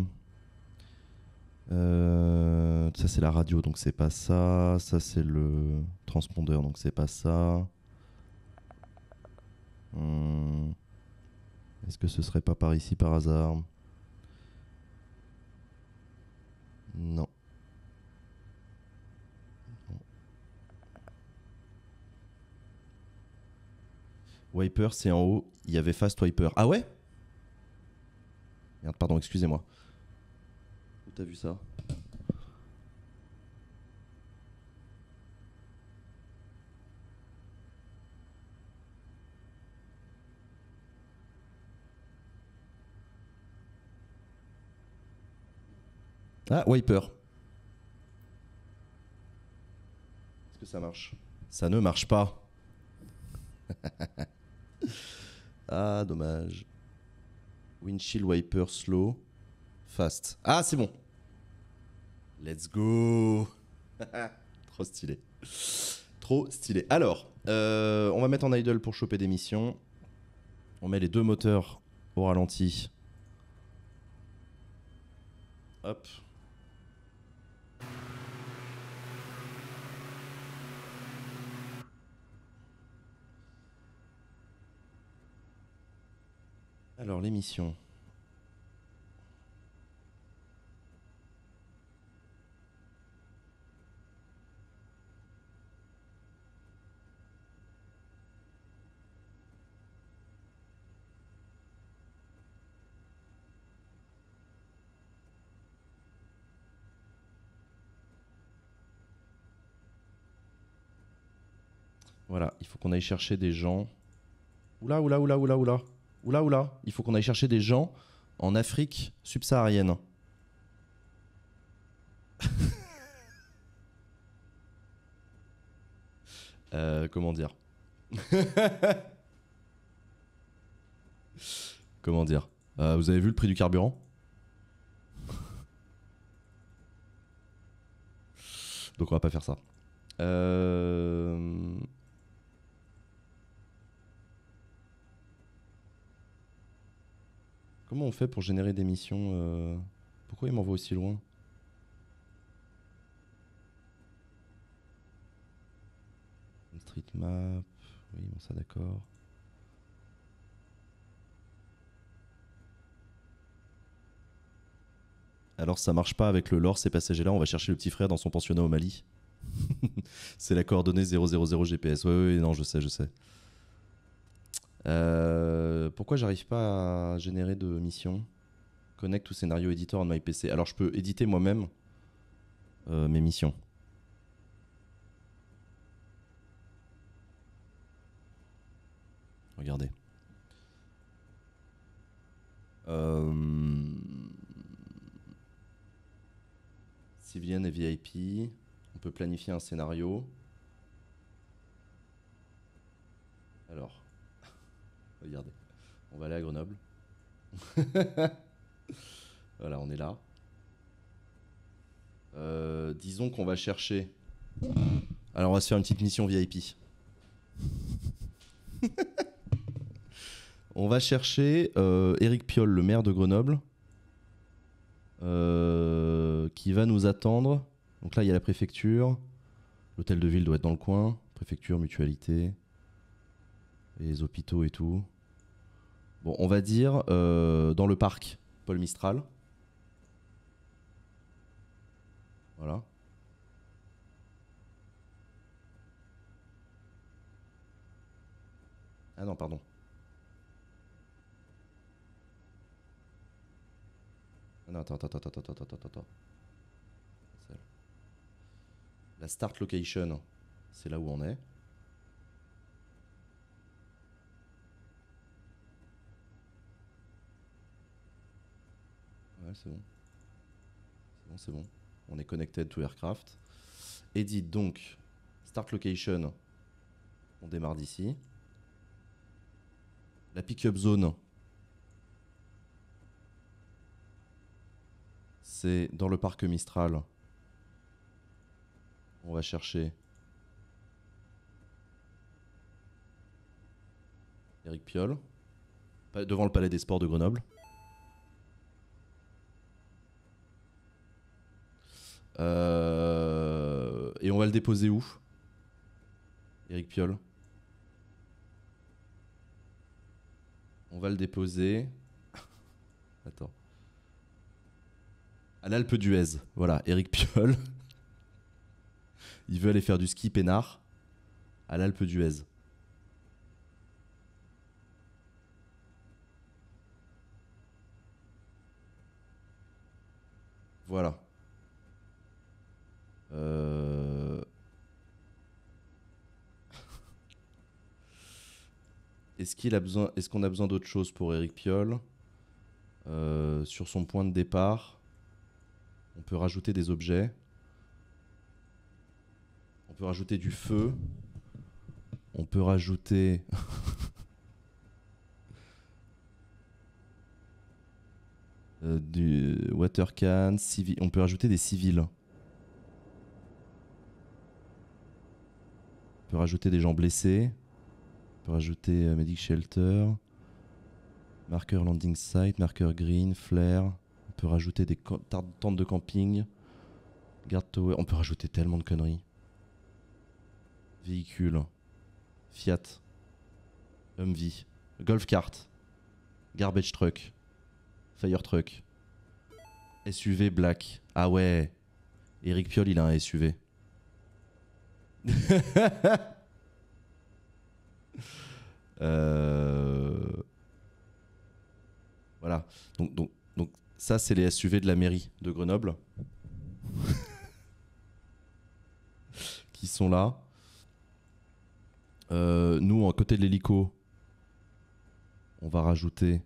[SPEAKER 1] Euh, ça c'est la radio donc c'est pas ça. Ça c'est le transpondeur donc c'est pas ça. Hum. Est-ce que ce serait pas par ici par hasard? Non. Non. Wiper c'est en haut. Il y avait Fast Wiper. Ah ouais? Merde, pardon, excusez-moi. Où t'as vu ça? Ah, wiper. Est-ce que ça marche? Ça ne marche pas. Ah, dommage. Windshield wiper slow. Fast. Ah, c'est bon. Let's go. Trop stylé. Trop stylé. Alors, euh, on va mettre en idle pour choper des missions. On met les deux moteurs au ralenti. Hop. Alors, les missions. Voilà, il faut qu'on aille chercher des gens. Oula, oula, oula, oula, oula. Oula, oula. Il faut qu'on aille chercher des gens en Afrique subsaharienne. euh, comment dire Comment dire euh, Vous avez vu le prix du carburant? Donc on va pas faire ça. Euh... Comment on fait pour générer des missions euh... Pourquoi il m'envoie aussi loin? Street map. Oui, bon ça d'accord. Alors ça marche pas avec le lore, ces passagers-là, on va chercher le petit frère dans son pensionnat au Mali. C'est la coordonnée zéro zéro zéro G P S. Ouais, ouais, non, je sais, je sais. Euh, pourquoi j'arrive pas à générer de missions? Connect to scénario editor on my P C. Alors je peux éditer moi-même euh, mes missions. Regardez. Euh... Civilian et V I P. On peut planifier un scénario. Alors, regardez. On va aller à Grenoble. Voilà, on est là. Euh, disons qu'on va chercher... Alors, on va se faire une petite mission V I P. On va chercher euh, Éric Piolle, le maire de Grenoble, euh, qui va nous attendre. Donc là, il y a la préfecture. L'hôtel de ville doit être dans le coin. Préfecture, mutualité. Et les hôpitaux et tout. Bon, on va dire euh, dans le parc Paul Mistral. Voilà. Ah non, pardon. Ah non, attends, attends, attends, attends, attends, attends, attends. La start location, c'est là où on est. Ouais, c'est bon. C'est bon, c'est bon. On est connected to aircraft. Edit, donc, start location. On démarre d'ici. La pick-up zone, c'est dans le parc Mistral. On va chercher Éric Piolle, devant le Palais des Sports de Grenoble. Euh, et on va le déposer où, Éric Piolle? On va le déposer... Attends. À l'Alpe d'Huez. Voilà, Éric Piolle. Il veut aller faire du ski peinard à l'Alpe d'Huez. Voilà. Euh... Est-ce qu'il a besoin, est-ce qu'on a besoin d'autre chose pour Éric Piolle? euh, Sur son point de départ, on peut rajouter des objets. On peut rajouter du feu. On peut rajouter... Euh, du water can, civil. On peut rajouter des civils. On peut rajouter des gens blessés. On peut rajouter euh, medic shelter. Marqueur landing site, marqueur green, flare. On peut rajouter des tentes de camping. Guard tower. On peut rajouter tellement de conneries. Véhicule. Fiat. Humvee. Golf cart. Garbage truck. Fire truck. S U V black. Ah ouais. Eric Piolle, il a un S U V. euh... Voilà. Donc, donc, donc ça, c'est les S U V de la mairie de Grenoble. Qui sont là. Euh, nous, à côté de l'hélico, on va rajouter...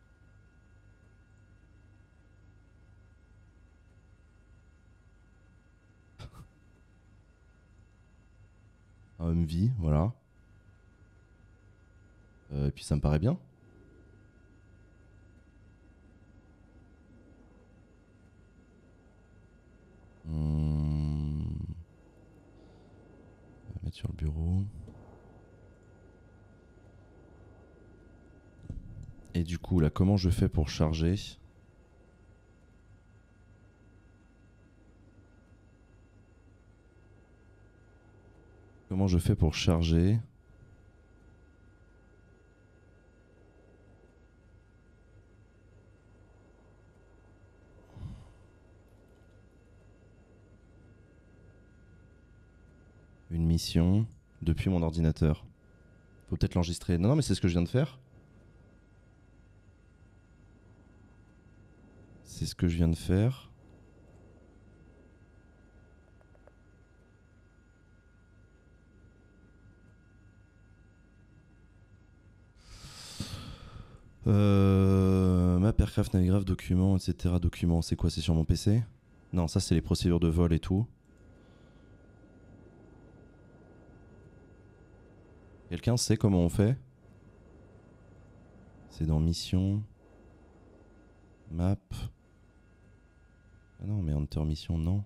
[SPEAKER 1] un Humvee, voilà. Euh, et puis ça me paraît bien. Hum... On va mettre sur le bureau. Et du coup, là, comment je fais pour charger ? Comment je fais pour charger ? Une mission depuis mon ordinateur. Faut peut-être l'enregistrer. Non, non, mais c'est ce que je viens de faire. C'est ce que je viens de faire. Euh, map, aircraft, navigraph, documents, et cetera. Documents, c'est quoi? C'est sur mon P C? Non, ça c'est les procédures de vol et tout. Quelqu'un sait comment on fait? C'est dans mission. Map. Ah non, mais Hunter mission, non.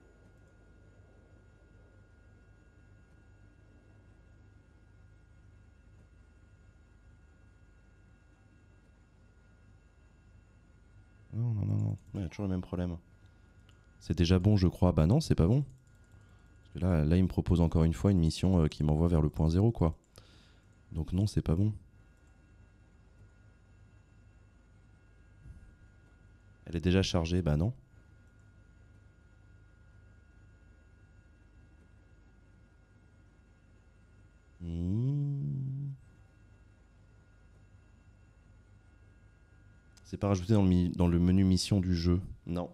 [SPEAKER 1] Non, non, non, non. Il y a toujours le même problème. C'est déjà bon, je crois. Bah non, c'est pas bon. Parce que là, là, il me propose encore une fois une mission euh, qui m'envoie vers le point zéro, quoi. Donc non, c'est pas bon. Elle est déjà chargée, bah non. Mmh. C'est pas rajouté dans le, mi- dans le menu mission du jeu. Non.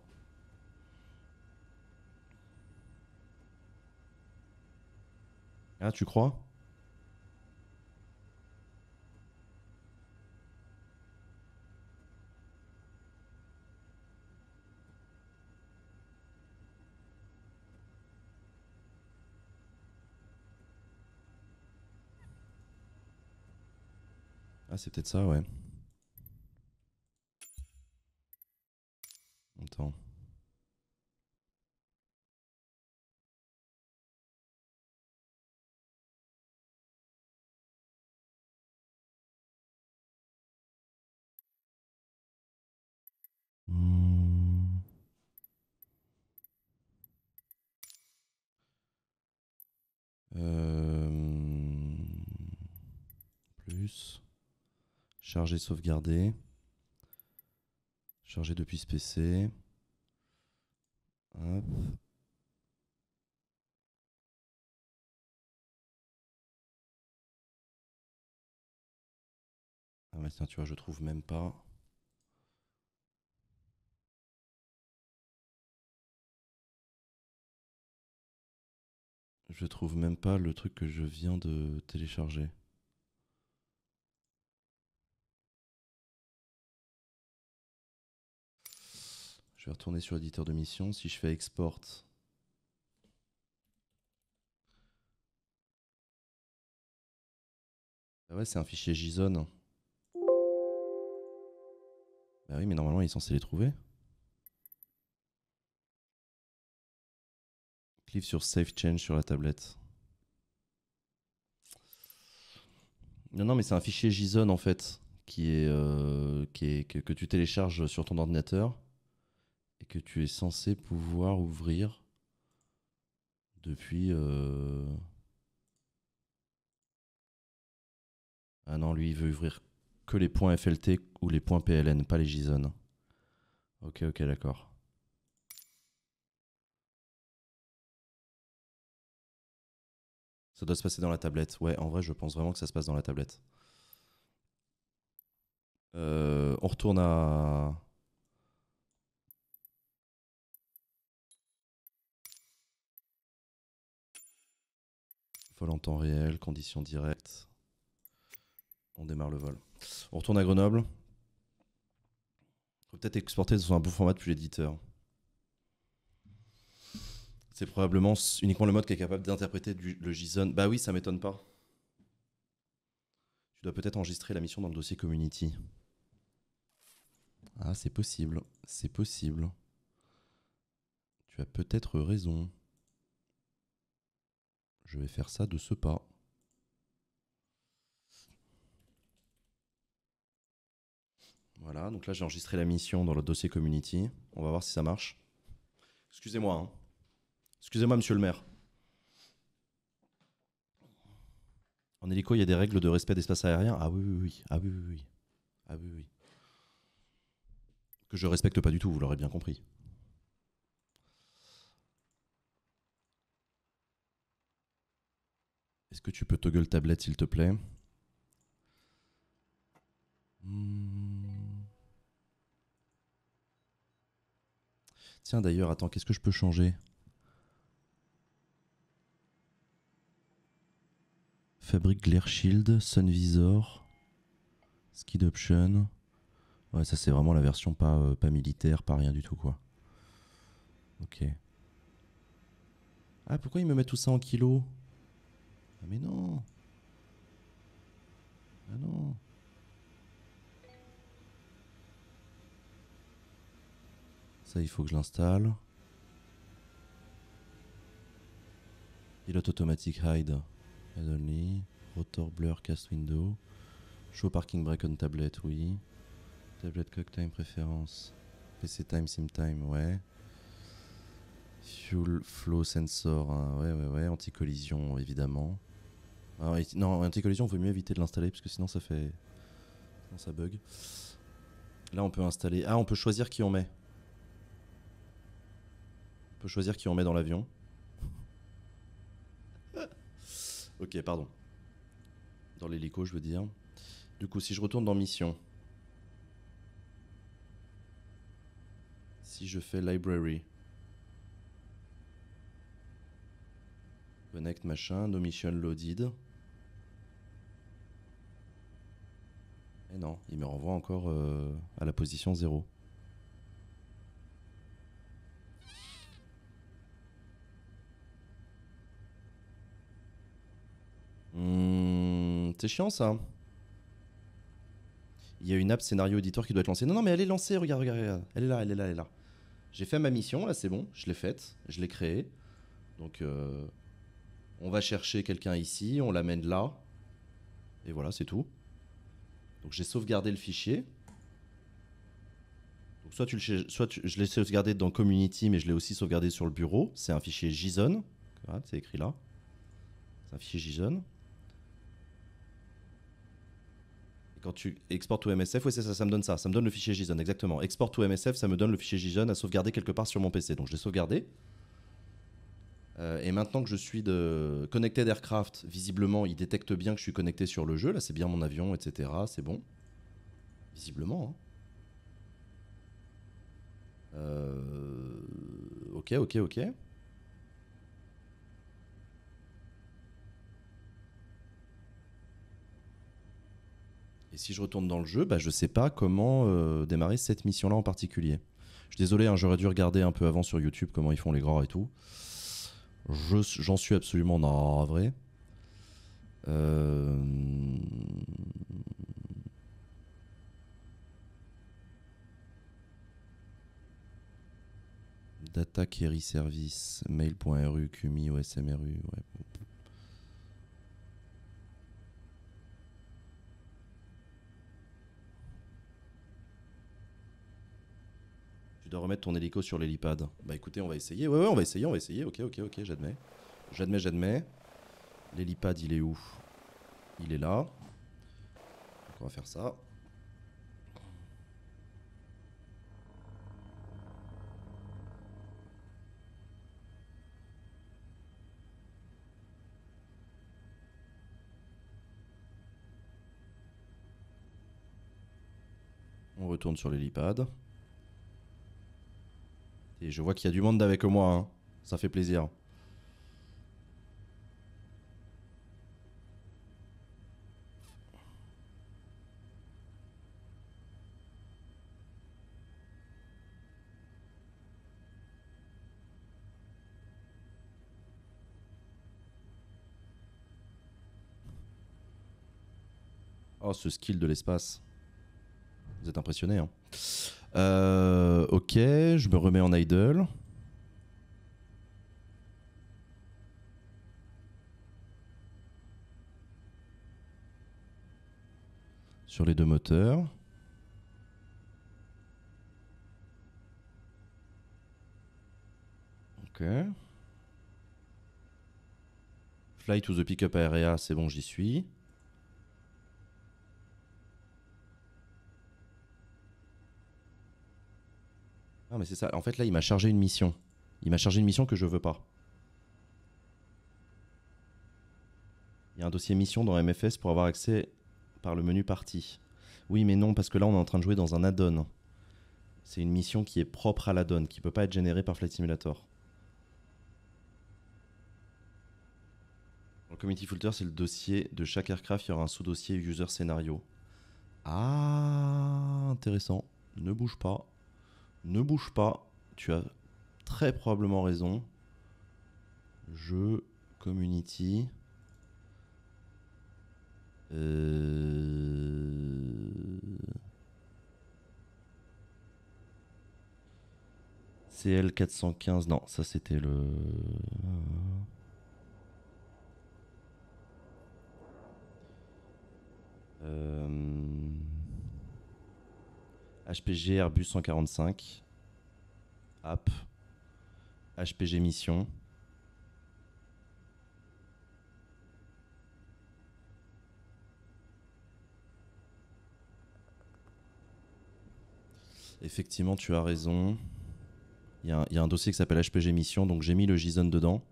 [SPEAKER 1] Ah, tu crois? Ah, c'est peut-être ça, ouais. Attends. Mmh. Euh... Plus. Charger, sauvegarder. Charger depuis ce P C. Hop. Ah bah tiens, tu vois, je trouve même pas. Je trouve même pas le truc que je viens de télécharger. Je vais retourner sur l'éditeur de mission. Si je fais export. Ah ouais, c'est un fichier JSON. Bah oui, mais normalement, il est censé les trouver. Clique sur Save Change sur la tablette. Non, non, mais c'est un fichier JSON en fait, qui est, euh, qui est que, que tu télécharges sur ton ordinateur et que tu es censé pouvoir ouvrir depuis. Euh... Ah non, lui, il veut ouvrir que les points F L T ou les points P L N, pas les JSON. Ok, ok, d'accord. Ça doit se passer dans la tablette. Ouais, en vrai, je pense vraiment que ça se passe dans la tablette. Euh, on retourne à. Vol en temps réel, conditions directes. On démarre le vol. On retourne à Grenoble. Faut peut-être exporter dans un bon format depuis l'éditeur. C'est probablement uniquement le mode qui est capable d'interpréter le JSON. Bah oui, ça m'étonne pas. Tu dois peut-être enregistrer la mission dans le dossier community. Ah, c'est possible. C'est possible. Tu as peut-être raison. Je vais faire ça de ce pas. Voilà, donc là j'ai enregistré la mission dans le dossier community. On va voir si ça marche. Excusez-moi. Hein. Excusez-moi, monsieur le maire. En hélico, il y a des règles de respect d'espace aérien. Ah oui, oui, oui. Ah oui, oui, oui. Ah oui, oui. Que je respecte pas du tout, vous l'aurez bien compris. Est-ce que tu peux toggle tablette, s'il te plaît? hmm. Tiens, d'ailleurs, attends, qu'est-ce que je peux changer? Fabrique Glare Shield, Sun Visor, Skid Option. Ouais, ça c'est vraiment la version pas, euh, pas militaire, pas rien du tout quoi. Ok. Ah, pourquoi ils me mettent tout ça en kilos? Ah mais non. Ah non. Ça il faut que je l'installe. Pilote automatique hide. Head only. Rotor blur cast window. Show parking brake on tablet, oui. Tablet clock time préférence. P C time, sim time, ouais. Fuel flow sensor, hein, ouais, ouais, ouais. Anti-collision, évidemment. Alors, non, anti-collision, il vaut mieux éviter de l'installer parce que sinon ça fait. Sinon ça bug. Là, on peut installer. Ah, on peut choisir qui on met. On peut choisir qui on met dans l'avion. Ok, pardon. Dans l'hélico, je veux dire. Du coup, si je retourne dans mission. Si je fais library. Connect machin, no mission loaded. Et non, il me renvoie encore euh, à la position zéro. Mmh, c'est chiant ça. Il y a une app scénario éditeur qui doit être lancée. Non, non, mais elle est lancée, regarde, regarde, regarde. Elle est là, elle est là, elle est là. J'ai fait ma mission, là c'est bon, je l'ai faite, je l'ai créée. Donc euh, on va chercher quelqu'un ici, on l'amène là. Et voilà, c'est tout. Donc j'ai sauvegardé le fichier. Donc soit, tu le, soit tu, je l'ai sauvegardé dans Community, mais je l'ai aussi sauvegardé sur le bureau. C'est un fichier JSON. Voilà, c'est écrit là. C'est un fichier JSON. Et quand tu exportes au M S F, oui c'est ça, ça me donne ça. Ça me donne le fichier JSON, exactement. Export to M S F, ça me donne le fichier JSON à sauvegarder quelque part sur mon P C. Donc je l'ai sauvegardé. Euh, et maintenant que je suis de Connected Aircraft, visiblement, il détecte bien que je suis connecté sur le jeu. Là, c'est bien mon avion, et cetera. C'est bon. Visiblement. Hein. Euh... Ok, ok, ok. Et si je retourne dans le jeu, bah, je sais pas comment euh, démarrer cette mission-là en particulier. Je suis désolé, hein, j'aurais dû regarder un peu avant sur YouTube comment ils font les grands et tout. J'en suis absolument navré. Euh... Data query service, mail.ru, qmi, osmru, ouais. Tu dois remettre ton hélico sur l'hélipad. Bah écoutez, on va essayer. Ouais, ouais, on va essayer, on va essayer. Ok, ok, ok, j'admets. J'admets, j'admets. L'hélipad, il est où? Il est là. Donc on va faire ça. On retourne sur l'hélipad. Et je vois qu'il y a du monde avec moi, hein. Ça fait plaisir. Oh, ce skill de l'espace. Vous êtes impressionnés, hein. Euh, ok, je me remets en idle. Sur les deux moteurs. Ok. Fly to the pickup area, c'est bon, j'y suis. Ah mais c'est ça, en fait là il m'a chargé une mission. Il m'a chargé une mission que je veux pas. Il y a un dossier mission dans M F S pour avoir accès par le menu partie. Oui mais non, parce que là on est en train de jouer dans un add-on. C'est une mission qui est propre à l'add-on, qui peut pas être générée par Flight Simulator. Dans le community folder, c'est le dossier de chaque aircraft, il y aura un sous-dossier user scénario. Ah, intéressant. Ne bouge pas. Ne bouge pas. Tu as très probablement raison. Jeu, community. Euh... C L quatre cent quinze, non, ça c'était le... Euh... H P G Airbus cent quarante-cinq. App. H P G mission. Effectivement, tu as raison. Il y, y a un dossier qui s'appelle H P G mission, donc j'ai mis le JSON dedans.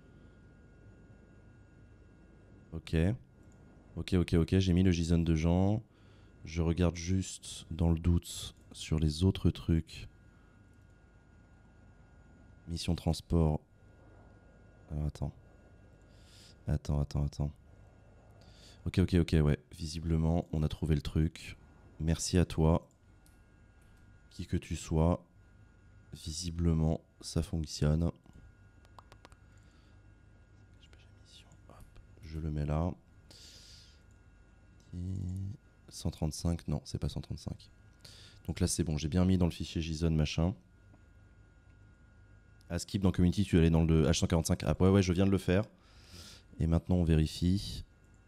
[SPEAKER 1] Ok. Ok, ok, ok, j'ai mis le JSON de Jean. Je regarde juste dans le doute sur les autres trucs. Mission transport. Alors attends. Attends, attends, attends. Ok, ok, ok, ouais. Visiblement, on a trouvé le truc. Merci à toi. Qui que tu sois. Visiblement, ça fonctionne. Hop, je le mets là. cent trente-cinq, non, c'est pas cent trente-cinq. Donc là, c'est bon, j'ai bien mis dans le fichier JSON, machin. À skip dans community, tu es allé dans le H cent quarante-cinq app. Ouais, ouais, je viens de le faire. Et maintenant, on vérifie.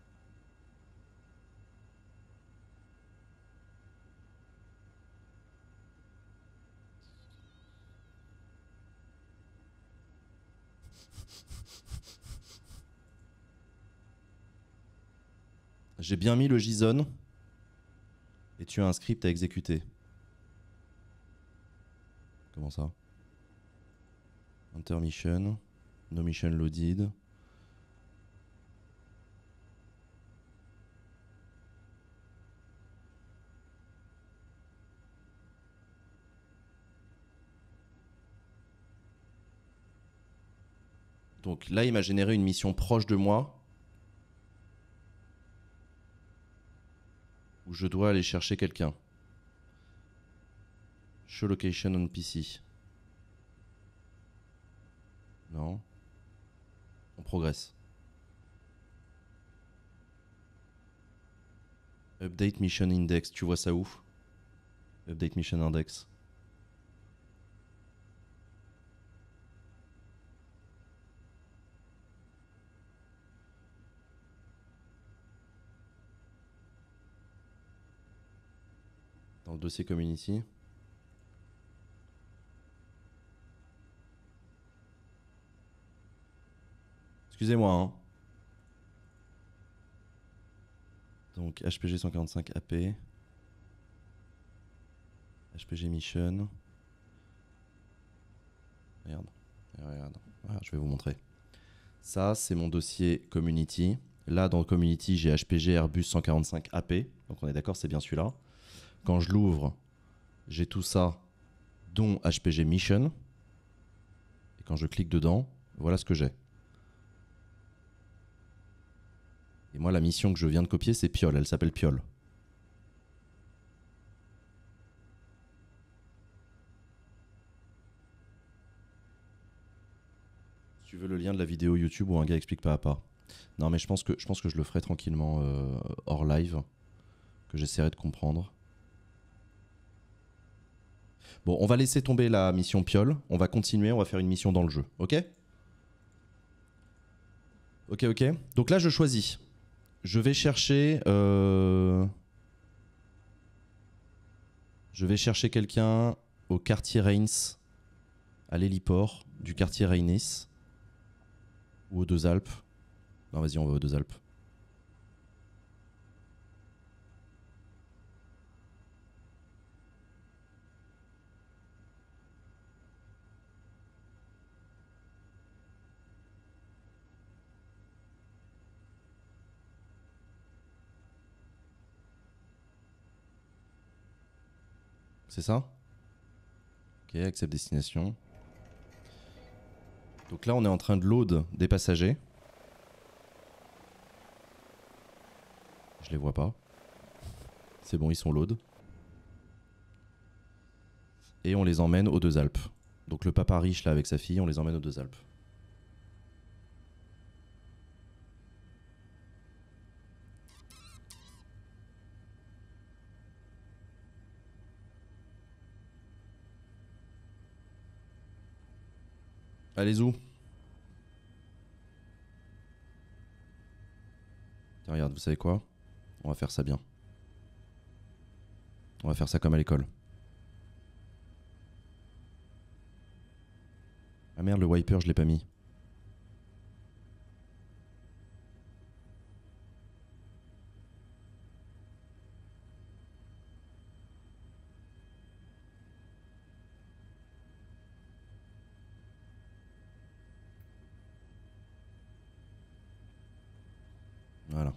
[SPEAKER 1] J'ai bien mis le JSON. Et tu as un script à exécuter. Comment ça? Intermission. No mission loaded. Donc là, il m'a généré une mission proche de moi. Où je dois aller chercher quelqu'un. Show location on P C. Non. On progresse. Update mission index. Tu vois ça où? Update mission index. Dans le dossier community. Excusez-moi, hein. Donc H P G cent quarante-cinq A P. H P G Mission. Regarde, regarde. Ah, je vais vous montrer. Ça, c'est mon dossier Community. Là, dans le Community, j'ai H P G Airbus cent quarante-cinq A P. Donc on est d'accord, c'est bien celui-là. Quand je l'ouvre, j'ai tout ça, dont H P G Mission. Et quand je clique dedans, voilà ce que j'ai. Et moi, la mission que je viens de copier, c'est Piole. Elle s'appelle Piole. Si tu veux le lien de la vidéo YouTube où un gars explique pas à pas. Non, mais je pense que je, pense que je le ferai tranquillement euh, hors live. Que j'essaierai de comprendre. Bon, on va laisser tomber la mission Piole. On va continuer, on va faire une mission dans le jeu. Ok ? Ok, ok. Donc là, je choisis. Je vais chercher... Euh... Je vais chercher quelqu'un au quartier Reims, à l'héliport du quartier Reims. Ou aux Deux Alpes. Non, vas-y, on va aux Deux Alpes. C'est ça ? Ok, accept destination. Donc là, on est en train de load des passagers. Je les vois pas. C'est bon, ils sont load. Et on les emmène aux Deux Alpes. Donc le papa riche là avec sa fille, on les emmène aux Deux Alpes. Allez où? Tiens, regarde, vous savez quoi? On va faire ça bien. On va faire ça comme à l'école. Ah merde, le wiper, je l'ai pas mis. Voilà.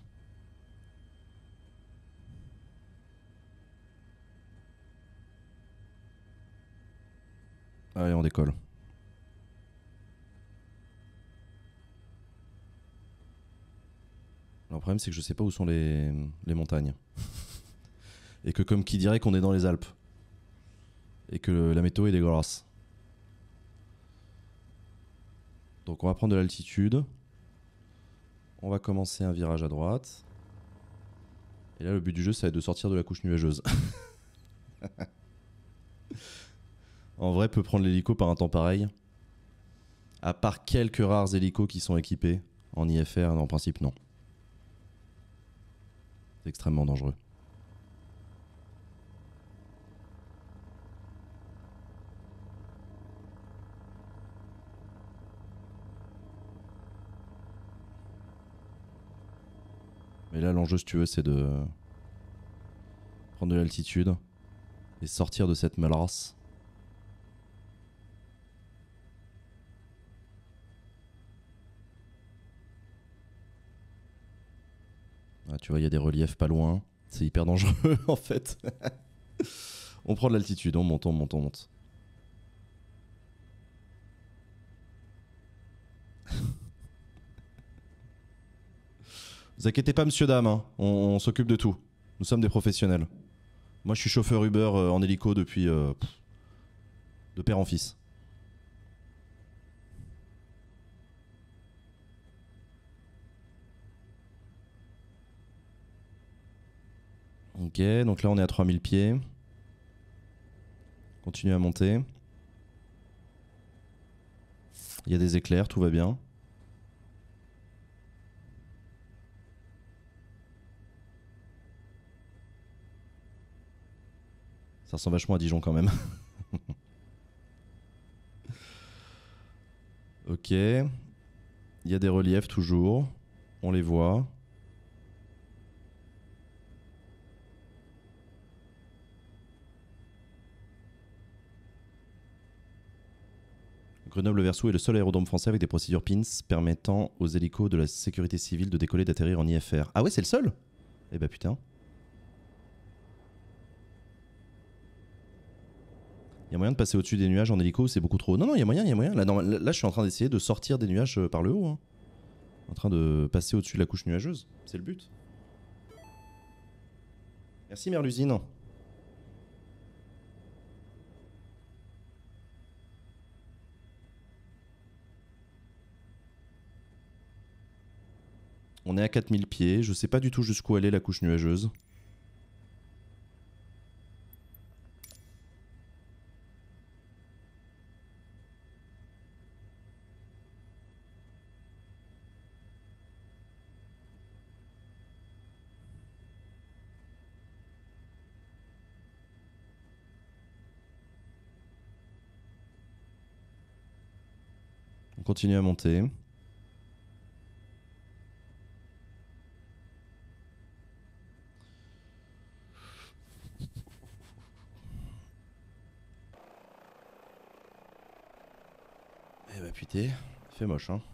[SPEAKER 1] Allez, on décolle. Le problème, c'est que je sais pas où sont les, les montagnes. Et que comme qui dirait qu'on est dans les Alpes. Et que la météo est dégueulasse. Donc on va prendre de l'altitude. On va commencer un virage à droite. Et là, le but du jeu, ça va être de sortir de la couche nuageuse. En vrai, peut prendre l'hélico par un temps pareil. À part quelques rares hélicos qui sont équipés en I F R, en principe, non. C'est extrêmement dangereux. Mais là, l'enjeu, si tu veux, c'est de prendre de l'altitude et sortir de cette mélasse. Ah, tu vois, il y a des reliefs pas loin. C'est hyper dangereux, en fait. On prend de l'altitude, on monte, on monte, on monte. Vous inquiétez pas, monsieur, dame, hein. on, on s'occupe de tout. Nous sommes des professionnels. Moi, je suis chauffeur Uber euh, en hélico depuis... Euh, pff, de père en fils. Ok, donc là, on est à trois mille pieds. Continue à monter. Il y a des éclairs, tout va bien. Ça ressemble vachement à Dijon quand même. Ok. Il y a des reliefs toujours. On les voit. Grenoble-Versoux est le seul aérodrome français avec des procédures P I N S permettant aux hélicos de la sécurité civile de décoller et d'atterrir en I F R. Ah ouais, c'est le seul? Eh bah putain. Il y a moyen de passer au-dessus des nuages en hélico, c'est beaucoup trop haut. Non, non, il y a moyen, il y a moyen. Là, non, là, je suis en train d'essayer de sortir des nuages par le haut. Hein. En train de passer au-dessus de la couche nuageuse. C'est le but. Merci, Merlusine. On est à quatre mille pieds. Je sais pas du tout jusqu'où aller la couche nuageuse. On continue à monter. Eh bah putain, il fait moche hein.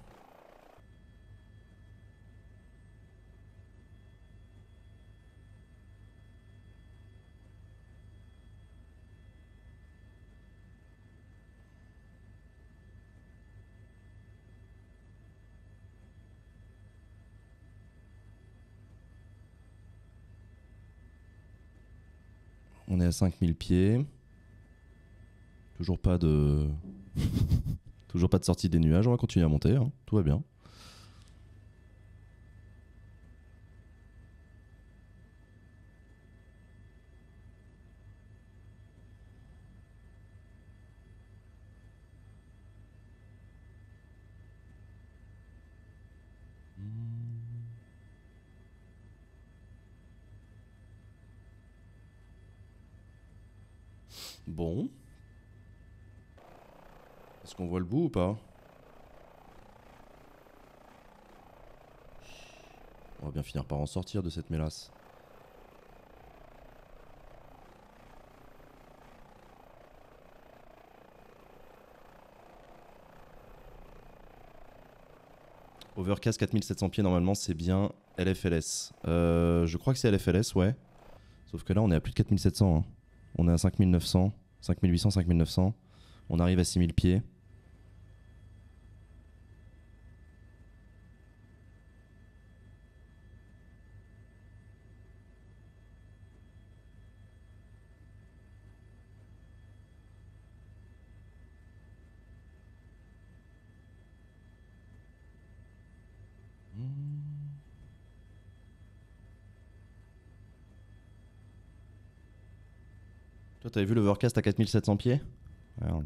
[SPEAKER 1] On est à cinq mille pieds. Toujours pas de... Toujours pas de sortie des nuages. On va continuer à monter. Hein. Tout va bien. Bon. Est-ce qu'on voit le bout ou pas? On va bien finir par en sortir de cette mélasse. Overcast quatre mille sept cents pieds, normalement c'est bien L F L S. Euh, je crois que c'est L F L S, ouais. Sauf que là on est à plus de quatre mille sept cents. Hein. On est à cinq mille neuf cents, cinq mille huit cents, cinq mille neuf cents. On arrive à six mille pieds. Toi, t'avais vu l'Overcast à quatre mille sept cents pieds? Merde.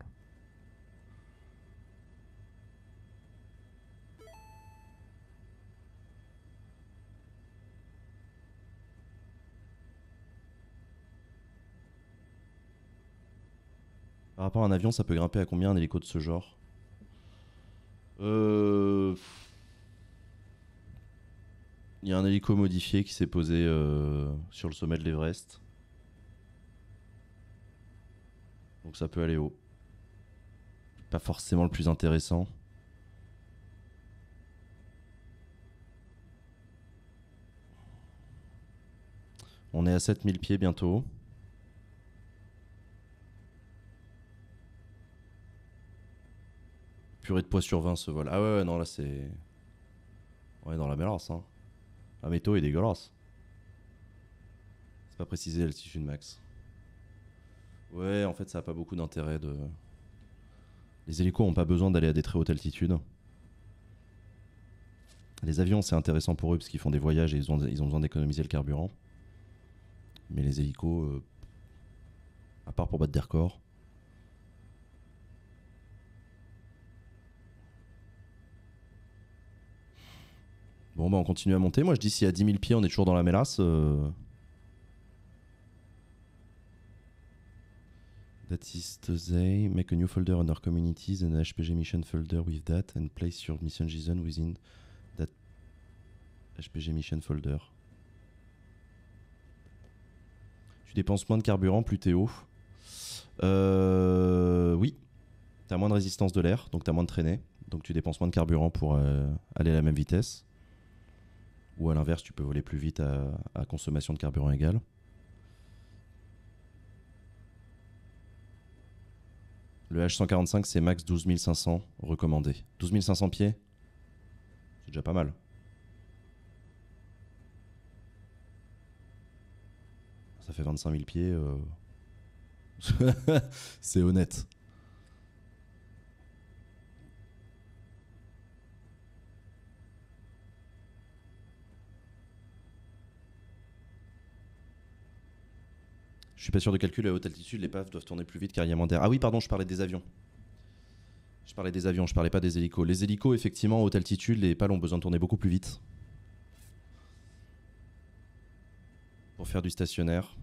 [SPEAKER 1] Par rapport à un avion, ça peut grimper à combien un hélico de ce genre? Euh... Il y a un hélico modifié qui s'est posé euh, sur le sommet de l'Everest. Donc ça peut aller haut. Pas forcément le plus intéressant. On est à sept mille pieds bientôt. Purée de poids sur vingt ce vol. Ah ouais, ouais non là c'est... On est dans la mélasse hein. Ah métaux est dégueulasse. C'est pas précisé l'altitude max. Ouais, en fait, ça a pas beaucoup d'intérêt de... Les hélicos ont pas besoin d'aller à des très hautes altitudes. Les avions, c'est intéressant pour eux parce qu'ils font des voyages et ils ont, ils ont besoin d'économiser le carburant. Mais les hélicos, euh, à part pour battre des records... Bon, bah on continue à monter. Moi, je dis si à dix mille pieds, on est toujours dans la mélasse... Euh... That is to say, make a new folder under communities and a H P G mission folder with that and place your mission JSON within that H P G mission folder. Tu dépenses moins de carburant, plus t'es haut. Euh, oui. T'as moins de résistance de l'air, donc t'as moins de traînée. Donc tu dépenses moins de carburant pour euh, aller à la même vitesse. Ou à l'inverse, tu peux voler plus vite à, à consommation de carburant égale. Le H cent quarante-cinq, c'est max douze mille cinq cents recommandé. douze mille cinq cents pieds, c'est déjà pas mal. Ça fait vingt-cinq mille pieds. Euh... c'est honnête. Je suis pas sûr de calcul, à haute altitude, les P A V doivent tourner plus vite car il y a moins d'air. Ah oui, pardon, je parlais des avions. Je parlais des avions, je parlais pas des hélicos. Les hélicos, effectivement, à haute altitude, les pales ont besoin de tourner beaucoup plus vite. Pour faire du stationnaire.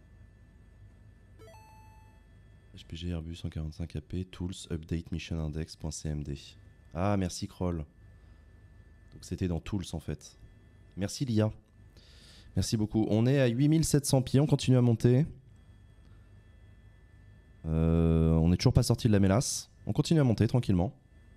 [SPEAKER 1] H P G Airbus cent quarante-cinq A P, Tools, Update Mission Index.cmd. Ah, merci Kroll. Donc c'était dans Tools en fait. Merci L I A. Merci beaucoup. On est à huit mille sept cents pieds, on continue à monter. Euh, on n'est toujours pas sorti de la mélasse. On continue à monter tranquillement.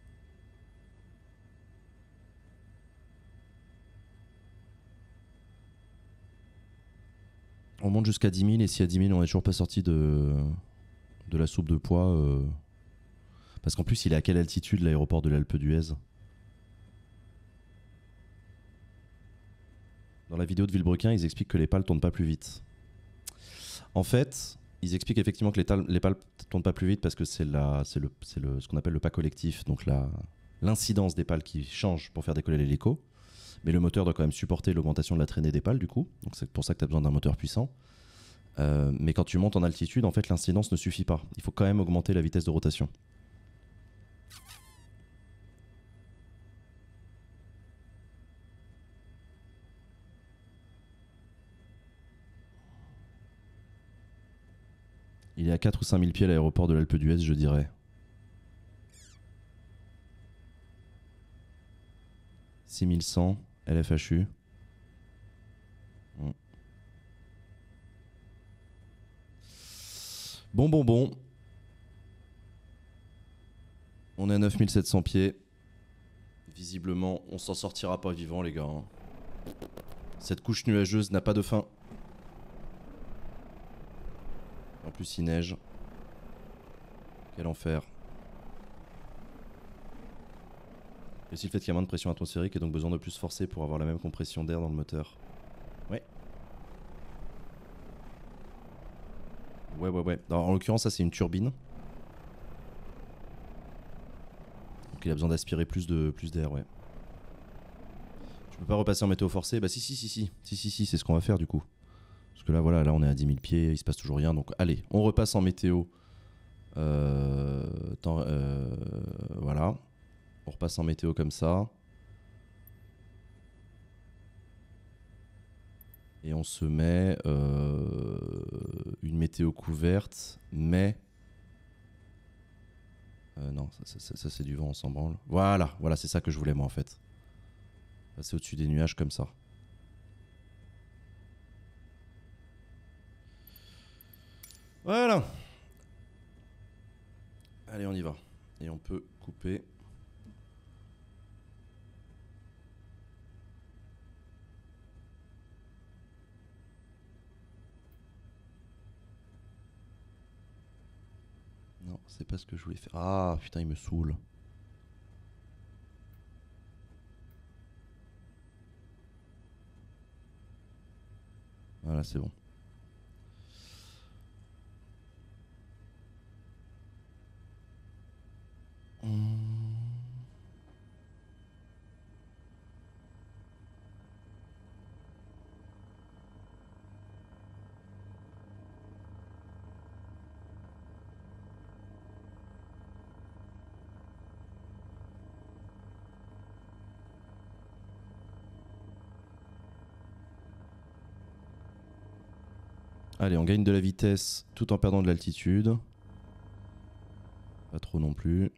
[SPEAKER 1] On monte jusqu'à dix mille et si à dix mille on n'est toujours pas sorti de, de la soupe de poids. Euh... Parce qu'en plus il est à quelle altitude l'aéroport de l'Alpe d'Huez? Dans la vidéo de Villebrequin, ils expliquent que les pales tournent pas plus vite. En fait, ils expliquent effectivement que les, les pales tournent pas plus vite parce que c'est le, le, ce qu'on appelle le pas collectif, donc l'incidence des pales qui change pour faire décoller l'hélico. Mais le moteur doit quand même supporter l'augmentation de la traînée des pales du coup, donc c'est pour ça que tu as besoin d'un moteur puissant. Euh, mais quand tu montes en altitude, en fait, l'incidence ne suffit pas. Il faut quand même augmenter la vitesse de rotation. Il est à quatre ou cinq mille pieds à l'aéroport de l'Alpe d'Huez, je dirais. six mille cent, L F H U. Bon, bon, bon. On est à neuf mille sept cents pieds. Visiblement, on s'en sortira pas vivant, les gars. Cette couche nuageuse n'a pas de fin. En plus, il neige. Quel enfer. Et aussi le fait qu'il y a moins de pression atmosphérique et donc besoin de plus forcer pour avoir la même compression d'air dans le moteur. Ouais. Ouais, ouais, ouais. Alors, en l'occurrence, ça, c'est une turbine. Donc, il a besoin d'aspirer plus de plus d'air, ouais. Je peux pas repasser en météo forcée? Bah, si, si, si, si. Si, si, si, c'est ce qu'on va faire, du coup. Parce que là, voilà, là, on est à dix mille pieds, il se passe toujours rien. Donc, allez, on repasse en météo. Euh, temps, euh, voilà. On repasse en météo comme ça. Et on se met euh, une météo couverte, mais... Euh, non, ça, ça, ça c'est du vent, on s'en branle. Voilà, voilà, c'est ça que je voulais moi en fait. Passer au-dessus des nuages comme ça. Voilà. Allez, on y va. Et on peut couper. Non, c'est pas ce que je voulais faire. Ah, putain, il me saoule. Voilà, c'est bon. Hum. Allez, on gagne de la vitesse tout en perdant de l'altitude. trop non plus.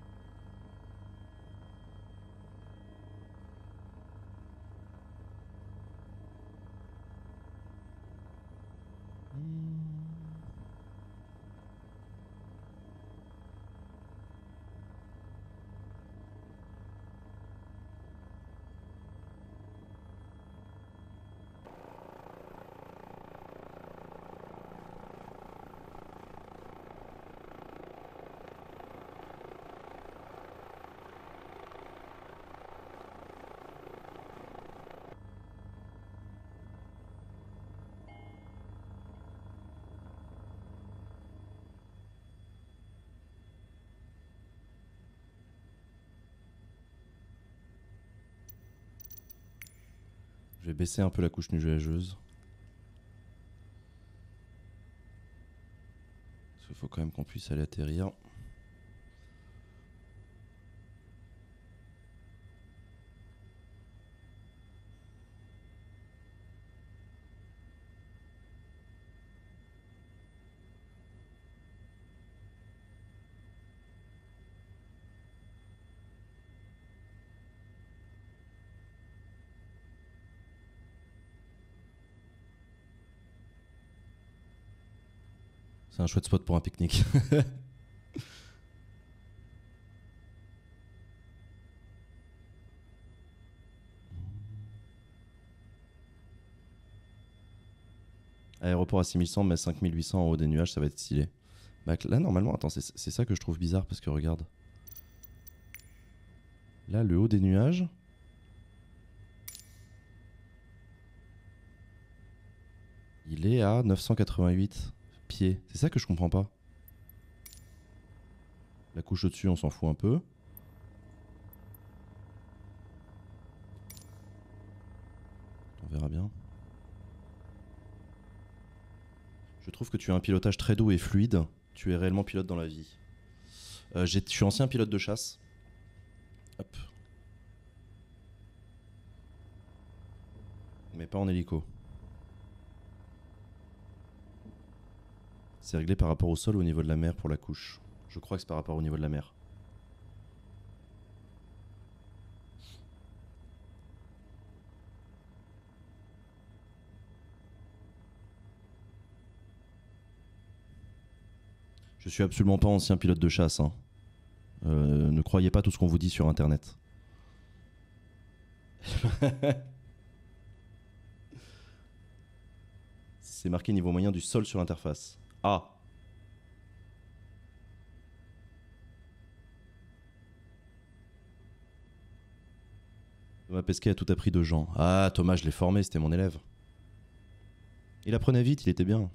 [SPEAKER 1] Je vais baisser un peu la couche nuageuse. Parce qu'il faut quand même qu'on puisse aller atterrir. C'est un chouette spot pour un pique-nique. Aéroport à six mille cent, mais cinq mille huit cents en haut des nuages, ça va être stylé. Bah, là, normalement, attends, c'est c'est ça que je trouve bizarre parce que regarde. Là, le haut des nuages. Il est à neuf cent quatre-vingt-huit pieds. C'est ça que je comprends pas. La couche au-dessus, on s'en fout un peu. On verra bien. Je trouve que tu as un pilotage très doux et fluide. Tu es réellement pilote dans la vie. Euh, je suis ancien pilote de chasse. Hop. Mais pas en hélico. C'est réglé par rapport au sol ou au niveau de la mer pour la couche. Je crois que c'est par rapport au niveau de la mer. Je suis absolument pas ancien pilote de chasse. Hein. Euh, ne croyez pas tout ce qu'on vous dit sur internet. C'est marqué niveau moyen du sol sur l'interface. Ah. Thomas Pesquet a tout appris de Jean. Ah, Thomas, je l'ai formé, c'était mon élève. Il apprenait vite, il était bien.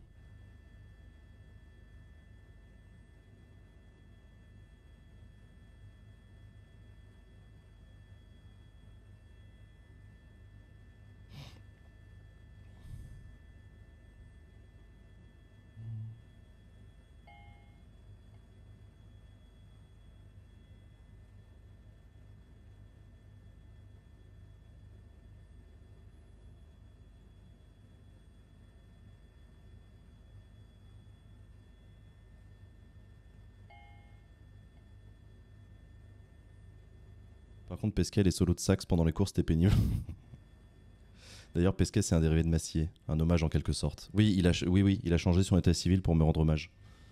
[SPEAKER 1] Par contre, Pesquet, les solos de sax pendant les courses, c'était pénible. D'ailleurs, Pesquet, c'est un dérivé de Massier. Un hommage en quelque sorte. Oui, il a, oui, oui, il a changé son état civil pour me rendre hommage.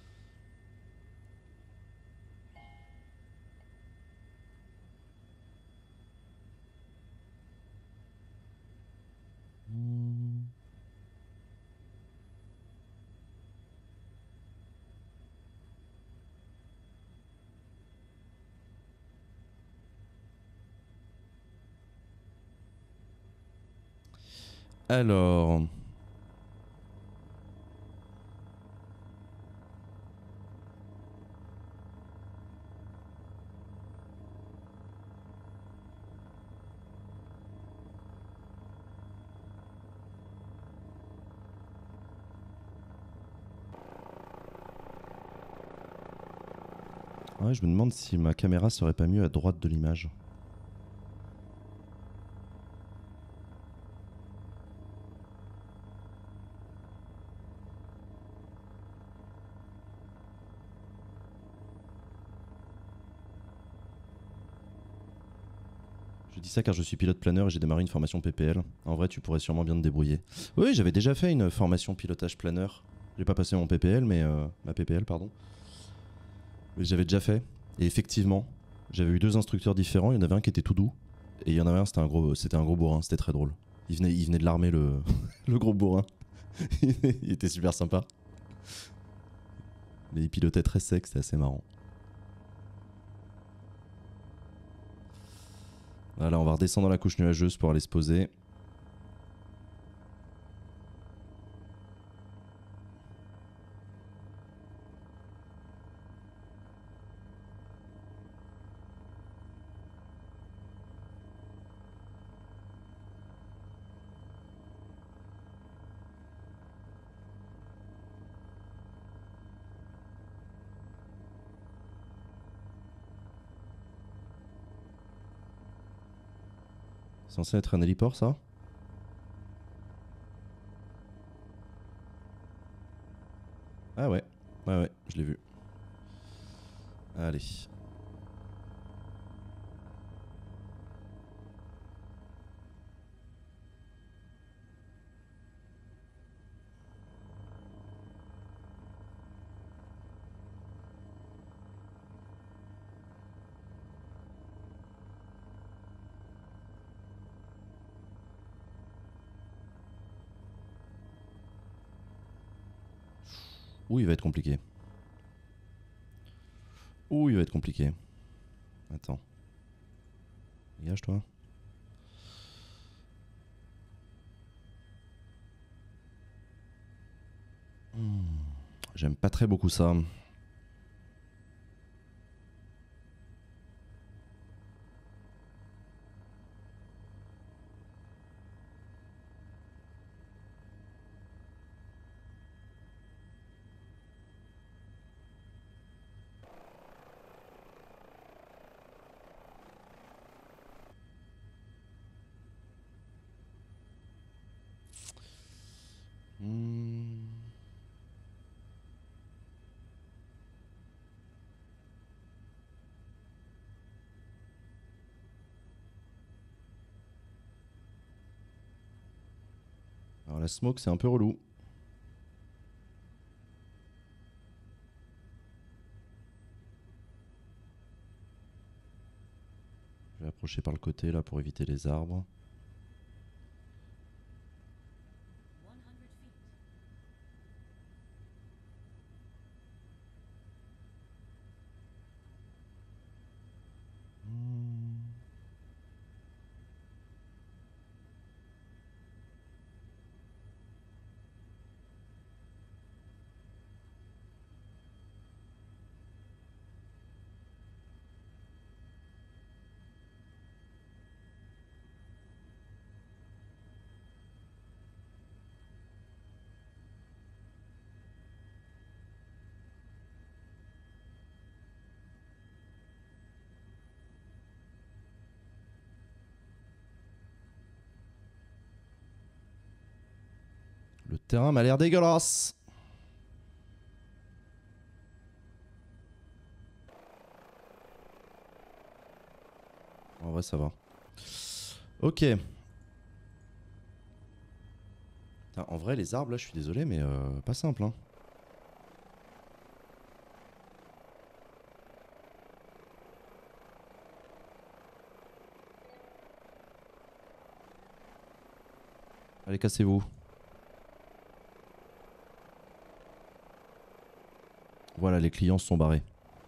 [SPEAKER 1] Alors... Ouais, je me demande si ma caméra serait pas mieux à droite de l'image. Je dis ça car je suis pilote planeur et j'ai démarré une formation P P L. En vrai, tu pourrais sûrement bien te débrouiller. Oui, j'avais déjà fait une formation pilotage planeur. J'ai pas passé mon P P L, mais euh, ma P P L, pardon. Mais j'avais déjà fait. Et effectivement, j'avais eu deux instructeurs différents. Il y en avait un qui était tout doux. Et il y en avait un, c'était un gros, c'était un gros bourrin. C'était très drôle. Il venait, il venait de l'armée, le, le gros bourrin. Il était super sympa. Mais il pilotait très sec, c'était assez marrant. Voilà, on va redescendre dans la couche nuageuse pour aller se poser. C'est censé être un héliport, ça? Ah ouais, ouais ouais, je l'ai vu. Allez. Ouh, il va être compliqué. Ouh, il va être compliqué. Attends. Dégage, toi. Hmm. J'aime pas très beaucoup ça. Hmm. Alors la smoke, c'est un peu relou. Je vais approcher par le côté là pour éviter les arbres. Hmm. Le terrain m'a l'air dégueulasse. En vrai, ça va. Ok. Putain, en vrai, les arbres là, je suis désolé, mais euh, pas simple, hein. Allez, cassez-vous. Voilà, les clients se sont barrés.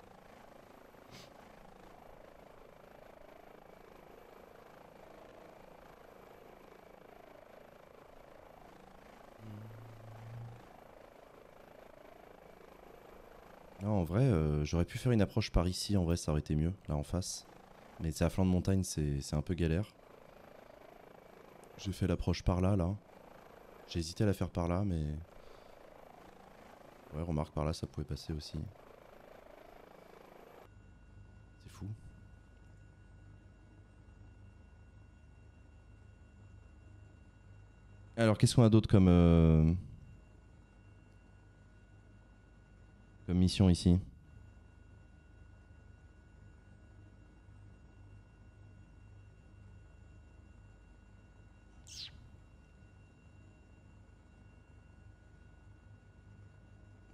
[SPEAKER 1] Non, en vrai, euh, j'aurais pu faire une approche par ici, en vrai, ça aurait été mieux, là en face. Mais c'est à flanc de montagne, c'est un peu galère. J'ai fait l'approche par là, là. J'ai hésité à la faire par là, mais... Ouais, remarque, par là, ça pouvait passer aussi. C'est fou. Alors, qu'est-ce qu'on a d'autre comme... Euh... comme mission ici?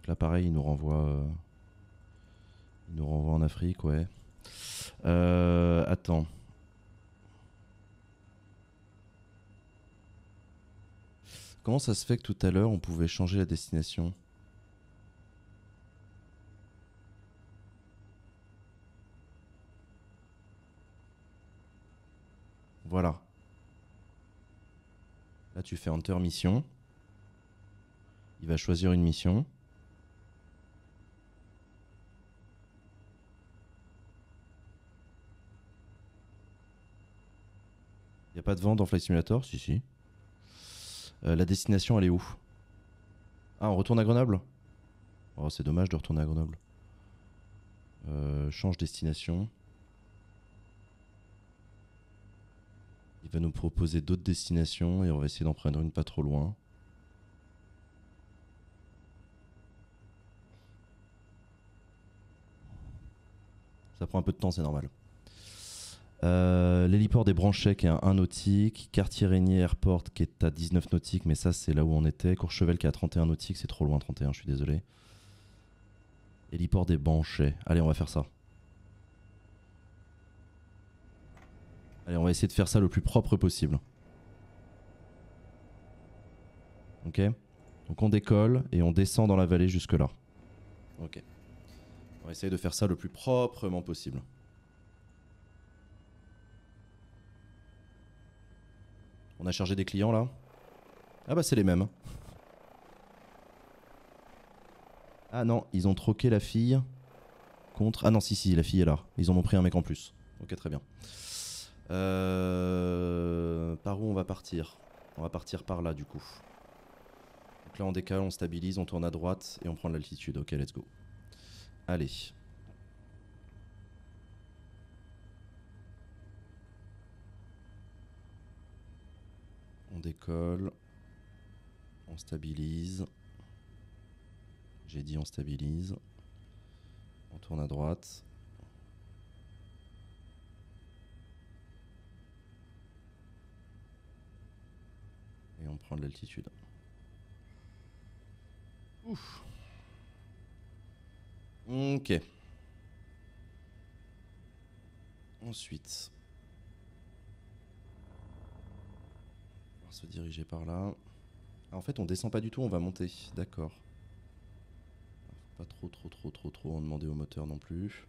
[SPEAKER 1] Donc là pareil il nous renvoie euh, il nous renvoie en Afrique, ouais. Euh, attends. Comment ça se fait que tout à l'heure on pouvait changer la destination? Voilà. Là tu fais Enter mission. Il va choisir une mission. Il n'y a pas de vent dans Flight Simulator? Si, si. Euh, la destination, elle est où? Ah, on retourne à Grenoble? Oh, c'est dommage de retourner à Grenoble. Euh, change destination. Il va nous proposer d'autres destinations et on va essayer d'en prendre une pas trop loin. Ça prend un peu de temps, c'est normal. Euh, L'héliport des Branchets qui est à un nautique. Cartier-Régnier Airport qui est à dix-neuf nautiques, mais ça c'est là où on était. Courchevel qui est à trente et un nautiques, c'est trop loin trente et un, je suis désolé. Héliport des Branchets. Allez, on va faire ça. Allez, on va essayer de faire ça le plus propre possible. Ok. Donc on décolle et on descend dans la vallée jusque là. Ok. On va essayer de faire ça le plus proprement possible. On a chargé des clients là. Ah bah c'est les mêmes. Ah non, ils ont troqué la fille contre... Ah non, si, si, la fille est là. Ils en ont pris un mec en plus. Ok, très bien. Euh... Par où on va partir? On va partir par là du coup. Donc là on décale, on stabilise, on tourne à droite et on prend de l'altitude. Ok, let's go. Allez. On décolle. On stabilise. J'ai dit on stabilise. On tourne à droite. Et on prend de l'altitude. Ouf. Ok. Ensuite. On va se diriger par là. Ah, en fait, on descend pas du tout, on va monter. D'accord. Pas trop, trop, trop, trop, trop en demander au moteur non plus.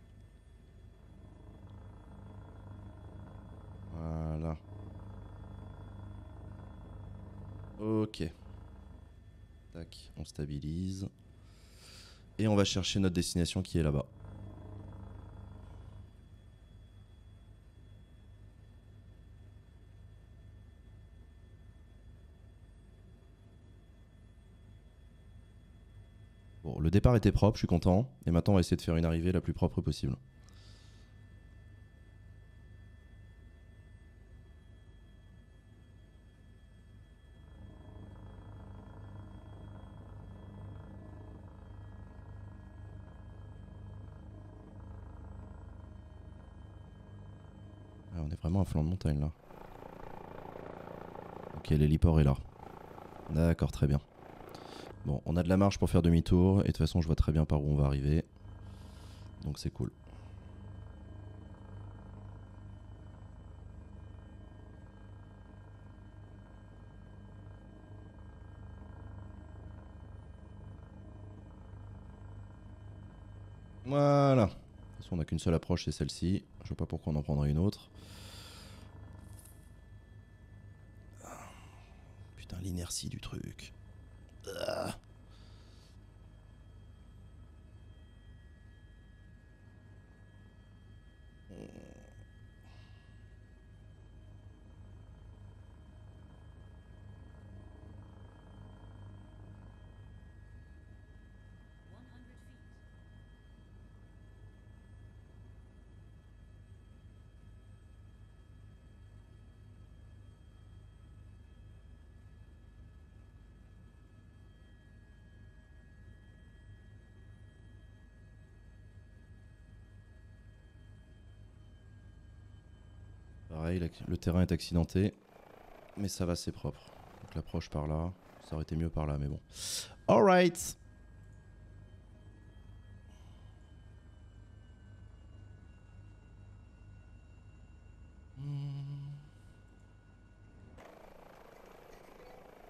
[SPEAKER 1] Voilà. Ok. Tac, on stabilise. Et on va chercher notre destination qui est là-bas. Bon, le départ était propre, je suis content. Et maintenant, on va essayer de faire une arrivée la plus propre possible. Ah, on est vraiment à flanc de montagne là. Ok, l'héliport est là. D'accord, très bien. Bon, on a de la marge pour faire demi-tour. Et de toute façon, je vois très bien par où on va arriver. Donc c'est cool. Voilà. De toute façon, on n'a qu'une seule approche, c'est celle-ci. Je vois pas pourquoi on en prendrait une autre. Putain, l'inertie du truc. Ah. Pareil, le terrain est accidenté. Mais ça va, c'est propre. Donc l'approche par là. Ça aurait été mieux par là, mais bon. Alright.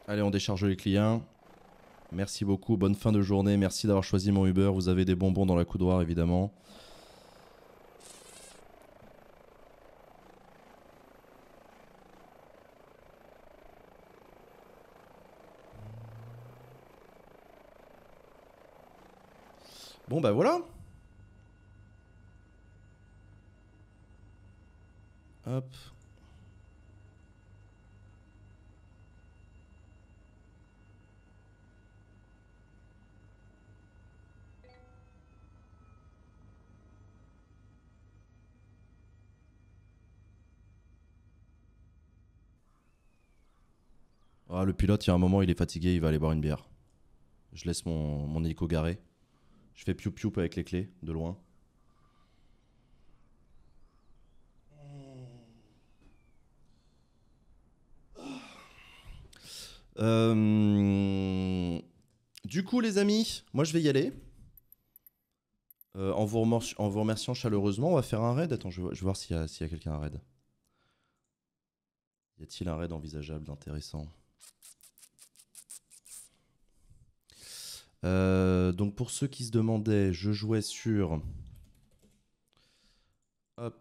[SPEAKER 1] Allez, on décharge les clients. Merci beaucoup, bonne fin de journée. Merci d'avoir choisi mon Uber. Vous avez des bonbons dans la coudoir, évidemment. Bon bah voilà. Hop. Ah, le pilote, il y a un moment, il est fatigué, il va aller boire une bière. Je laisse mon, mon hélico garé. Je fais piou piou avec les clés, de loin. Euh... Du coup, les amis, moi je vais y aller. Euh, en, vous remerci en vous remerciant chaleureusement, on va faire un raid. Attends, je vais, je vais voir s'il y a, s'il y a quelqu'un à raid. Y a-t-il un raid envisageable, intéressant? euh, Donc pour ceux qui se demandaient, je jouais sur... Hop.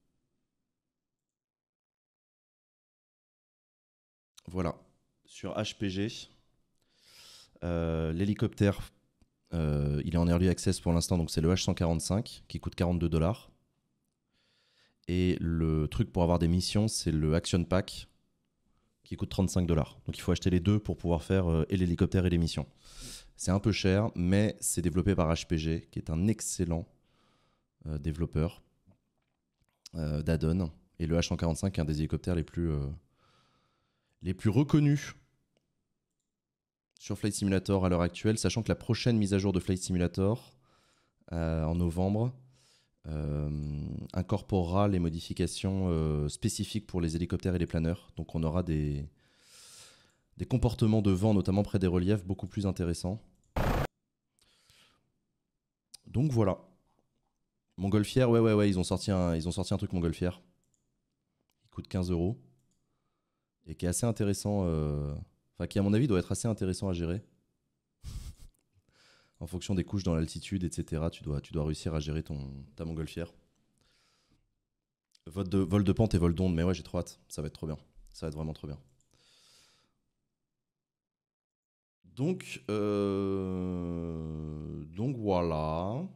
[SPEAKER 1] Voilà. Sur H P G. Euh, L'hélicoptère, euh, il est en early access pour l'instant, donc c'est le H cent quarante-cinq qui coûte quarante-deux dollars. Et le truc pour avoir des missions, c'est le Action Pack qui coûte trente-cinq dollars. Donc il faut acheter les deux pour pouvoir faire euh, et l'hélicoptère et les missions. C'est un peu cher, mais c'est développé par H P G, qui est un excellent euh, développeur euh, d'add-on. Et le H cent quarante-cinq est un des hélicoptères les plus, euh, les plus reconnus sur Flight Simulator à l'heure actuelle, sachant que la prochaine mise à jour de Flight Simulator, euh, en novembre, euh, incorporera les modifications euh, spécifiques pour les hélicoptères et les planeurs. Donc on aura des, des comportements de vent, notamment près des reliefs, beaucoup plus intéressants. Donc voilà. Montgolfière, ouais, ouais, ouais, ils ont sorti un, ils ont sorti un truc Montgolfière. Il coûte quinze euros. Et qui est assez intéressant. Euh... Enfin, qui, à mon avis, doit être assez intéressant à gérer. En fonction des couches dans l'altitude, et cetera, tu dois, tu dois réussir à gérer ton, ta montgolfière. Vol de, vol de pente et vol d'onde, mais ouais, j'ai trop hâte. Ça va être trop bien. Ça va être vraiment trop bien. Donc, euh... donc voilà.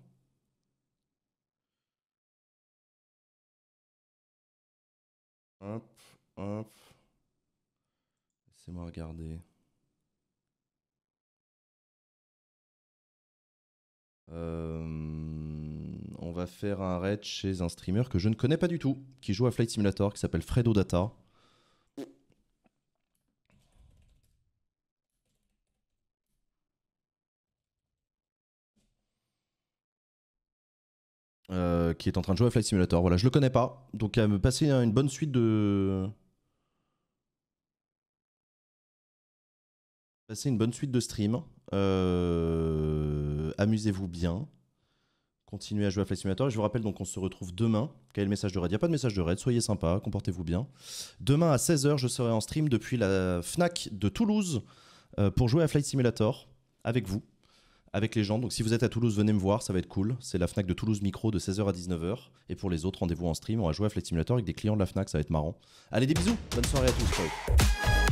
[SPEAKER 1] Hop, hop. Laissez-moi regarder. Euh, on va faire un raid chez un streamer que je ne connais pas du tout, qui joue à Flight Simulator, qui s'appelle Fredo Data. Euh, qui est en train de jouer à Flight Simulator. Voilà, je le connais pas, donc à me passer une bonne suite de... Passer une bonne suite de stream. Euh... Amusez-vous bien. Continuez à jouer à Flight Simulator. Et je vous rappelle donc qu'on se retrouve demain. Quel est le message de raid? Il n'y a pas de message de raid. Soyez sympa, comportez-vous bien. Demain à seize heures, je serai en stream depuis la Fnac de Toulouse euh, pour jouer à Flight Simulator avec vous, avec les gens. Donc si vous êtes à Toulouse, venez me voir, ça va être cool. C'est la Fnac de Toulouse Micro de seize heures à dix-neuf heures. Et pour les autres, rendez-vous en stream. On va jouer à Flight Simulator avec des clients de la Fnac, ça va être marrant. Allez, des bisous. Bonne soirée à tous. Ciao.